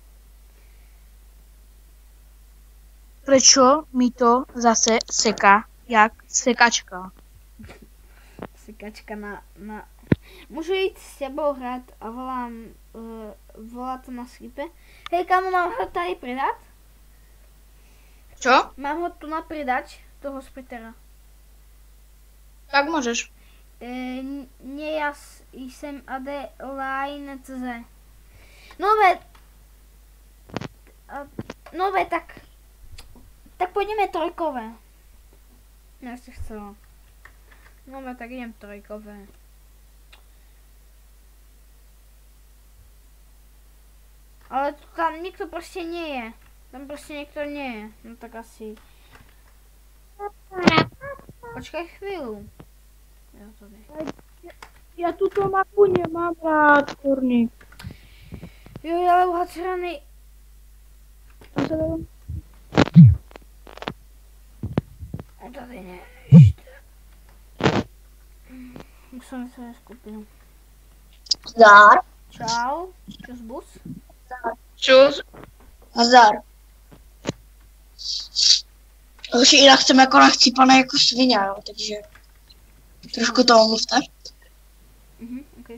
Prečo mi to zase seká, jak sekačka? Sekačka na... na... Môžu ísť s tebou hrať a volám... Uh, volá to na Skype. Hej, kamo, mám ho tady pridať? Čo? Mám ho tu na pridať, toho Spritera. Tak môžeš. E, n- nie, ja s- jsem Adeline cé zet. No ve... a- No ve, tak... Tak pôjdeme trojkové. Ja si chcela. No ve, tak idem trojkové. Ale tu tam nikto proste nie je. Tam proste nikto nie je. No tak asi... Počkaj chvíľu. Ja to vie. Ja túto mapu nemám rád, kurník. Jo, ale uhačeraný... A tady ne. Musím se skupinu. Zdar. Čau. Čus bus. Čus. Nazdar. Už jinak jsem jako nachcípaný jako svině, jo, takže trošku toho mluvte. Mhm, okej.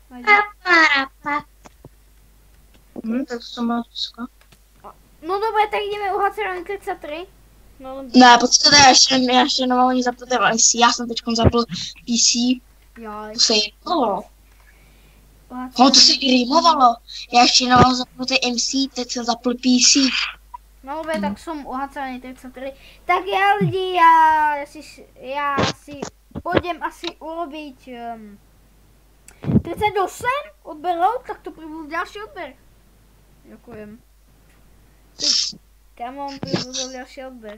Hm, tak to jsem má píska. No dobré, tak jdeme u Hacerany třicet tři. No, ale... Ne, počkejte, já ještě, já ještě nemám ani zapnuté M C, já jsem teď zapl P C, Jaj. to se rýmovalo. No to se rýmovalo, já ještě nemám zapnuté M C, teď jsem zapl P C. No dobré, tak jsem u Hacerany třicet tři. Tak já lidi, já, já si, já si půjdem asi urobit um, třicet osm odber road, tak to byl další odber. Děkujem. Kámo, byl další odber.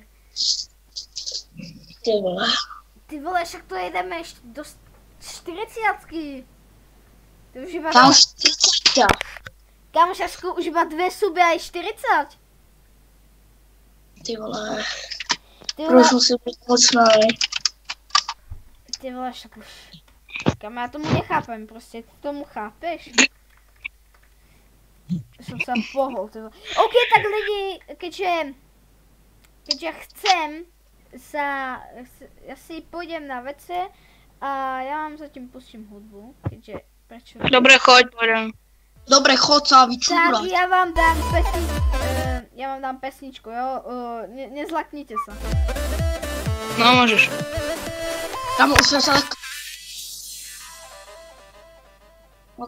Ty vole. Ty vole, však to jedeme ještě do čtyřicátky. To už iba... Tam čtyřicet. Kámo, šašku, už iba dvě suby a je čtyřicet. Ty vole. Ty Proč vole, musím být mocnej? ty vole, však už... Kámo, já tomu nechápem, prostě, ty tomu chápeš? Jsem se pohol, ty vole. OK, tak lidi, keďže... Keďže chcem sa... Já si půjdem na vece a já vám zatím pustím hudbu, keďže... Prečo? Dobre, choď, poďme. Dobre, chod sa Tak vyčúrať. já vám dám pesni, uh, já vám dám pesničku, jo, uh, ne, nezlaknite se. No, môžeš. Tam už som sa tak... OK.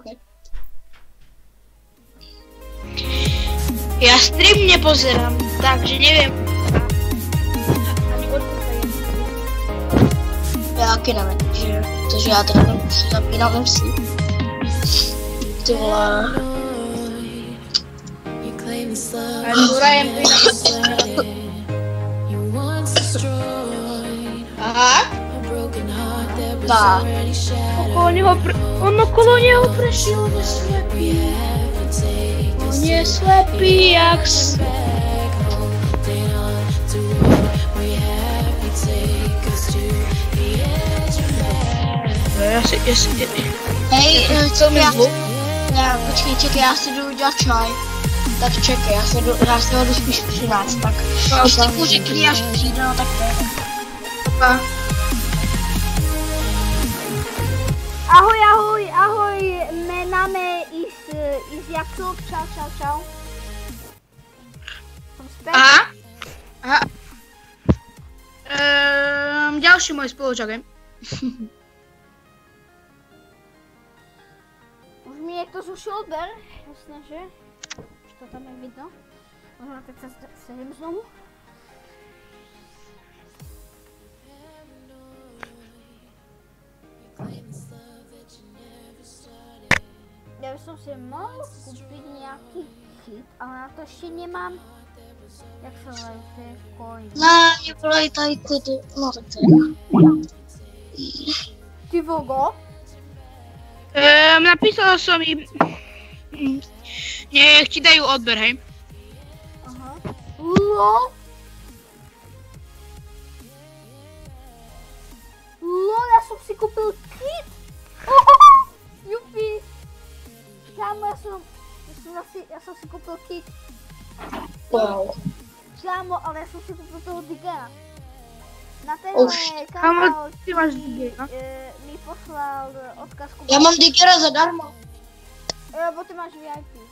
Ja stream nepozerám, takže neviem. Já taky nevím, že, takže já teda musím zapínat M C. Ty vole. Aha. Tak. Okolo něho, pr- on okolo něho prešel, on je slepý. On je slepý, jak s... Já si, já si, Hej, eh, co mi já, zvuk? já, počkej, čekaj, já si jdu udělat čaj. Tak čekaj, já se jdu, já se jdu spíš přinést, tak. Když ty mu řekni, až přijde, no tak to je. Pa. Ahoj, ahoj, ahoj, jmenáme is, is Jakub, čau, čau, čau. Som zpět. Aha. Aha. Ehm, ďalší môj spolučák. Už mi někdo zrušil odber, jasně, že? Už to tam je vidno. Možná teď se sedím znovu. Já bych si mohl koupit nějaký kit, ale na to ještě nemám. Jak se volají ty coin? Ne, mě volají tady ty, ty, no tak to je. Ty vogo? Ehm, napísala som im... Nech ti dajú odber, hej. Aha. LOL? LOL, já jsem si koupil kit! Ohoho! Jupi! Kámo, já jsem, já jsem, asi, já jsem si koupil kit. Wow. Kámo, ale já jsem si koupil toho Digera. Na Už. tenhle kanál Kámo, ty máš Digera? eh, mi poslal odkaz. Já mám Digera zadarmo. Jo, bo ty máš V I P.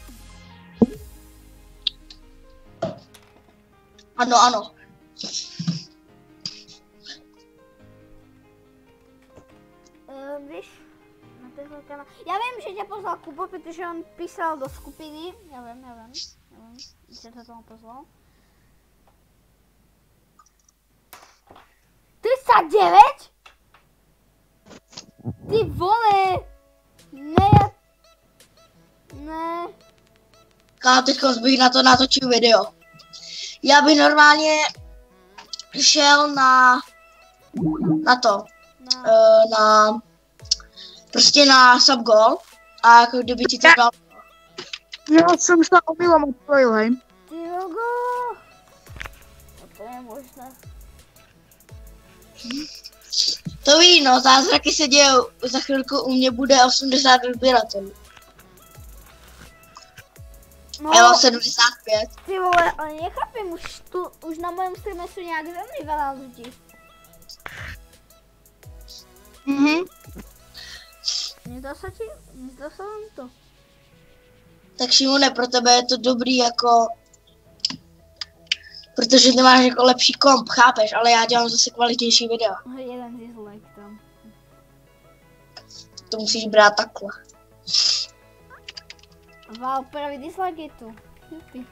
Ano, ano. Uh, víš, na tenhle kanál. Já vím, že tě poslal Kubo, protože on písal do skupiny. Já vím, já vím, já vím, že to tomu poslal. třicet devět? Ty vole! Ne, ne. Já teďka bych na to natočil video. Já bych normálně šel na, na to, No. uh, na, prostě na subgoal a jako kdyby ti to dal. Ja som sa omylom odpojil, hej. Ty vogo, možné. To ví, no, zázraky se dějou. Za chvilku u mě bude osmdesát odběratelů. No, Já mám sedmdesát pět. ty vole, ale nechápem, už tu, už na mém streamu jsou nějak velmi veľa lidí. Mhm. Nezdá se ti? Nezdá se vám to? Tak Šimone, pro tebe je to dobrý jako... Protože ty máš jako lepší komp, chápeš? Ale já dělám zase kvalitnější videa. Jeden dislike tam. To musíš brát takhle. Wow, pravý dislike je tu. Jupi.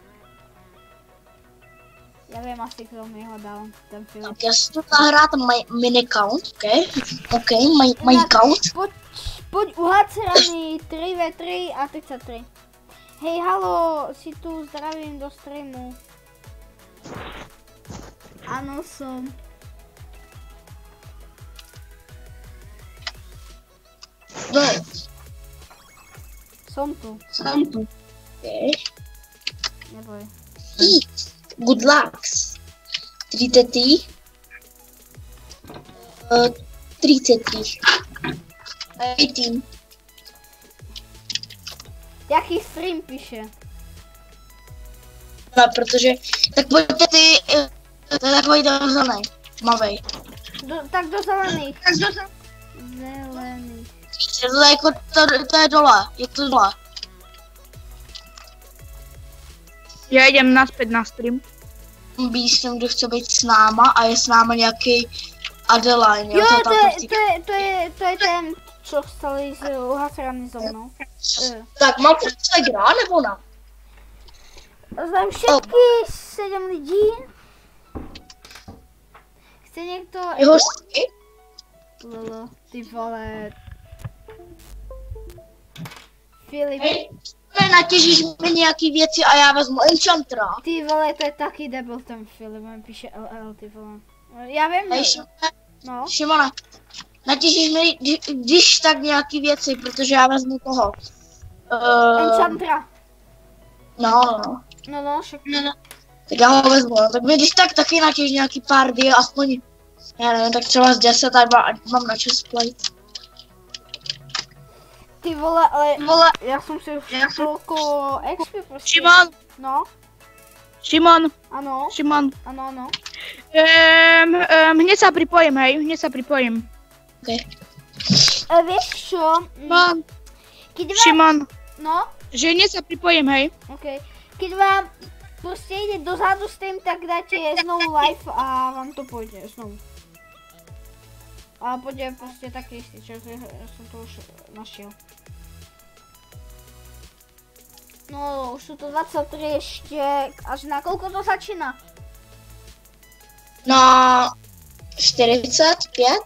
Já vím asi, kdo mi ho dal, ten film. Tak já si tu nahrát my, mini count, ok? Ok, my, my count. Pojď, pojď uhát se rany tři ve tři a třicet tři. Hej, halo, si tu, zdravím do streamu. Ano, jsem. No, Jsem tu, jsem tu. Ok. neboj. Eat. Good lucks. třicet tři. Uh, třicet tři. osmnáct. Jaký stream píše? No, protože, tak pojďte ty, eh, to je takový ten zelený, tmavej. Do, tak do zelených. Tak do zelených. Je to jako, to, to je dole, je to dole. Já jdem naspět na stream. Bísem, kdo chce být s náma a je s náma nějaký Adeline, Jo, to, to je, to je, to je, to je ten, co stali z Uhacerami so mnou. Eh. Tak mám to se hrá nebo ne? Znám všetky sedm lidí. Chce někdo... Jeho sky? Lolo, ty vole. Filip, Hej, natěžíš mi nějaký věci a já vezmu Enchantera. ty vole, to je taky debil ten Filip, on píše L L, ty vole. Já vím, Hej, že... Šimone, No, Šimone, natěžíš mi, kdy- když tak nějaký věci, protože já vezmu toho. Uh, Enchantera. no, no, no. No, no, však... No, no. Tak já ho vezmu, no. Tak mi když tak taky natěž nějaký pár díl, aspoň, já nevím, tak třeba z deset a dva, ať mám na čas plate. Ty vole, ale... Vole, Já jsem si už chvilku X P prostě. Šimon, No, Šimon, ano, Šimon. ano, ano. Um, um, hned sa pripojím, hej, hned sa pripojím. okay. E, víš čo? Šimon, Keď vám... Šimon, No, že hned sa pripojím, hej. ok. Keď vám prostě jde dozadu s tím, tak dáte znovu live a vám to půjde znovu. A půjde prostě taky jistý, čo já jsem to už našel. No, už jsou to dvacet tři ještě, až na kolko to začíná? Na čtyřicet pět?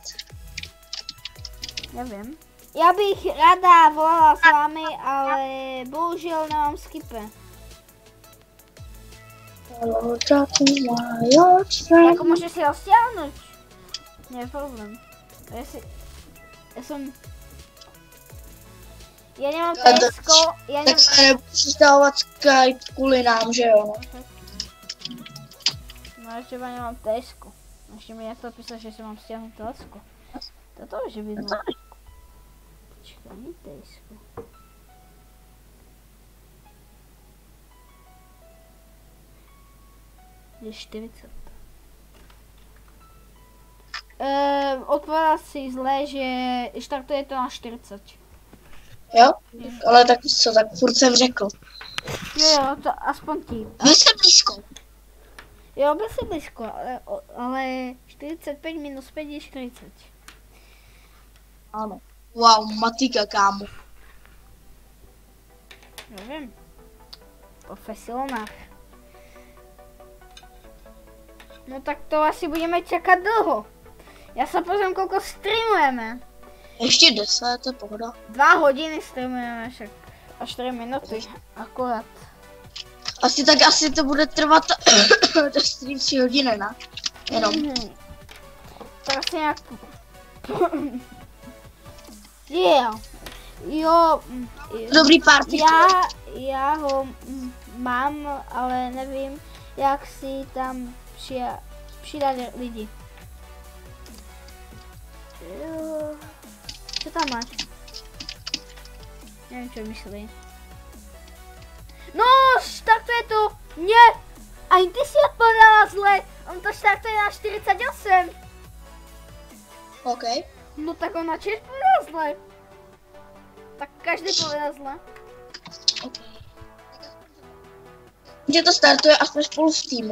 Nevím. Já bych ráda volala s vámi, ale bohužel nemám skipy. Jako můžeš si ho stáhnout. Nie problém. Já si... Já jsem... Já nemám T-sko, já Tak nemám... se nebudeš stávat Skype kvůli nám, že jo? No ještě nemám T-sko. Ještě mi něco písal, že si mám stáhnout T-sko. To už by bylo. Počkej, ani T-sko. Je čtyřicet. Ehm, odpovědá si zle, že štartuje to na čtyřicet. Jo? Ale tak co, tak furt jsem řekl. Jo, jo, to aspoň tím. Byl jsem blízko. Jo, byl si blízko, ale, ale čtyřicet pět minus pět je čtyřicet. Ano. Wow, matika, kámo. Nevím. Profesionál. No tak to asi budeme čekat dlouho. Já se pozrám, kolko streamujeme. Ještě deset, to je pohoda. Dva hodiny streamujeme však. A čtyři minuty, akorát. Asi tak asi to bude trvat to stream tři hodiny, ne? Jenom. Mm-hmm. Tak asi nějak... yeah. Jo. mm, Dobrý party. Já, já ho mm, mám, ale nevím, jak si tam přija, přidat lidi. Jo. Co tam máš? Nevím, co myslí. No, startuje to! Ne! A ty si odpovědala zle! On to startuje na čtyřicet osm. OK. No tak on na čtyři povedal zle. Tak každý povedal zle. OK. Že to startuje a jsme spolu v týmu.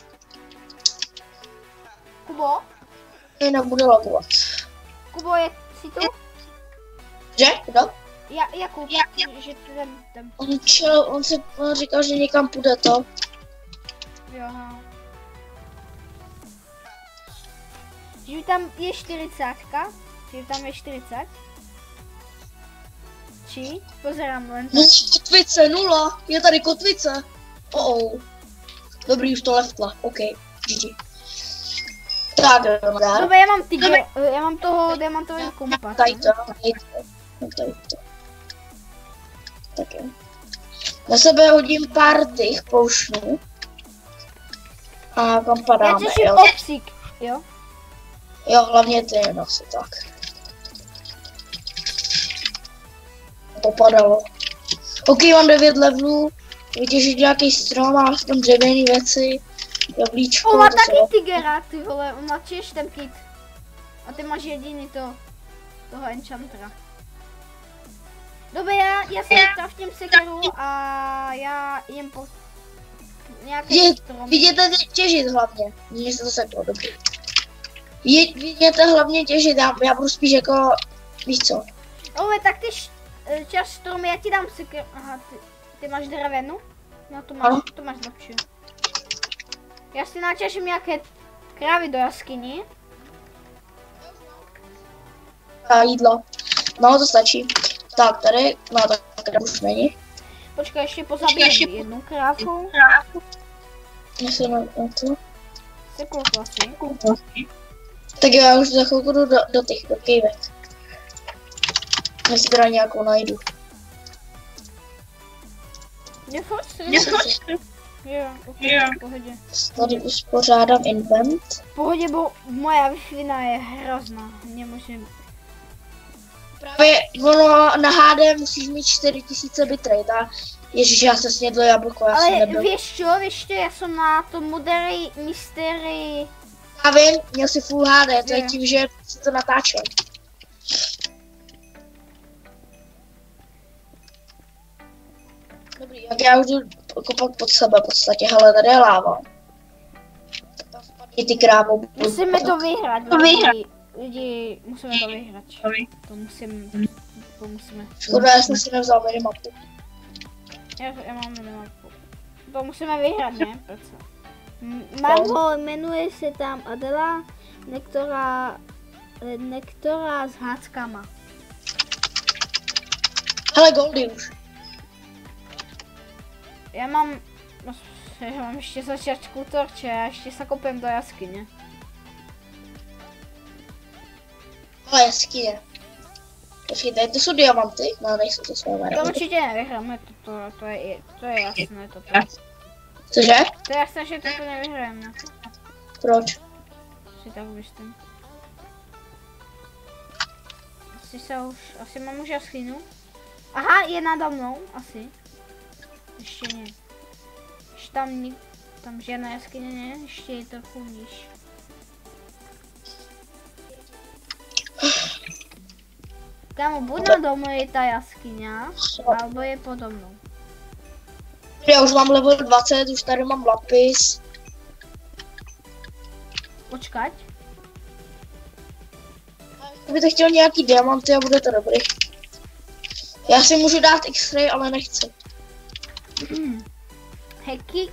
Kubo? Jinak bude lagovat. Kubo, je si tu? Že? Kdo? Ja, Jakub, Ja- že tu jdem, jdem. On, čel, on se on říkal, že někam půjde to. Jo, no. Že tam je čtyřicátka? Že tam je čtyřicet? Či? Pozerám len No, tak. kotvice, nula. Je tady kotvice. Oh, oh. Dobrý, už to leftla. OK, G G. Tak, dá. Dobře, já mám tiger, já mám toho diamantového kompas. Tady to, tady to. No, tady to. Tak jo. Na sebe hodím pár těch poušnů. A tam Já padáme, těším jo. obsík, jo? Jo, hlavně ty, no asi tak. Popadalo. OK, mám devět levelů. Vytěžit nějaký strom, mám v tom dřevěný věci. Jablíčko, On má to taky se... tigera, ty vole, on má těž ten kit. A ty máš jediný to, toho enchantera. Dobře, já, já si traftím sekeru a já jdem po nějaký Je, strom. vidíte těžit hlavně. Mně se to seklo, dobrý. Je, vidíte hlavně těžit, já, já budu spíš jako, víš co. Dobře, tak ty š- čas stromy, já ti dám sekeru. Aha, ty, ty máš dřevěnu? No to máš, Ano. to máš lepší. Já si načeším nějaké krávy do jaskyni. A jídlo. No, to stačí. Tak, tady, no tak tady už není. Počkej, ještě pozabijím jednu krávku. Jestli na, na to. Sekundu asi. Tak jo, já už za chvilku jdu do, do těch, do kejvek. Já si teda nějakou najdu. Nechoď si. Jo, ok, v pohodě. Tady uspořádám invent. V pohodě, bo moja Wi-Fi je hrozná. Nemůžem. Právě ono na H D musíš mít čtyři tisíce bitrate a ježiš, já jsem snědl jablko, já jsem Ale nebyl. víš čo, víš čo, já jsem na tom Modery Mystery. Já vím, měl si full H D, to je Jo. tím, že si to natáčel. Dobrý, jak já už jdu kopat pod sebe v podstatě, hele, tady je láva. Tak tam spadně ty krávo. Musíme to vyhrát, To vyhrát. lidi, lidi, musíme to vyhrát. To musím, to musíme. Škoda, já jsem si nevzal minimapu. Já, já mám minimapu. To musíme vyhrát, ne? Přece. M- Mám ho, jmenuje se tam Adela, nektorá, eh, nektorá s háckama. Hele, Goldy už. Já mám, no, já mám ještě začátku torče, já ještě se kopem do jaskyně. Ale jeskyně. Počkejte, to jsou diamanty? No, nejsou to své To varianty. určitě nevyhráme, to, to, to, je, to je jasné, to, to. Cože? To je jasné, že toto nevyhrajeme. Proč? Si tak myslím. Asi se už, asi mám už jaskynu. Aha, je nade mnou, asi. Ještě ne. Ještě tam, ni- tam žádná jaskyně ne, ještě je trochu níž. Kámo, buď nade mnou je ta jaskyně, alebo je podo mnou. Já už mám level dvacet, už tady mám lapis. Počkať. Kdybyste chtěl nějaký diamanty a bude to dobrý. Já si můžu dát X-ray, ale nechci. Hacking.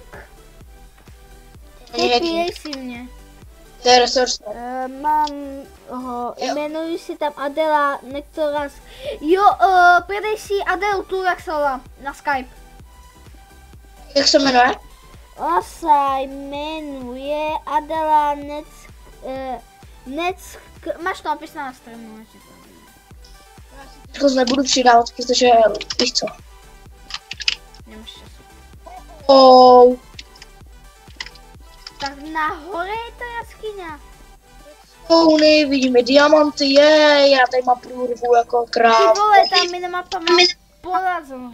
Není hacking. Hacking si mě. To je resource. Uh, mám ho, Jo. jmenuji si tam Adela Nektoras. Jo, uh, pridej si Adelu tu, jak se volá, na Skype. Jak se jmenuje? Ona se jmenuje Adela Nec... Uh, Nec... Máš to napísané na streamu, než to. To nebudu přidávat, protože víš co. Nemáš času. Oh. Tak nahoře je ta jaskyně. Kouny, vidíme diamanty, je, já tady mám průrvu jako král. Ty vole, ta minimapa má porazenou.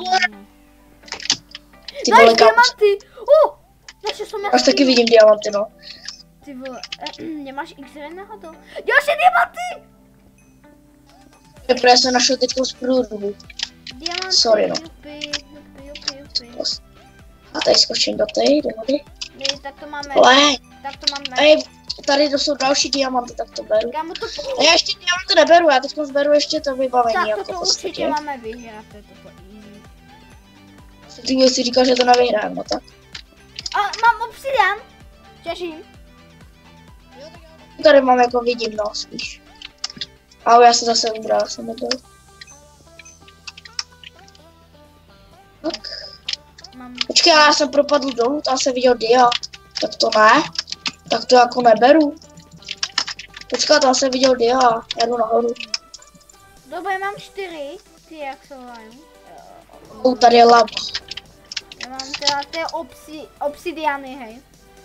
Ty Máš vole, kam? diamanty! Uh, našel jsem Až jaskyni. taky vidím diamanty, no. Ty vole, eh, nemáš X-ray náhodou? Další diamanty! Teprve jsem našel teďko z průrvu. Diamanty, Sorry, no. jupi, jupi, jupi, jupi. A tady skočím do té, do vody. Ne, tak to máme, Ale, tak to máme. ej, tady to jsou další diamanty, tak to beru. Kámo, to, A já ještě diamanty neberu, já teď zberu ještě to vybavení. tak jako toto v podstatě. určitě máme vyhrát, to je toto easy. Ty věci říkal, že to nevyhrám, no tak. A mám obsidian, těžím. Tady mám jako vidím, no, spíš. Ale já se zase ubral, jsem nebyl. Tak. Mám, Počkej, ale já jsem propadl dolů, tam jsem viděl dia. Tak to ne. Tak to jako neberu. Počkej, tam jsem viděl dia, já jdu nahoru. dobré, mám čtyři, ty jak se volají. Oh, tady je lava. Já mám teda ty obsi, obsidiany, hej.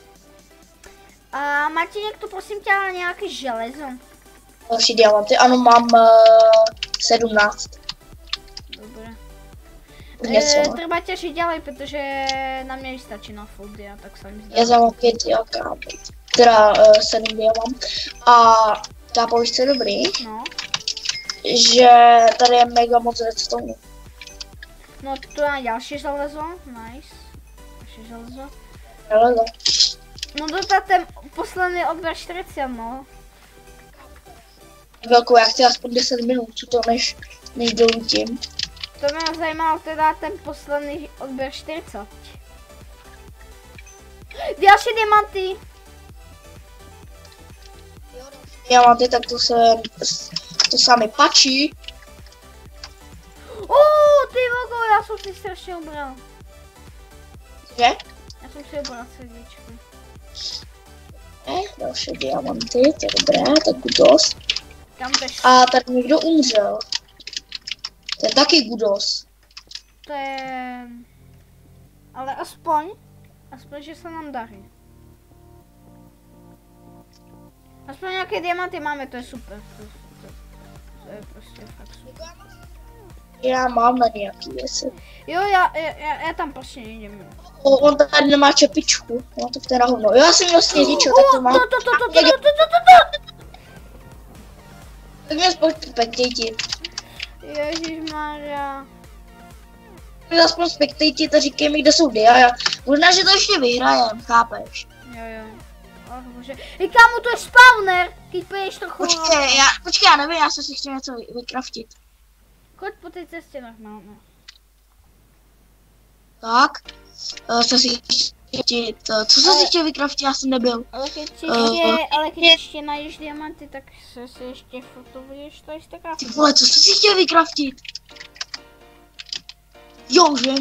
A máte někdo, prosím tě, nějaké železo? Další diamanty, ano, mám uh, sedmnáct. Dobré. Něco. E, třeba těžší dělej, protože na mě stačí na full dia, tak se mi zdá. Já mám pět diakámů. Teda uh, sedm diamant. A ta povíšce dobrý, No, že tady je mega moc redstone. no to je další železo, nice. Další železo. Ale No to je ten poslední odběr čtyřicet, no. velkou, já chci aspoň deset minut, co to než, než dolítím. To mě zajímalo teda ten poslední odběr čtyřicet. Další diamanty. Diamanty, tak to se, to se mi pačí. Oh, ty vogo, já jsem si strašně ubral. Že? Já jsem si ubral srdíčko. Eh, další diamanty, to je dobré, tak gudos. Kam jdeš? A tady někdo umřel. To je taky gudos. To je... Ale aspoň, aspoň, že se nám daří. Aspoň nějaké diamanty máme, to je super. To, to, to je prostě fakt super. Já mám na nějaký věci. Jo, já, já, já, já tam prostě nejdem. O, on tady nemá čepičku, no to v té na hovno. Jo, já jsem měl sněžičo, tak to mám. To, to, to, to, to, to, to, to, to. Tak mě spektajti. Ježišmarja. My aspoň spektajti, to říkej mi, kde jsou dia. Já, možná, že to ještě vyhrajem, chápeš? Jo, jo. Ach bože. Hej kámo, to je spawner. Keď půjdeš trochu... Počkej, já, počkej, já nevím, já jsem si chtěl něco vy, vykraftit. Choď po té cestě normálně. Tak, uh, co si chtět, uh, co jsem si chtěl vykraftit, já jsem nebyl. Ale keď si Eh, ještě, ale keď ještě najdeš diamanty, tak se si ještě fotovuješ, to je taká... Ty vole, co jsi si chtěl vykraftit? Jo, že?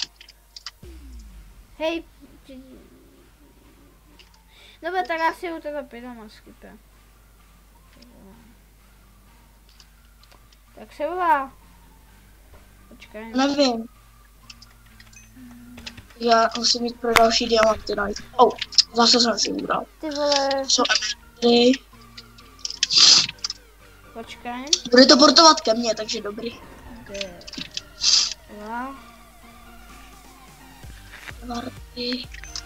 Hej. ty- Dobře, tak já si u tebe půjdem a skipe. Tak se volá. Počkej. Nevím. Já musím jít pro další diamanty najít. Oh, zase jsem si ubral. Ty vole, Co emeraldy? počkej. Bude to portovat ke mně, takže dobrý. Kde? Dva. Varty.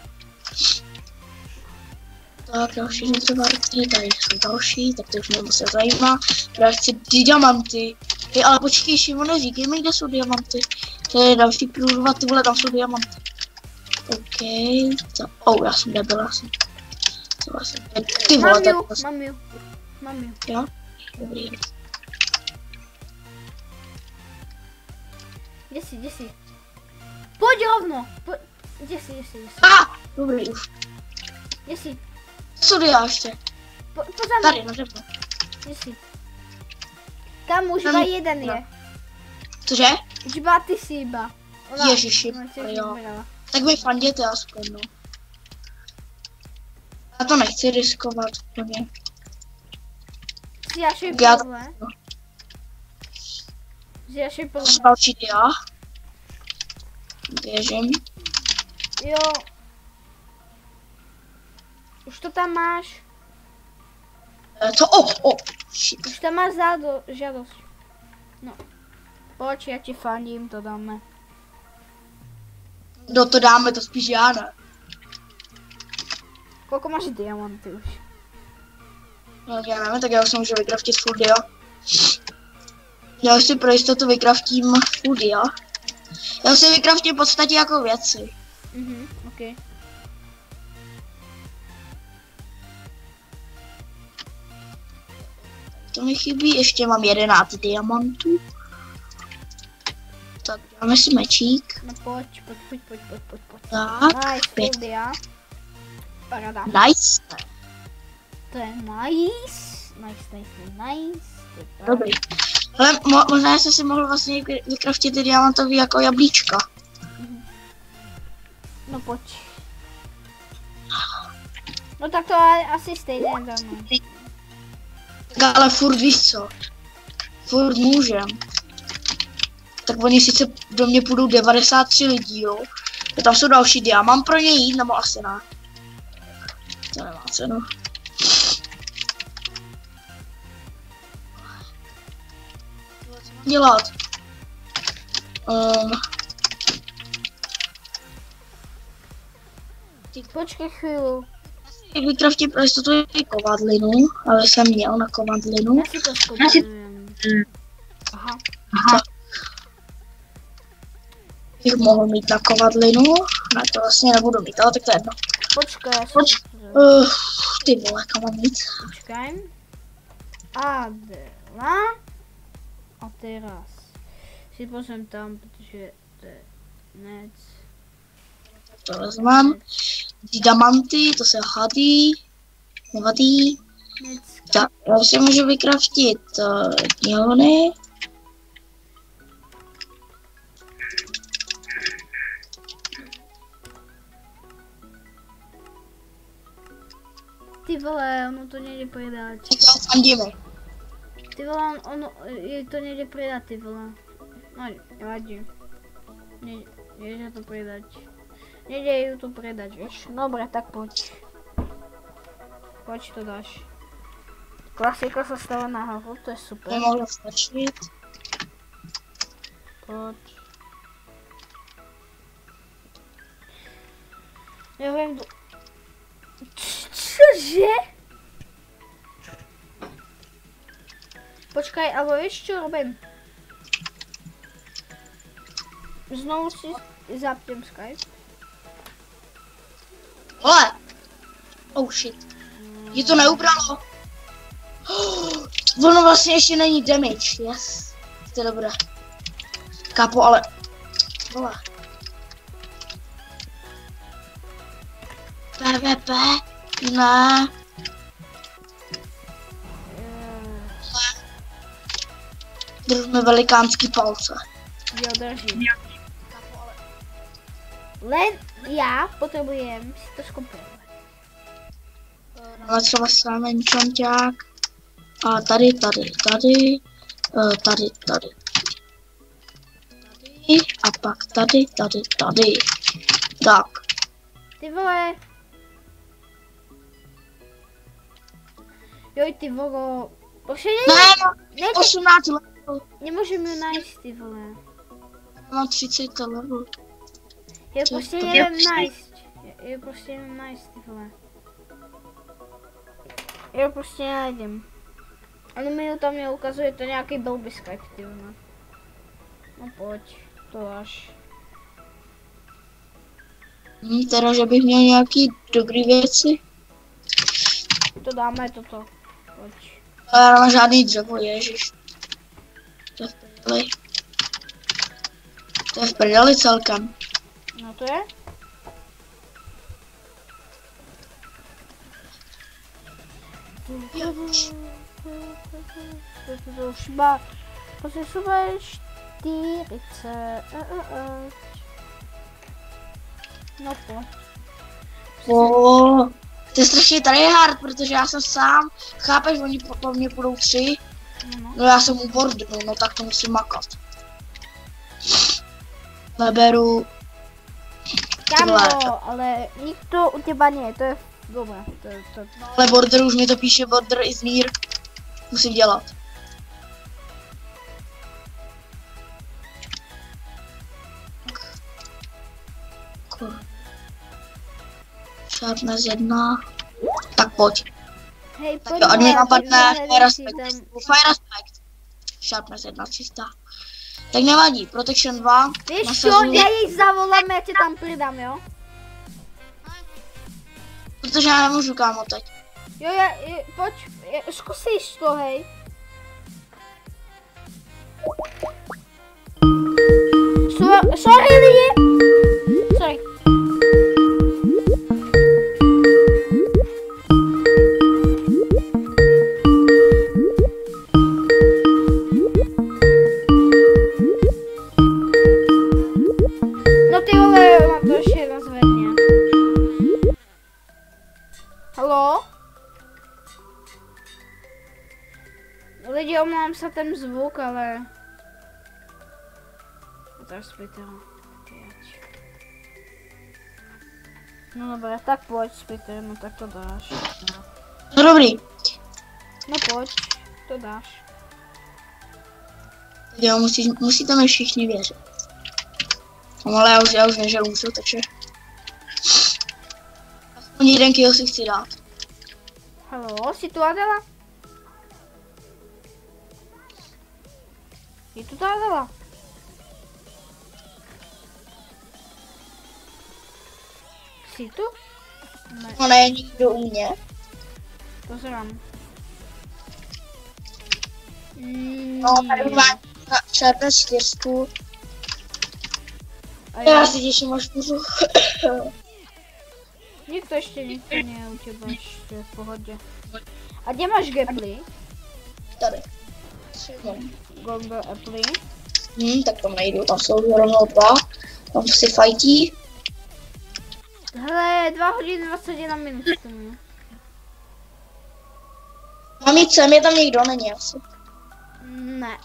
Tak, další varty, tady jsou další, tak to už mě se zajímá. Já chci ty diamanty. Ty, ale počkej, Šimone, neříkej mi, kde jsou diamanty. To je další průrva, ty vole, tam jsou diamanty. OK, to, oh, já jsem nebyl, já jsem. To vlastně, ty vole, Mám tak ju, to mám ju. Mám ju. jo, dobrý. Jdi si, jdi si. Pojď rovno. Pojď. Jdi si, jdi si, jdi si. Ah, dobrý, už. Jdi si. Co dia ještě? Po, pojď za Tady, mnou. na dřevo. Jdi si. Kam už Tam- iba jeden je. Cože? Už iba ty si iba. Ježiši, ona tě jo. vybrala. Tak mi fanděte aspoň, no. Já to nechci riskovat úplně. Zjašuj Já- podle. no. Zjašuj To jsou podle. další dia. Běžím. Jo. Už to tam máš. Eh, Co? O, o, shit. Už tam máš zádo, žádost. No. Pojď, já ti fandím, to dáme. No to dáme, to spíš já ne. Kolik máš diamanty už? No já nevím, tak já už si můžu vykraftit full dia. Já už si pro jistotu vykraftím full dia. Já už si vykraftím v podstatě jako věci. Mhm, ok. To mi chybí, ještě mám jedenáct diamantů. Tak dáme si mečík. No pojď, pojď, pojď, pojď, pojď, pojď, pojď. Tak, Nice, pět. full dia. Paráda. Nice. To je nice. Nice, nice, nice. To je paráda. Dobrý. Ale mo- možná jsem si mohl vlastně vy- vykraftit ty diamantový jako jablíčka. No pojď. No tak to je asi stejně dáme. Tak ale furt víš co. Furt můžem. Tak oni sice do mě půjdou devadesát tři lidí, jo. A tam jsou další dia. Mám pro ně jít, nebo asi ne? To nemá cenu. Co mám dělat? Um, Počkej chvíli. vykraftím pro jistotu i kovadlinu, ale jsem měl na kovadlinu. Já si to zkouším. Aha. Bych mohl mít na kovadlinu, na to vlastně nebudu mít, ale tak to je jedno. Počkej, já si Poč- to Uh, ty vole, kam mám jít? počkej. Adela. A teraz si pozem tam, protože to je nec. To vezmem. Diamanty, to se hadí. Nevadí. Nec. Tak, já si můžu vykraftit uh, knihovny. Ty vole, ono to nejde prodat. Fandíme. Ty vole, on, ono, je to nejde prodat, ty vole. No, nevadí. Nejde, nejde to prodat. Nejde to prodat, víš? Dobre, tak pojď. Pojď to dáš. Klasika se stala nahoru, to je super. Nemohlo stačit. Pojď. Já vím, do... Č- Cože? Počkaj, ale víš, čo robím? Znovu si zapnem Skype. Vole! Oh shit. Je to neubralo. Oh, ono vlastně ještě není damage, yes. To je dobré. Kápo, ale... Vole. P V P? Ne. Držme velikánský palce. Jo, držím. Len já potřebujem si to zkompilovat. Ale třeba sám enchanták. A tady, tady, tady. eh, Tady, tady. Tady. A pak tady, tady, tady. Tak. Ty vole. Joj, ty vole. Bože, Ne, ne, no, ne, osmnáct level. nemůžeme ju najít, ty vole. Mám třicet level. Je Co prostě to? nevím najít. Je, je prostě nevím najít, ty vole. Já prostě najdem. Ano, mi tam mě ukazuje to nějaký blbý Skype, ty vole. No pojď, to až. Hm, teda, že bych měl nějaký dobrý věci. To dáme toto. Pojď. Ale já nemám žádný dřevo, ježiš. To je v prdeli. To je v prdeli celkem. No to je? To už má potřebuje čtyřicet. No pojď. Oh, to je strašně tryhard, protože já jsem sám. Chápeš, oni po, po mně půjdou tři. No. No já jsem u bordu, no tak to musím makat. Neberu. Kámo, ale nikdo u těba nie, to je Dobré, to, to, Ale border už mi to píše, border is near. Musím dělat. Sharpness jedna. Tak pojď. hej, Tak pojď jo, ať mi napadne pojďme, Fire si Aspect. tam- Fire Aspect. Sharpness jedna čistá. Tak nevadí, Protection dva. Víš čo, nasazuju, já jej zavolám, já tě tam přidám, jo? protože já nemůžu, kámo, teď. Jo, já, je, pojď, je, zkusíš to, hej. So, sorry lidi. Sorry. No ty vole, mám to ještě rozvedně. Haló? Lidi, omlám se ten zvuk, ale... Spytel. No dobré, tak pojď, Spytel, no tak to dáš. No dobrý. No pojď, to dáš. Jo, musí, musíte mi všichni věřit. No, ale já už, já už nežeru, takže... Aspoň jeden kill si chci dát. Haló, jsi tu Adela? Je tu ta Adela? Jsi tu? Ne, No ne, nikdo u mě. to zrám. Mm, No, tady má na Sharpness čtyři. a Já já, si těším, až můžu. nikdo ještě nikdo nie u těba ještě v pohodě. A kde máš Geply? Tady. Golden Apple. Hm, tak tam nejdu, tam jsou rovnou dva. Tam si fajtí. Hele, dva hodiny dvacet jedna minut k tomu. Mám jít sem, je tam někdo, není asi. Ne.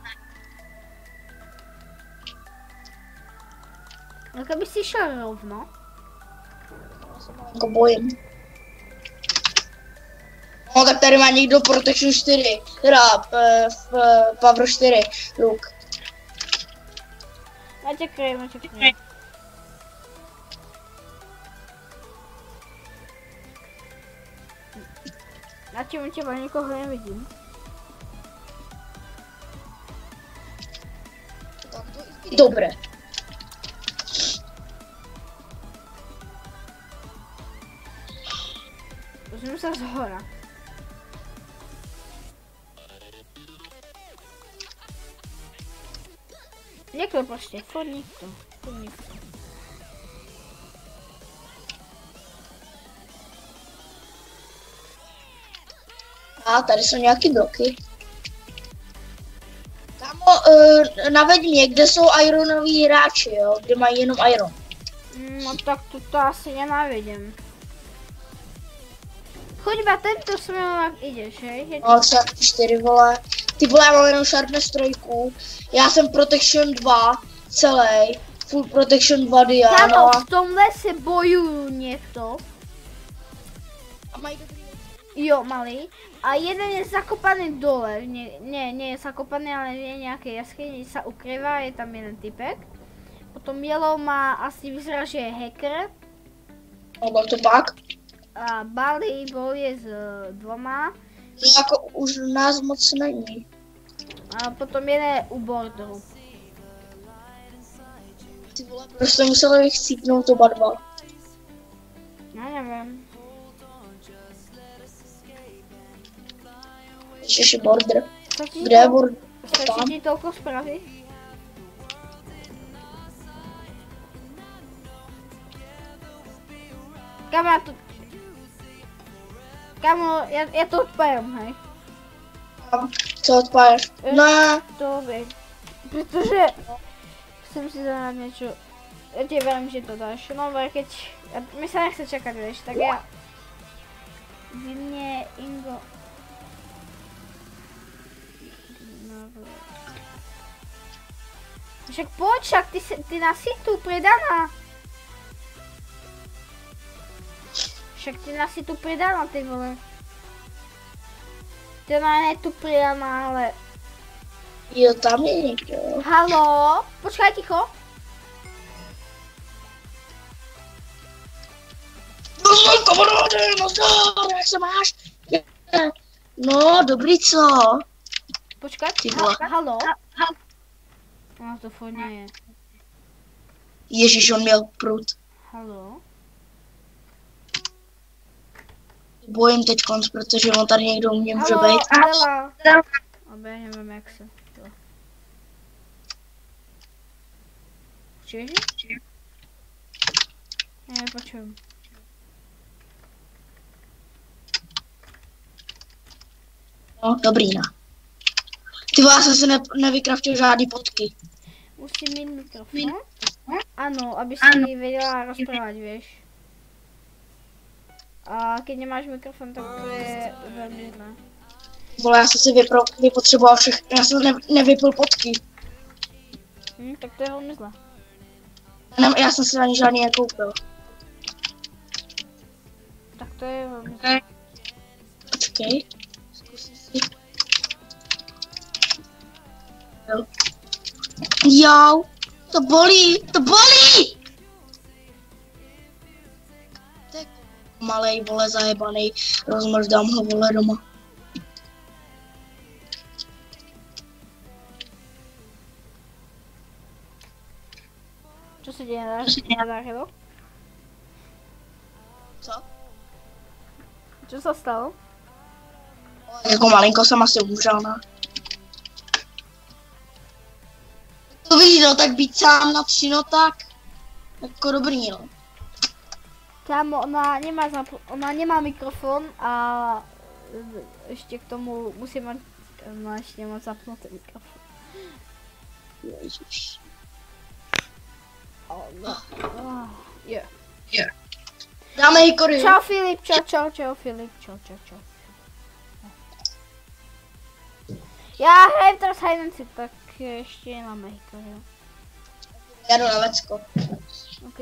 Tak aby si šel rovno. Já se malinko bojím. No tak tady má někdo Protection čtyři, teda v, v Power čtyři, Luke. Já tě kryjem, já tě kryjem. Na čem těba nikoho nevidím. Tak to je dobré. Pozvím se z hora. Někdo prostě, furt nikdo, furt nikdo. A tady jsou nějaký bloky. Kámo, uh, naveď mě, kde jsou ironoví hráči, jo? Kde mají jenom iron. No tak to, to asi nenávidím. Choďba, tento směl jak jdeš, hej? Je- No, třeba čtyři, vole. Ty vole, já mám jenom Sharpness trojku. Já jsem Protection dva, celý. Full Protection dva Diana. Kámo, v tomhle se bojuju někdo. A mají dobrý. Jo, malý. A jeden je zakopaný dole. Ne, ne, nie je zakopaný, ale je nějaké jaskyni, se ukrývá, je tam jeden typek. Potom Yellow má, asi vyzerá, že je hacker. No, to pak. A Bali bojuje s eh, dvoma. To jako už nás moc není. A potom jeden u borderu. Ty vole, prostě museli chcípnout oba dva. Já nevím. Ještě je border. Stačí Kde je to- border? Stačí Tam. ti tolko zprávy? Kámo, já to... Kámo, já, já to odpajím, hej. Co odpájáš? Ne. To vím. Protože... Jsem si zahrát něco... Já ti vím, že to dáš. No, ale keď... Já, mi se nechce čekat, víš, tak já... Vy mě, Ingo... No, však pojď, však ty, se- ty na situ, predaná. však ty nás si tu pridala, ty vole. Ty ne tu pridala, ale... Jo, tam je někdo. Haló? Počkej, ticho. No, kamaráde, nazdar, jak se máš? No, dobrý, co? Počkej, Ty vole. ha, haló? No to furt je. Ježíš, on měl prut. Haló? Bojím teď konc, protože on tady někdo u mě může Haló, být. Adela. Aby já nevím, jak se to... Čuješ? Ne, počujem. No, dobrý, no. Ty vole, já jsem si ne, nevykraftil žádný potky. Musím mít mikrofon. Ano, aby si věděla rozprávat, víš. A když nemáš mikrofon, tak to je velmi zlé. Vole, já jsem si vypro, vypotřeboval všechny, já jsem ne, nevypil potky. Hm, tak to je velmi zlé. Ne, já jsem si ani žádný nekoupil. Tak to je velmi zlé. Počkej. Zkusím si. Jo. Jau, to bolí, to bolí! Tak malej, vole, zajebanej, rozmrzdám ho, vole, doma. Co se děje na zářivo? Co? Co se stalo? Jako malinko jsem asi umřel, ne? To víš, no, tak být sám na tři, no tak. Jako dobrý, no. Kámo, ona nemá, zapl- ona nemá mikrofon a ještě k tomu musí mít, ona ještě nemá zapnutý mikrofon. Ježiš. Oh, no. oh, yeah. Dáme hikory. Čau Filip, čau, čau, čau Filip, čau, čau, čau. Já hraju teraz hide and seek, tak ještě nemáme hikory, jo. Já jdu na vecko. OK.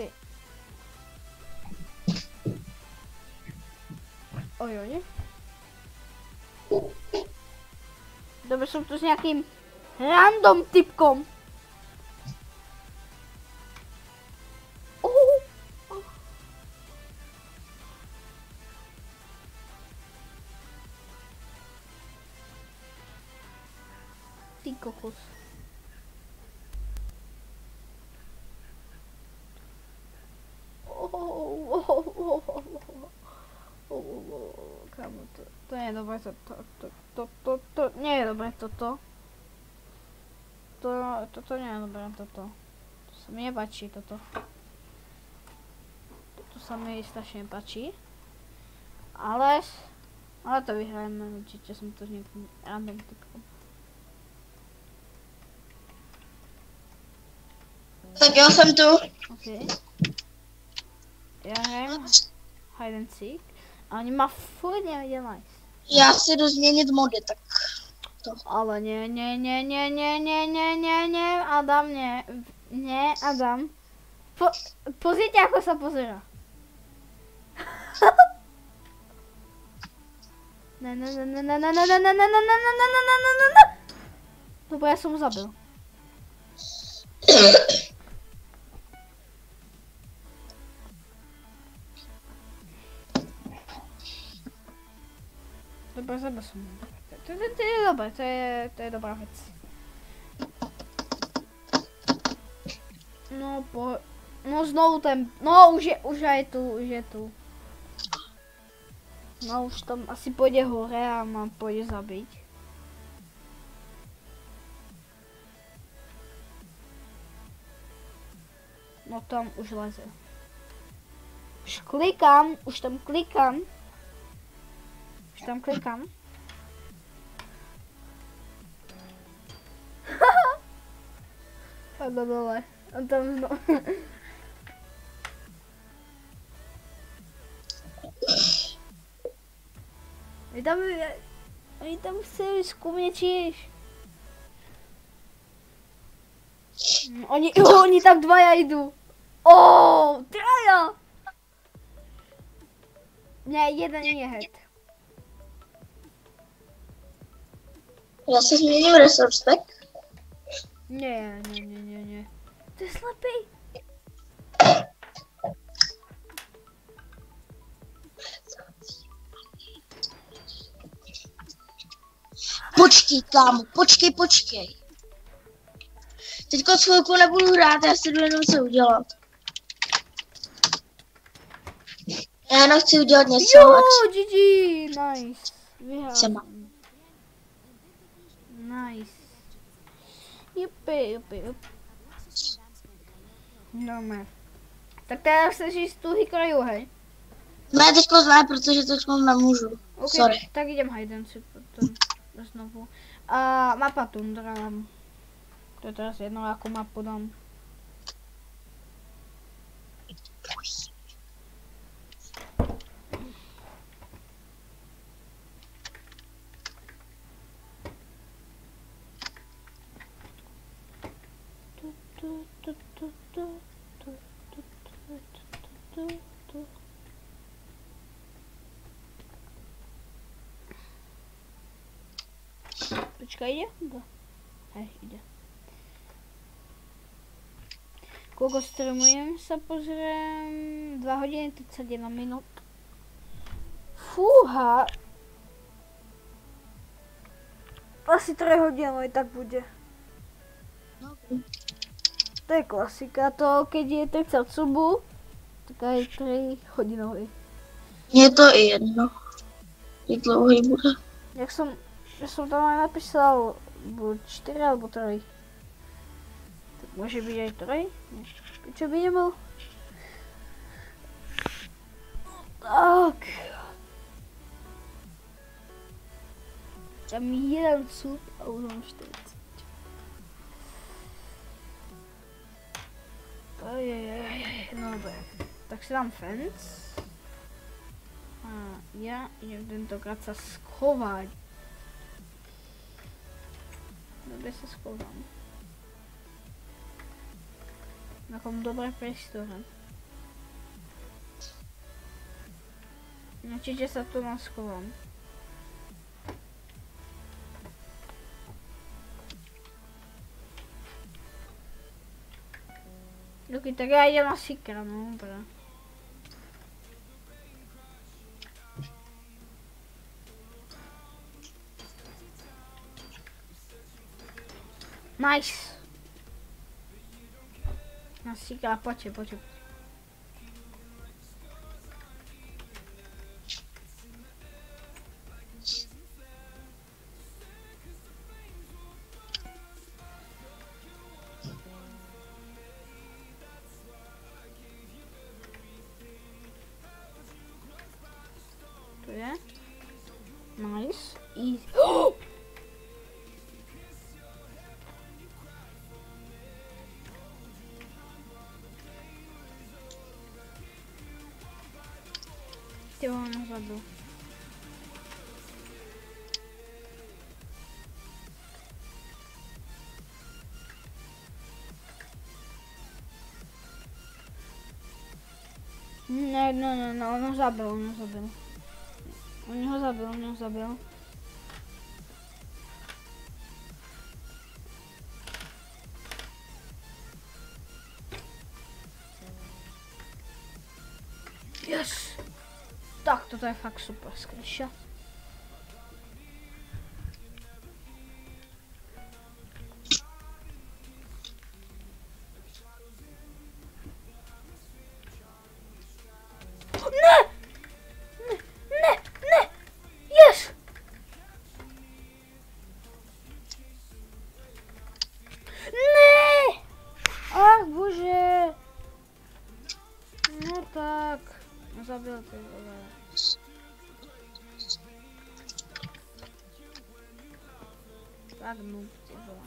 Oj, oj. Dobře, jsem tu s nějakým random typkom. Oh. Oh. Ty kokos. Oh, oh, oh, oh, oh, oh. Kámo, to, to nie je dobré, to, to, to, to, to, to nie je dobré toto. To, toto nie je dobré, toto. To sa mi nepáči, toto. Toto sa mi strašne nepáči. Ale, ale to vyhrajeme, určite som to s nejakým random typom. Tak jo, jsem tu. OK. Já hrajem hide and seek. A oni ma furt nedělají. Já si jdu změnit mody, tak to. Ale ne, ne, ne, ne, ne, ne, ne, ne, ne, Adam, ne, ne, Adam. Po, pozrite, ako sa pozera. Ne, ne, ne, ne, ne, ne, ne, ne, ne, ne, ne, ne, ne, ne, ne, ne, ne. Dobre, ja som ho zabil. Dobre, zabil som ho. To, to, to je dobré, to je, to je dobrá vec. No, po, no znovu ten, no už je, už je tu, už je tu. No už tam asi pôjde hore a mám pôjde zabiť. No tam už leze. Už klikám, už tam klikám. Už tam klikám. Padlo dole. On tam znovu. Vy tam, vy tam chceli skúmiečiš. Oni, oni tam dvaja idú. Ó, traja. Ne, jeden je het. Já se změním resource pack. Ne, ne, ne, ne, ne. To je slepý. Počkej, kámo, počkej, počkej. Teďko chvilku nebudu hrát, já si jdu jenom co udělat. Já jenom chci udělat něco. Jo, ať- G G, nice. Vyhrál Jsem. jsem. Nice. Jupi, jupi, jupi. Dobře. Tak teda se říct tu hykraju, hej? Ne, teďko ne, protože teďko nemůžu. OK, Sorry. tak jdem hajden si potom znovu. A mapa Tundra. To je teraz jedno, jakou mapu dám. Počkaj, jde? Jde. Hej, jde. Koľko streamujem, sa pozriem. dva hodiny tridsaťjeden minút. Fúha. Asi tri hodiny tak bude. To je klasika, to keď je tridsať subů, tak aj tri hodinový. Mně je to i jedno. Jak dlouhý bude. Jak som, ja som tam aj napísal buď čtyři alebo tri. Tak môže byť aj tri? Čo by nebol? Tak. Tam jeden sub a už mám čtyřicet. Ajajaj, no dobré. Tak si dám fence. A ja idem tentokrát sa schovať. Dobre sa schovám. Na takom dobré priestore. Určite sa tu naschovám. Ok, tak ja idem na Seekera, no dobré. Nice. Na Seekera, poďte, poďte. To je. Nice. Easy. Oh! Ty ho nezabil. Ne, ne, ne, ne, on ho zabil, on ho zabil. On ho zabil, on ho zabil. Yes! Tak, toto je fakt super skryša. Ne! Ne, ne, ne! Yes! Ne! Ach, bože! No tak. Zabil ty vole. Tak noob ty vole.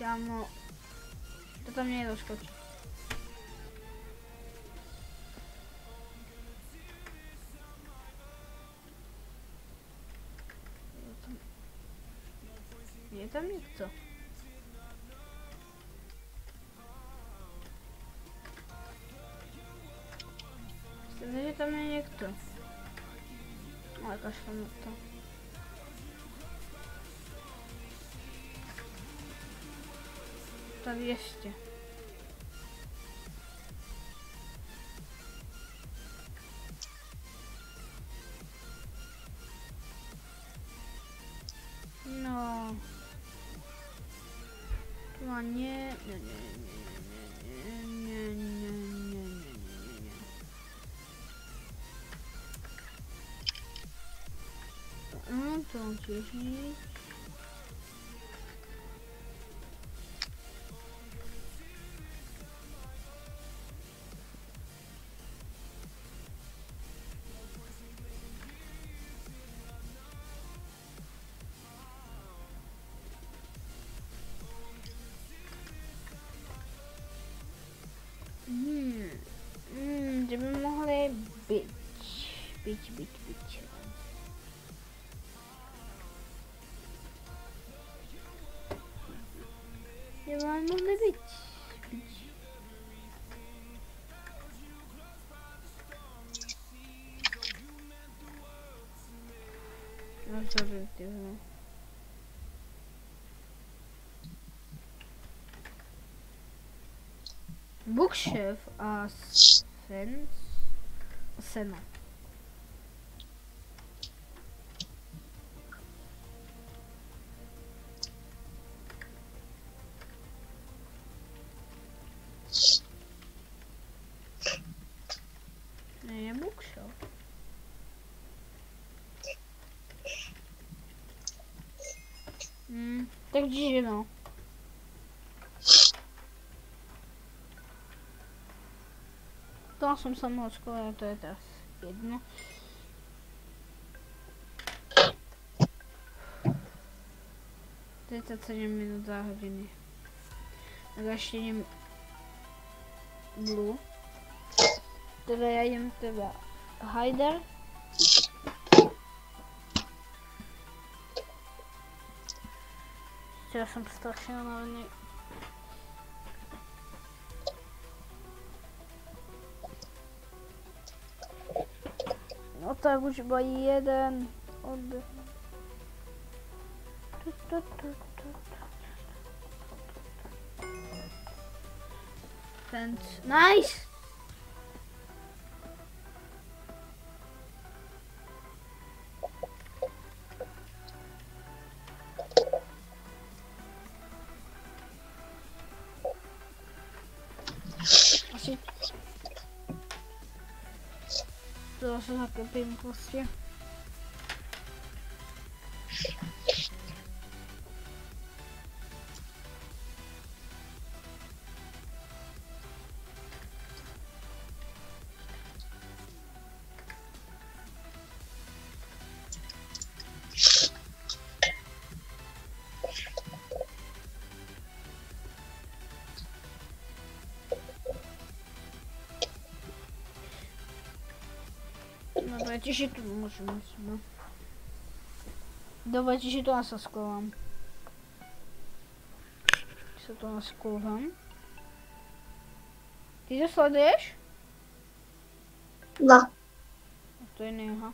Kámo, to tam nejde doskočit. Je tam někdo? Myslím, že tam je někdo. Ale kašlem na to. Tak ještě. No. No nie, nie, nie, nie, nie, nie, nie, nie, nie, nie. No to też nic. Hmm, hmm, že by mohli být, být, být, být. Že by mohli být, být. No sorry, ty vole. Bookshelf a Sen... Sena. Ne, je bookshelf. Hmm, takže no. To jsem se mohl škole, to je teraz jedno. třicet sedm minut za hodiny. Tak ještě jim Blue. Teda já jim teda Hyder. Včera jsem strašně unavený. No tak už byl jeden oddech. Ten nice! Asi to se zaklepím prostě. Dobra, się tu możemy sobie. Dobra, się tu nas skłam. Co tu nas skłam? Ty zasładujesz? No. To je neha.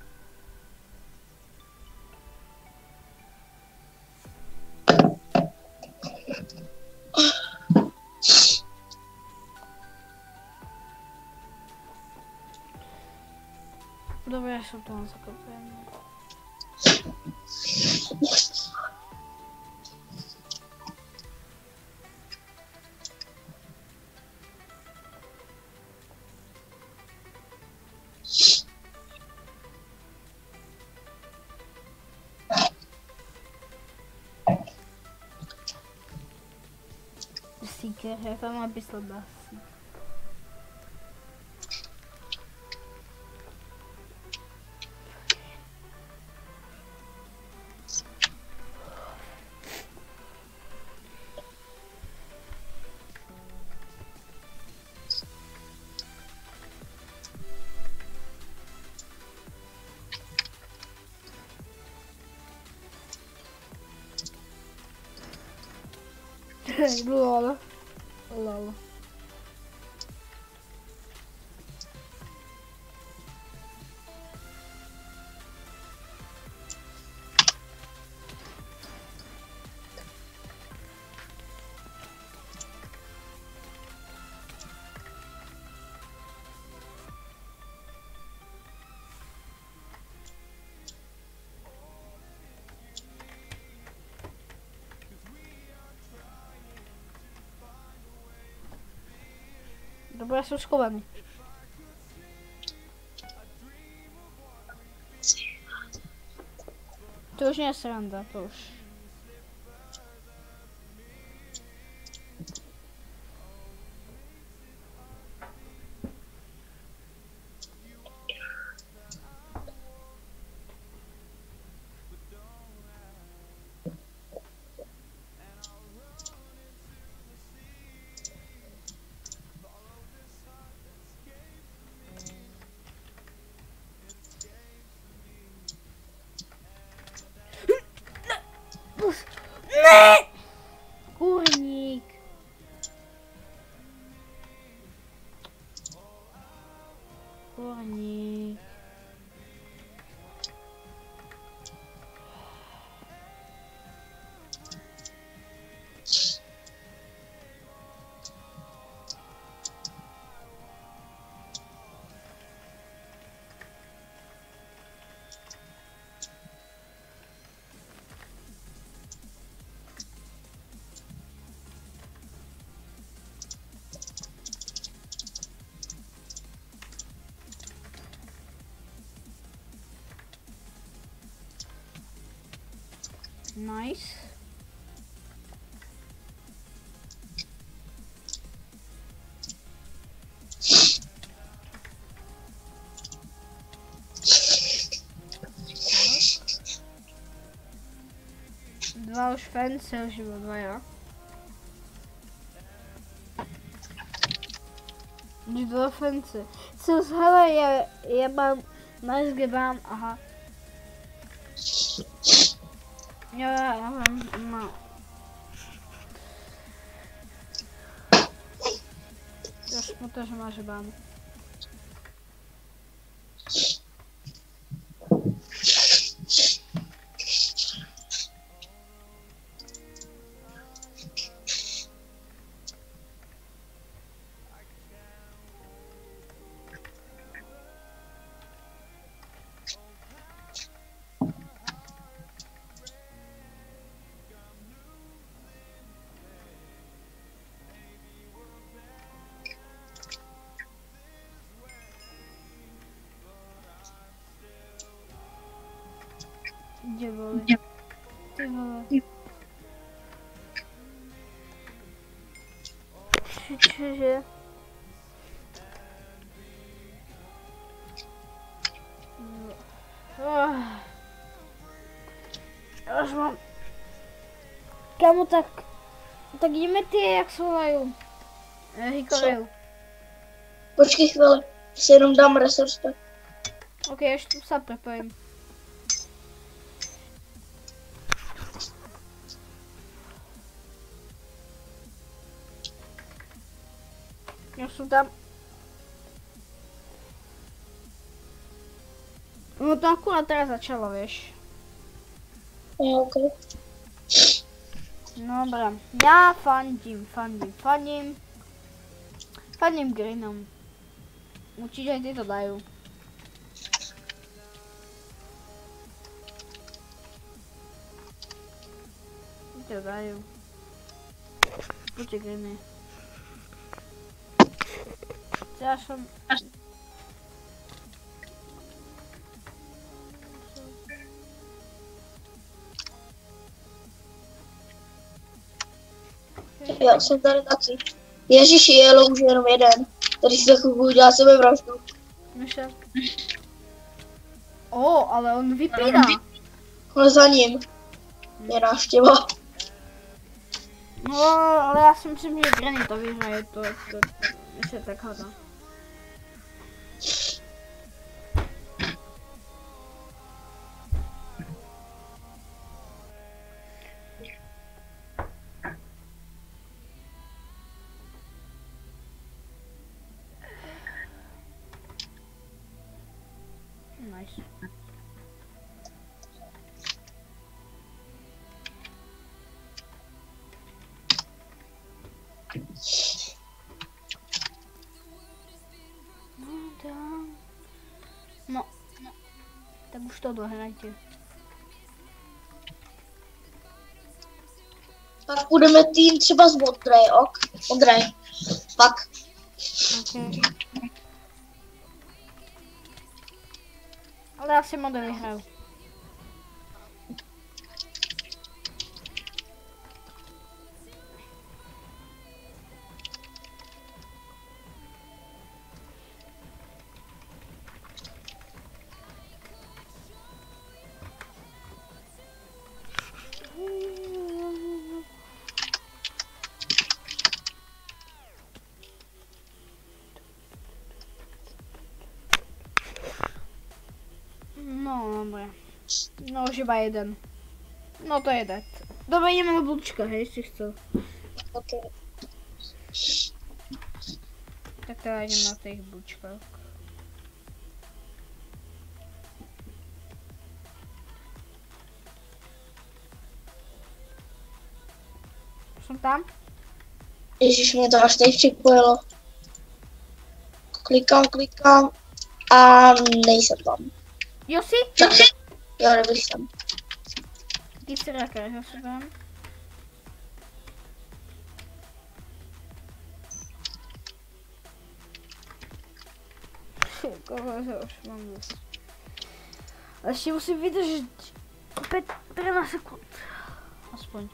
Dobra, ja się tu zakopałem. Seeker, já tam mám pistol Lol. Lol. Dobra, jsou schovaný. To už nie sranda, to už. Ne! Kurník. Kurník. Nice. Dva už fence, už bylo dva, jo. Už dva fence. Co z hele, já, já mám, nice gebám, aha. Jo, já vím, no. To je smutné, že máš bán. Gdzie były? Ty były. Czy się... Aż mam... Kamu tak... Tak jdeme ty, jak svolají. Hikoreju. Počkej chvíli, si jenom dám resource pack. Ok, ještě tu se prepojím. Já jsem tam... No to akurát teda začalo, víš. Jo, ok. No dobré, já fandím, fandím, fandím. Fandím Greenom. Určitě ty to dají. Ty to dají. Pojďte Greeny. Já jsem... Já jsem tady taky. Ježiši, jelo už jenom jeden. Tady si za chvilku udělá sebevraždu. Myšel. O, ale on vypíná. Ale za ním je návštěva. No, ale já si myslím, že Granny to vyhraje, to, to, to se tak hádá. nice. No, tak už to dohrajte. Tak budeme tým třeba z modrej, ok? Modrej. Pak. Okay. Ale já si modely hraju. No, dobré. No, už iba jeden. No to je tak. Dobre, ideme na blúčka, hej, si chcel. Okay. Tak teda idem na tých blúčkách. Som tam? Ježiš, mě to až teď připojilo. Klikám, klikám a nejsem tam. Jo si? Jo, nebyl jsem. Ty si rakáš, já se vám. Koho já už mám dost. Ale ještě musím vydržet pätnásť sekund. Aspoň.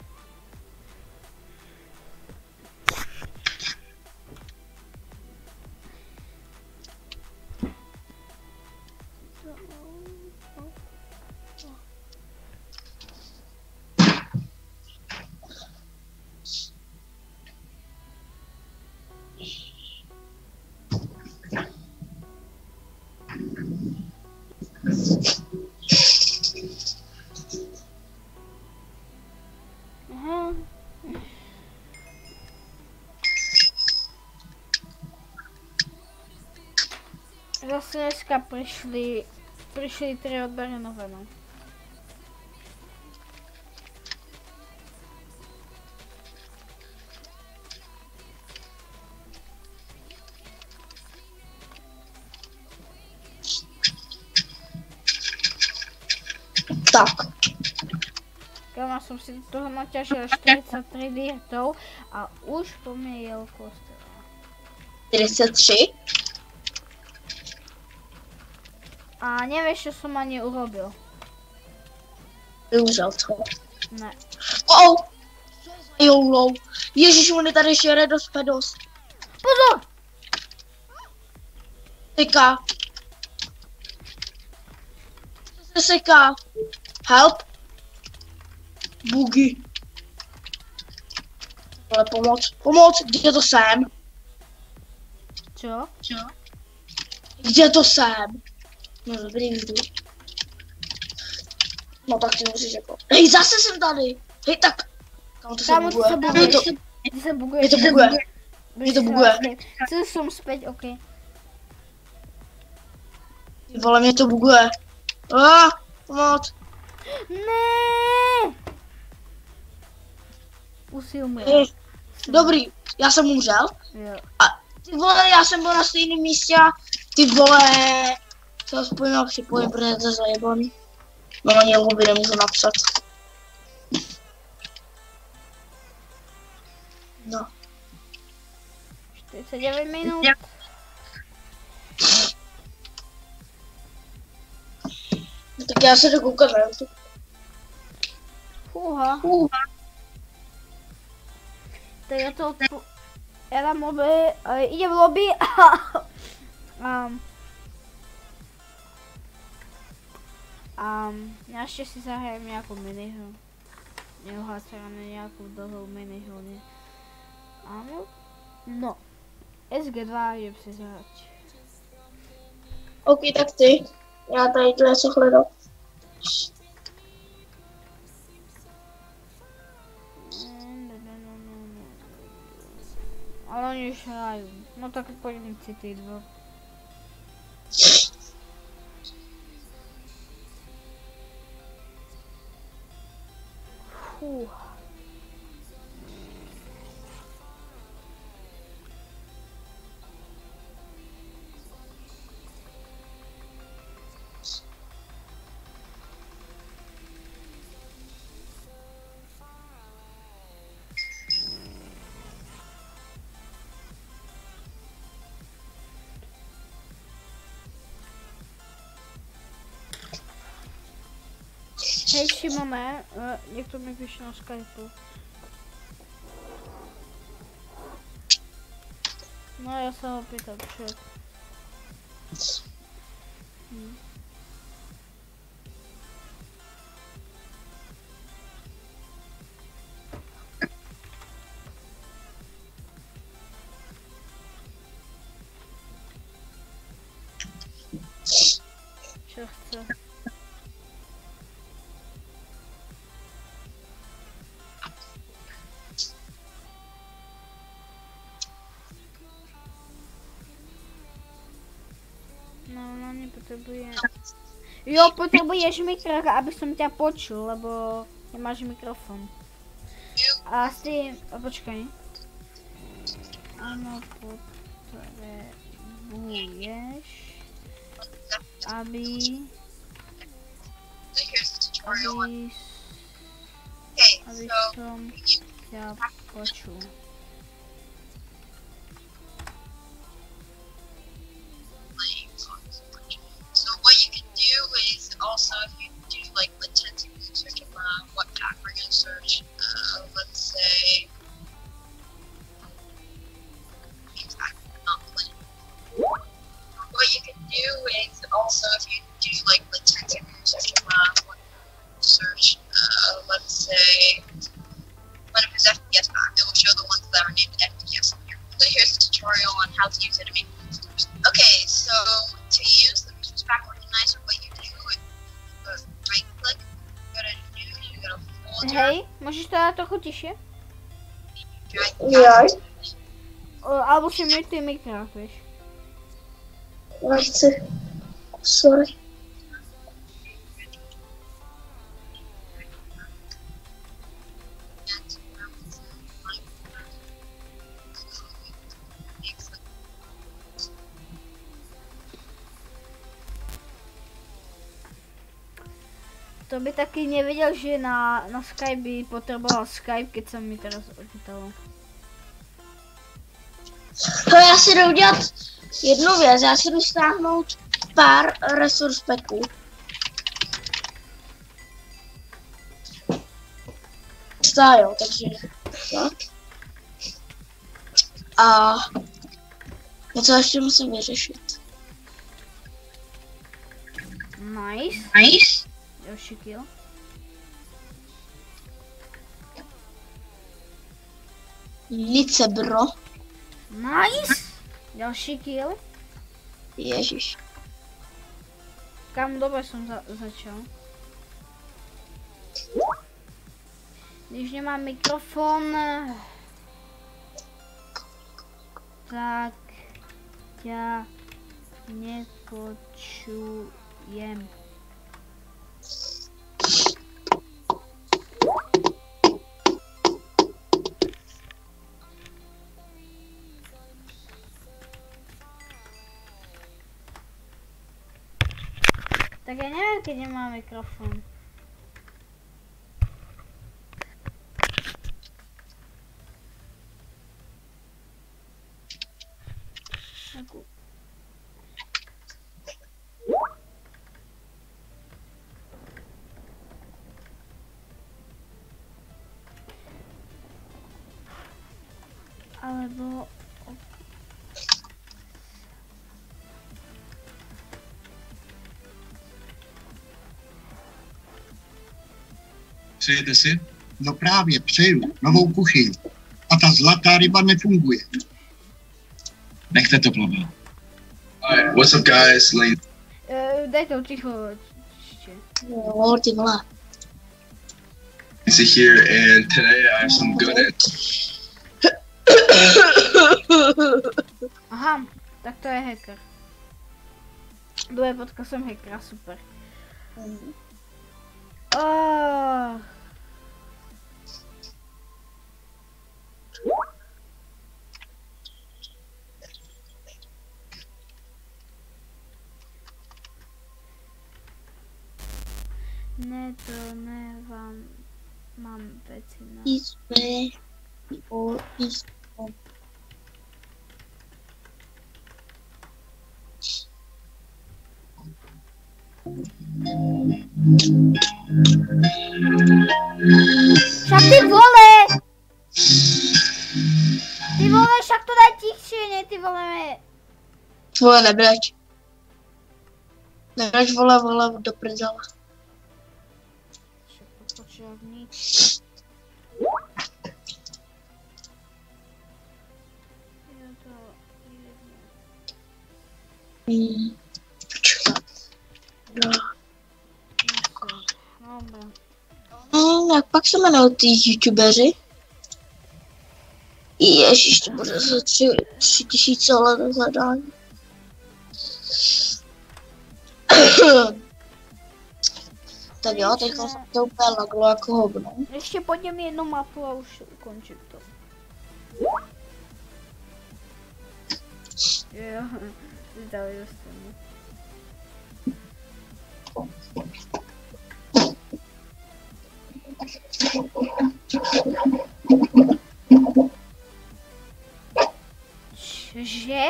Aha. Zase dneska prišli, prišli tri odbery nové, no. Tak. Kámo, som si do toho naťažil štyridsaťtri dirtov a už po mne jel kostel. čtyřicet tři. A nevieš, čo som ani urobil. Využil to. Ne. Oh! Joulou. Ježíš, on je tady ještě Redos Pedos. Pozor! Seká. Co se seká? Help. Bugy. Ale pomoc. Pomoc, kde to jsem? Čo? Čo? Kde to jsem? No dobrý, jdu. No tak ty musíš jako... Hej, zase jsem tady. Hej, tak. Kámo, to se Kámo, ty buguje. sa buguješ. To, Ty sa buguješ. mě to buguje. Mě to buguje. Chcel som späť, okej. Ty vole, mě to buguje. Ah, pomoc. Ne! Usil mě. Hej, dobrý, já jsem umřel. Jo. Ty vole, já jsem byl na stejném místě a ty vole, co aspoň mám připojím, protože to je zajebaný. No ani lobby nemůžu napsat. No. čtyřicet devět minut. No tak já se jdu koukat na YouTube. Fúha. Uh. Tak ja to odpu... Ja dám lobby, ale ide v lobby a... um, um, ja ešte si zahrajem nejakú minihru. Neuháčam na nejakú dlhú minihru, nie. Áno? No. es gé dva idem si zahrať. OK, tak ty. Já tady to něco hledám. Ale oni už hrajú. No tak poďme si tí dva. Fuh. Hej Šimone, uh, někdo mi píše na Skypeu. No já se ho pýtám, čo? Hm. Čo chce? No, no nepotrebuje. Jo, potrebuješ mikrofon, aby som ťa počul, lebo nemáš mikrofon. A s tým, a počkaj. Áno, potrebuješ, aby, aby, aby som ťa počul. Also, if you do like the ten seconds search of uh, what pack we're gonna search, uh, let's say, not playing. What you can do is also if you do like the ten seconds search of uh, what search, uh, let's say, when it was F P S pack, it will show the ones that are named F P S in here. So here's a tutorial on how to use it to make boosters. Okay, so to use the boosters pack organizer, what you do is right click, go to new, you go to folder. Hej, môžeš to dať trochu tišie? Já, O, alebo si mutuj mikrofon, vieš. já chci. Sorry. To by taky nevěděl, že na, na Skype by potřeboval Skype, keď se mi teraz ochytalo. To já si jdu udělat jednu věc, já si jdu stáhnout pár resource packů. Stájo, takže tak. A něco ještě musím vyřešit. Nice. Nice. Další kill. Lice, bro. Nice. Další kill. Ježiš. Kam dobre jsem za začal. Když nemám mikrofon, tak ťa nepočujem. Tak já nevím, keď nemám mikrofon. Jako. Alebo... Přejete si? No právě, přeju. Novou kuchyň. A ta zlatá ryba nefunguje. Nechte to plavat. Alright, what's up guys? Lane. Uh, daj to ticho. Ještě. Jo, ty vole. Is here and today I have some good Aha, tak to je hacker. Druhý podcast jsem hackera, super. Mm. Oh. Ne, to ne, vám mám věci na... Jsme o písmo. Však ty vole! Ty vole, však to daj tichšie, ne, ty vole. Vole, nebrať. Nebrať, vole, vole, do prdele. Však to počovník. Jo, to je... Hmm. Počkat. No. Dobra. Hmm, jak pak se jmenují ty youtubeři? Ježiš, to bude za tři, tři tisíce let hledání. Tak jo, teď jsem to úplně laglo jako hovno. Ještě pojďme jednu mapu a už ukončím to. Jo, zdali dostanu. Cože?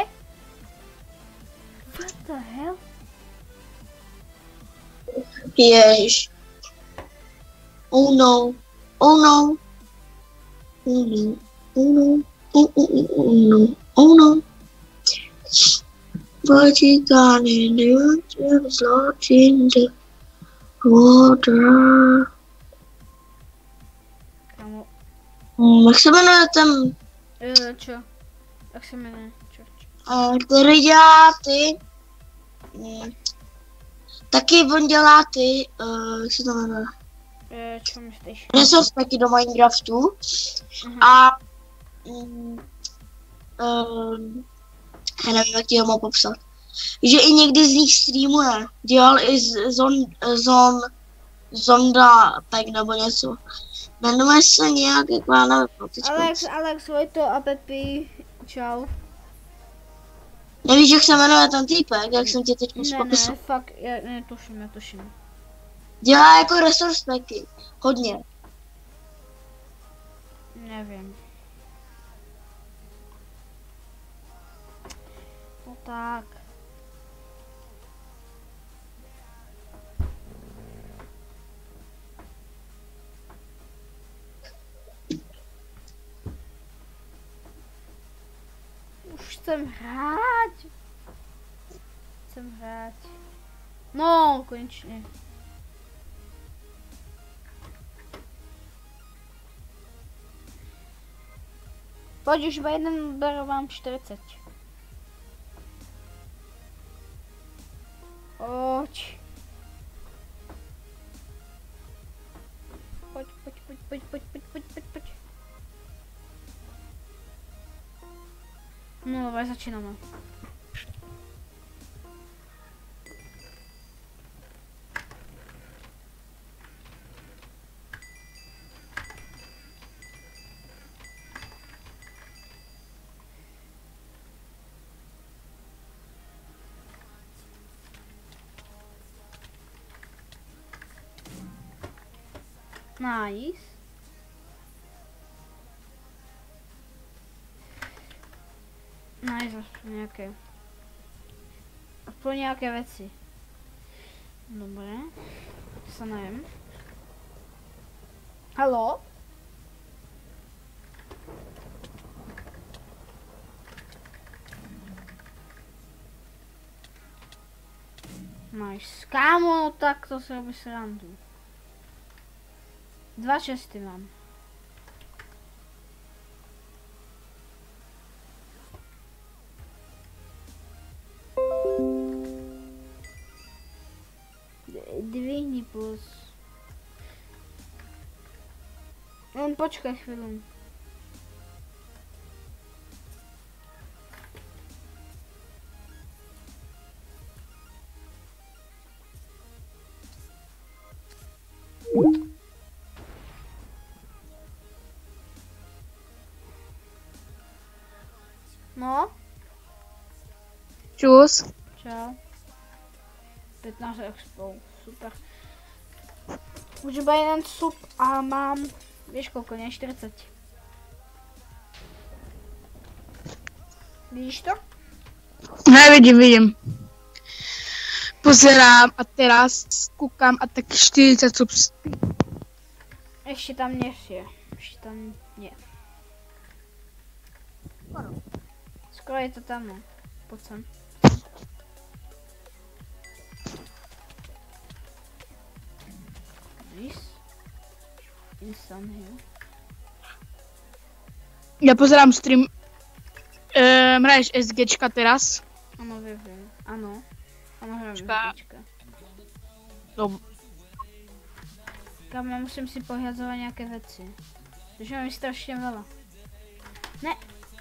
What the hell? Ježiš. Oh no. Oh no. Oh no. Oh no. Oh, oh, oh, oh no. Oh no. But you got in the just lost in the water. Kamo. Hmm, jak se jmenuje ten, E, čo? Jak se jmenuje? Čo, čo? uh, který dělá ty? Hmm. Taky on dělá ty, uh, jak se to jmenuje? E, čo myslíš? Resource packy do Minecraftu. Aha. A um, um, já nevím, jak ti ho mám popsat. Že i někdy z nich streamuje. Dělal i z zon, zon, zonda pack nebo něco. Jmenuje se nějak, jak má nevím. Alex, Alex, Vojto a Pepi, čau. Nevíš, jak se jmenuje ten týpek, jak jsem ti teď Ne, popisal. ne, fakt, já netuším, netuším. Dělá jako resource packy. Hodně. Nevím. No tak. Už chcem hrát. Chcem hrát. No, konečně. Pojď, už jeden beru vám čtyřicet. Pojď. Pojď, pojď, pojď, pojď, pojď, pojď, pojď, pojď, pojď. No, dobré, začínáme. Nice. Nice, aspoň nějaké. Aspoň nějaké věci. Dobré. To se nevím. Haló? Nice. Kámo, no tak to se robí srandu. Dva česty mám. Dvihni plus. Jen počkej chvíli. No, Čus. čau. patnáct expo, super. Už iba jeden sub a mám, vieš koľko, nie? štyridsať. Vidíš to? Nevidím, vidím. Pozerám a teraz kúkam a tak štyridsať subs. Ešte tam nie je. Ešte tam nie. Skoro je to tam, no. Poď sem. This. Instant here. Ja pozerám stream. Ehm, hraješ SGčka teraz? Áno, viem, viem. Áno. Áno, hrám Počká. SGčka. Dobre. Kam ja musím si pohľadzovať nejaké veci. Takže mám ich strašne veľa. Ne.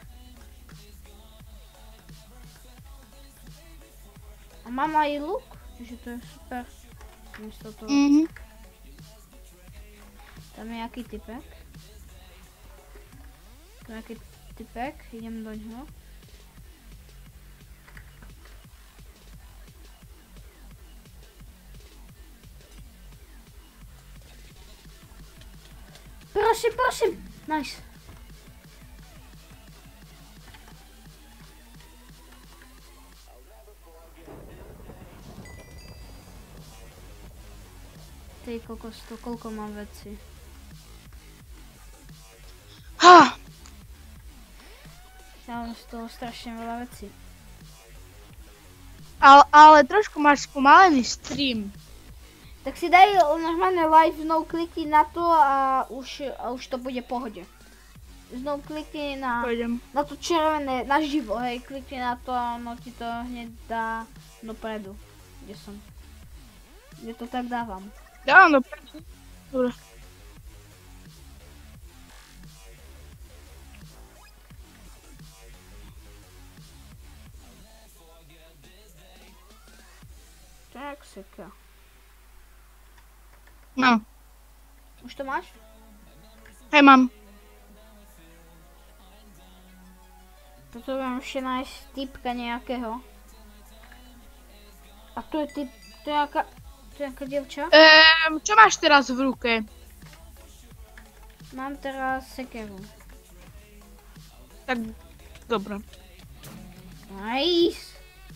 A mám aj luk, čiže to je super. Miesto toho. Mhm. Tam je nejaký typek. Tam je nejaký typek, idem do ňoho. Prosím, prosím! Nice. Ty kokos, to koľko mám veci. Ha! Ja mám z toho strašne veľa vecí. Ale, ale trošku máš spomalený stream. Tak si daj normálne live, znovu klikni na to a už, a už to bude v pohode. Znovu klikni na, Pôjdem. na to červené, na živo, hej, klikni na to a ono ti to hneď dá dopredu. Kde som? Kde to tak dávam. Dávam dopredu. Dobre. Tak seka. No. Už to máš? Hej, mám. Potrebujem ešte nájsť typka nejakého. A tu je typ, tu je nejaká, tu je nejaká dievča. Ehm, čo máš teraz v ruke? Mám teraz sekeru. Tak, dobre. Nice.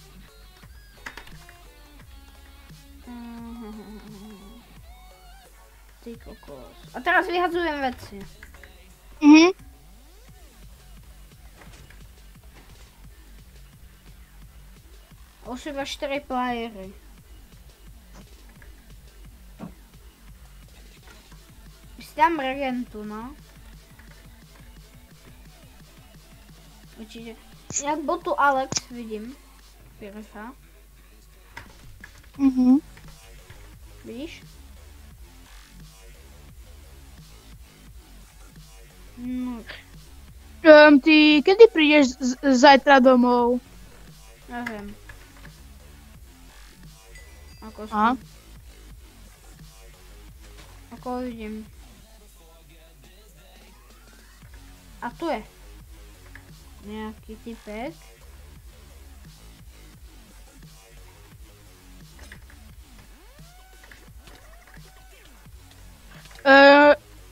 Ty kokos. A teraz vyhadzujem veci. Mhm. Už iba štyri playery. Si dám regentu, no. Určite. Jak botu Alex vidím. Pircha. Mhm. Vidíš? No, Ehm, ty kedy prídeš z- zajtra domov? neviem. Ako Aha. som. Ako vidím. A tu je. Nejaký typek. Ehm,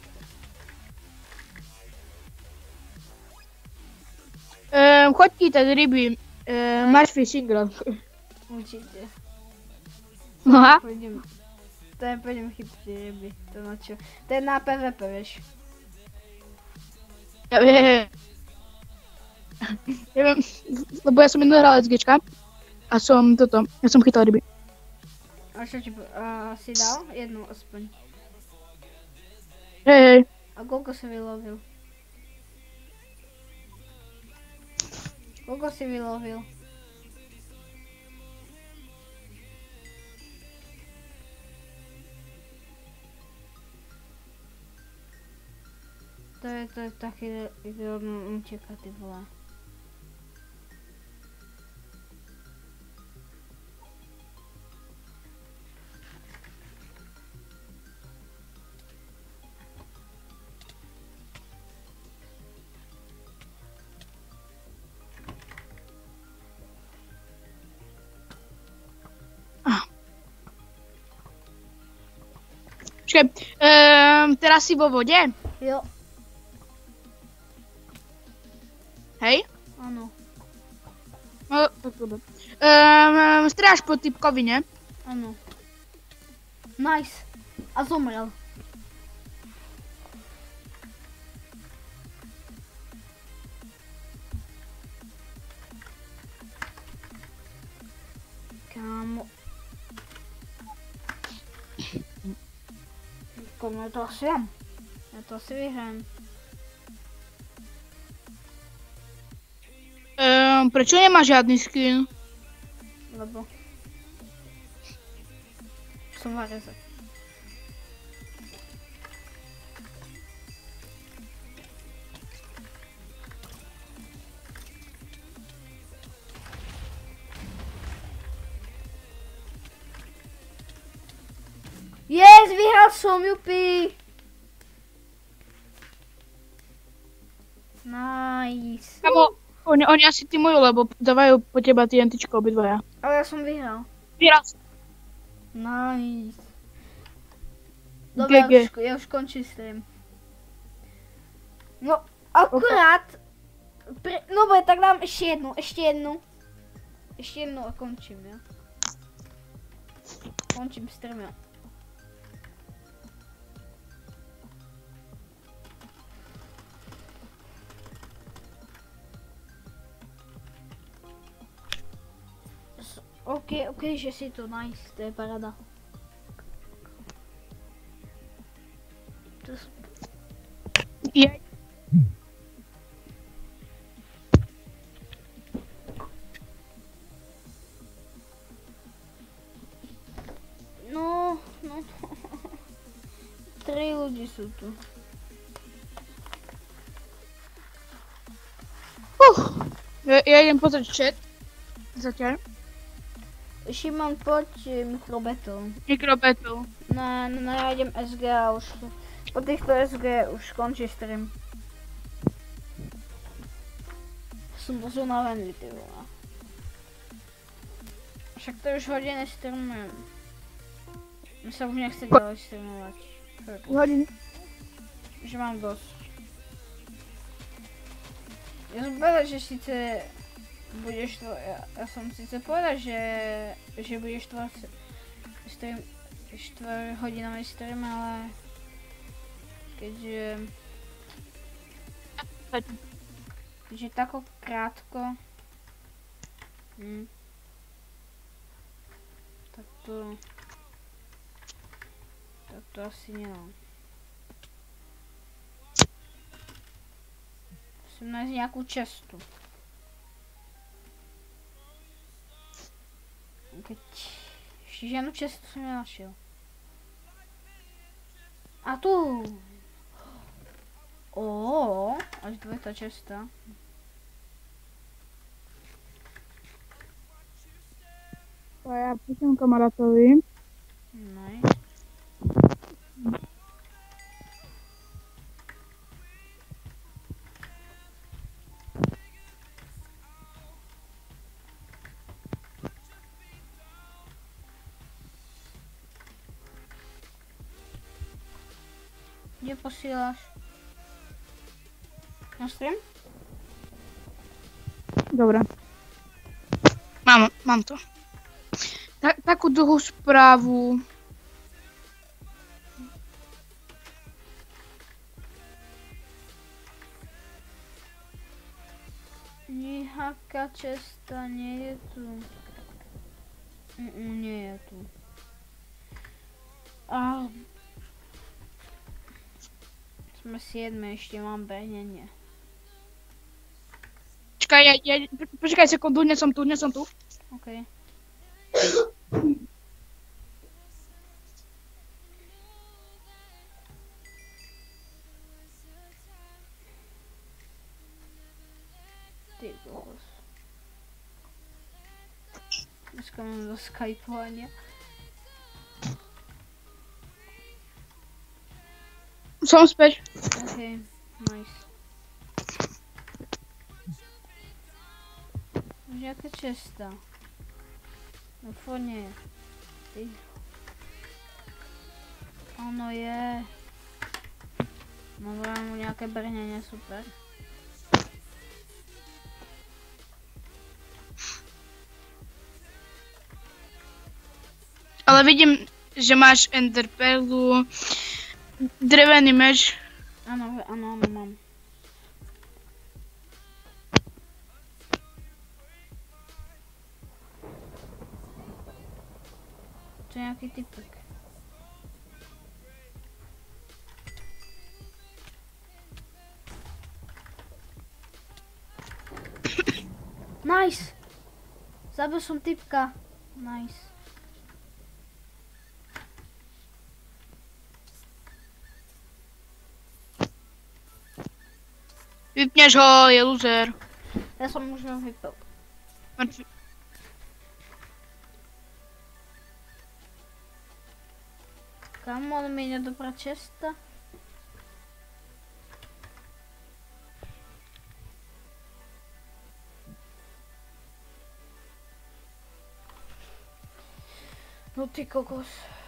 ehm, choď chytať ryby. Ehm, máš fishing rod. Určite. Aha. Pôjdem. To je, pôjdem chytiť ryby. To na čo? To je na pé vé pé, vieš. Ja viem. Ja viem, lebo ja som jedno hral SGčka a som toto, ja som chytal ryby. A čo ti po- a si dal? Jednu aspoň. Hej, hej. A koľko si vylovil? Koľko si vylovil? To je, to je taký, kde on uteká, ty vole. Počkej, um, teraz si vo vode? Jo, Hej? áno, No, tak dobre. Um, stráž po typkovi, ne? áno. Nice. A zomrel. Kámo. Komu ja to asi dám? Ja to asi vyhrajem. Um, prečo nemá žiadny skin? Lebo som varezek. Yes, vyhral som, jupi! Nice. Kamo, oni, oni asi týmujú, lebo dávajú po teba TNTčko obidvaja. Ale ja som vyhral. Vyhral som. Nice. Dobre, ja gé gé. už, ja už končím stream. No, akurát... Pre, no dobre, tak dám ešte jednu, ešte jednu. Ešte jednu a končím, ja. Končím stream, ja. OK, OK, že si to nice, to je paráda. To s- Je. No, no. Tri ľudí sú tu. Uh, ja, ja idem pozrieť chat. Zatiaľ. Šimon, poď eh, mikrobattle. Mikrobattle. Na, na, nájdem es gé a už po týchto es gé už končí stream. Som dosť unavený, ty vole. Však to už hodiny streamujem. Mne sa už nechce ďalej streamovať. Fakt, Hodin. že mám dosť. Ja som povedal, že síce budeš to, ja, ja som síce povedal, že, že budeš to stream, štvor hodinový stream, ale keďže, keďže tako krátko, hm, tak to, tak to asi nedám. Musím nájsť nejakú cestu. Keď ešte žiadnu cestu som nenašiel. A tu! Ó, až dvojitá cesta. To ja píšem kamarátovi. Nice. Kde posíláš? Na stream? Dobre. Mám, mám to. Ta, takú dlhú správu. Nejaká cesta nie je tu. Mm, nie je tu. A... Sme siedme, ešte mám behnenie. Počkaj, ja, ja, počkaj sekundu, dnes som tu, dnes som tu. OK. Ty kokos. Dneska mám do skypovania. Som späť. OK, nice. Už jaká cesta? No fóne. Ty. A Ono je. No dávam mu nejaké brnenie, super. Ale vidím, že máš enderperlu, drevený meč. Áno, áno, áno, mám. To je nejaký typek. Nice! Zabil som typka. Nice. Vypneš ho, je loser. Ja som už ho vypil. Mŕtvy. Kam on mi nedobrá česta? No ty kokos.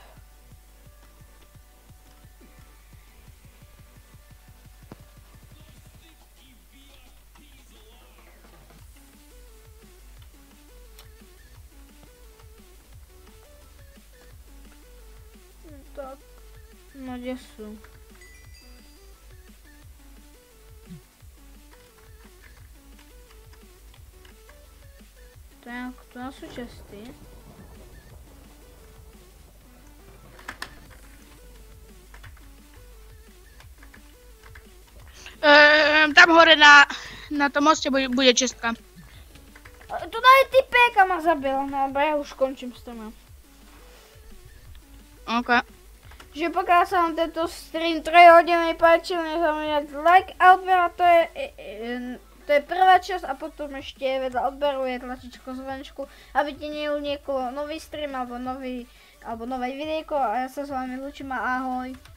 Tak, no kde sú? Tak, to sú časty. Ehm, tam hore na, na tom moste bude, bude čestka. Tu je typek a ma zabil, no ale ja už končím s tom. OK. Že pokiaľ sa vám tento stream tri hodiny páčil, nezabudnite like a odber, a to je, e, e, to je prvá časť a potom ešte vedľa odberu je tlačičko zvonečku, aby ti neuniklo nový stream alebo nový, alebo nové videjko a ja sa s vami lúčim a ahoj.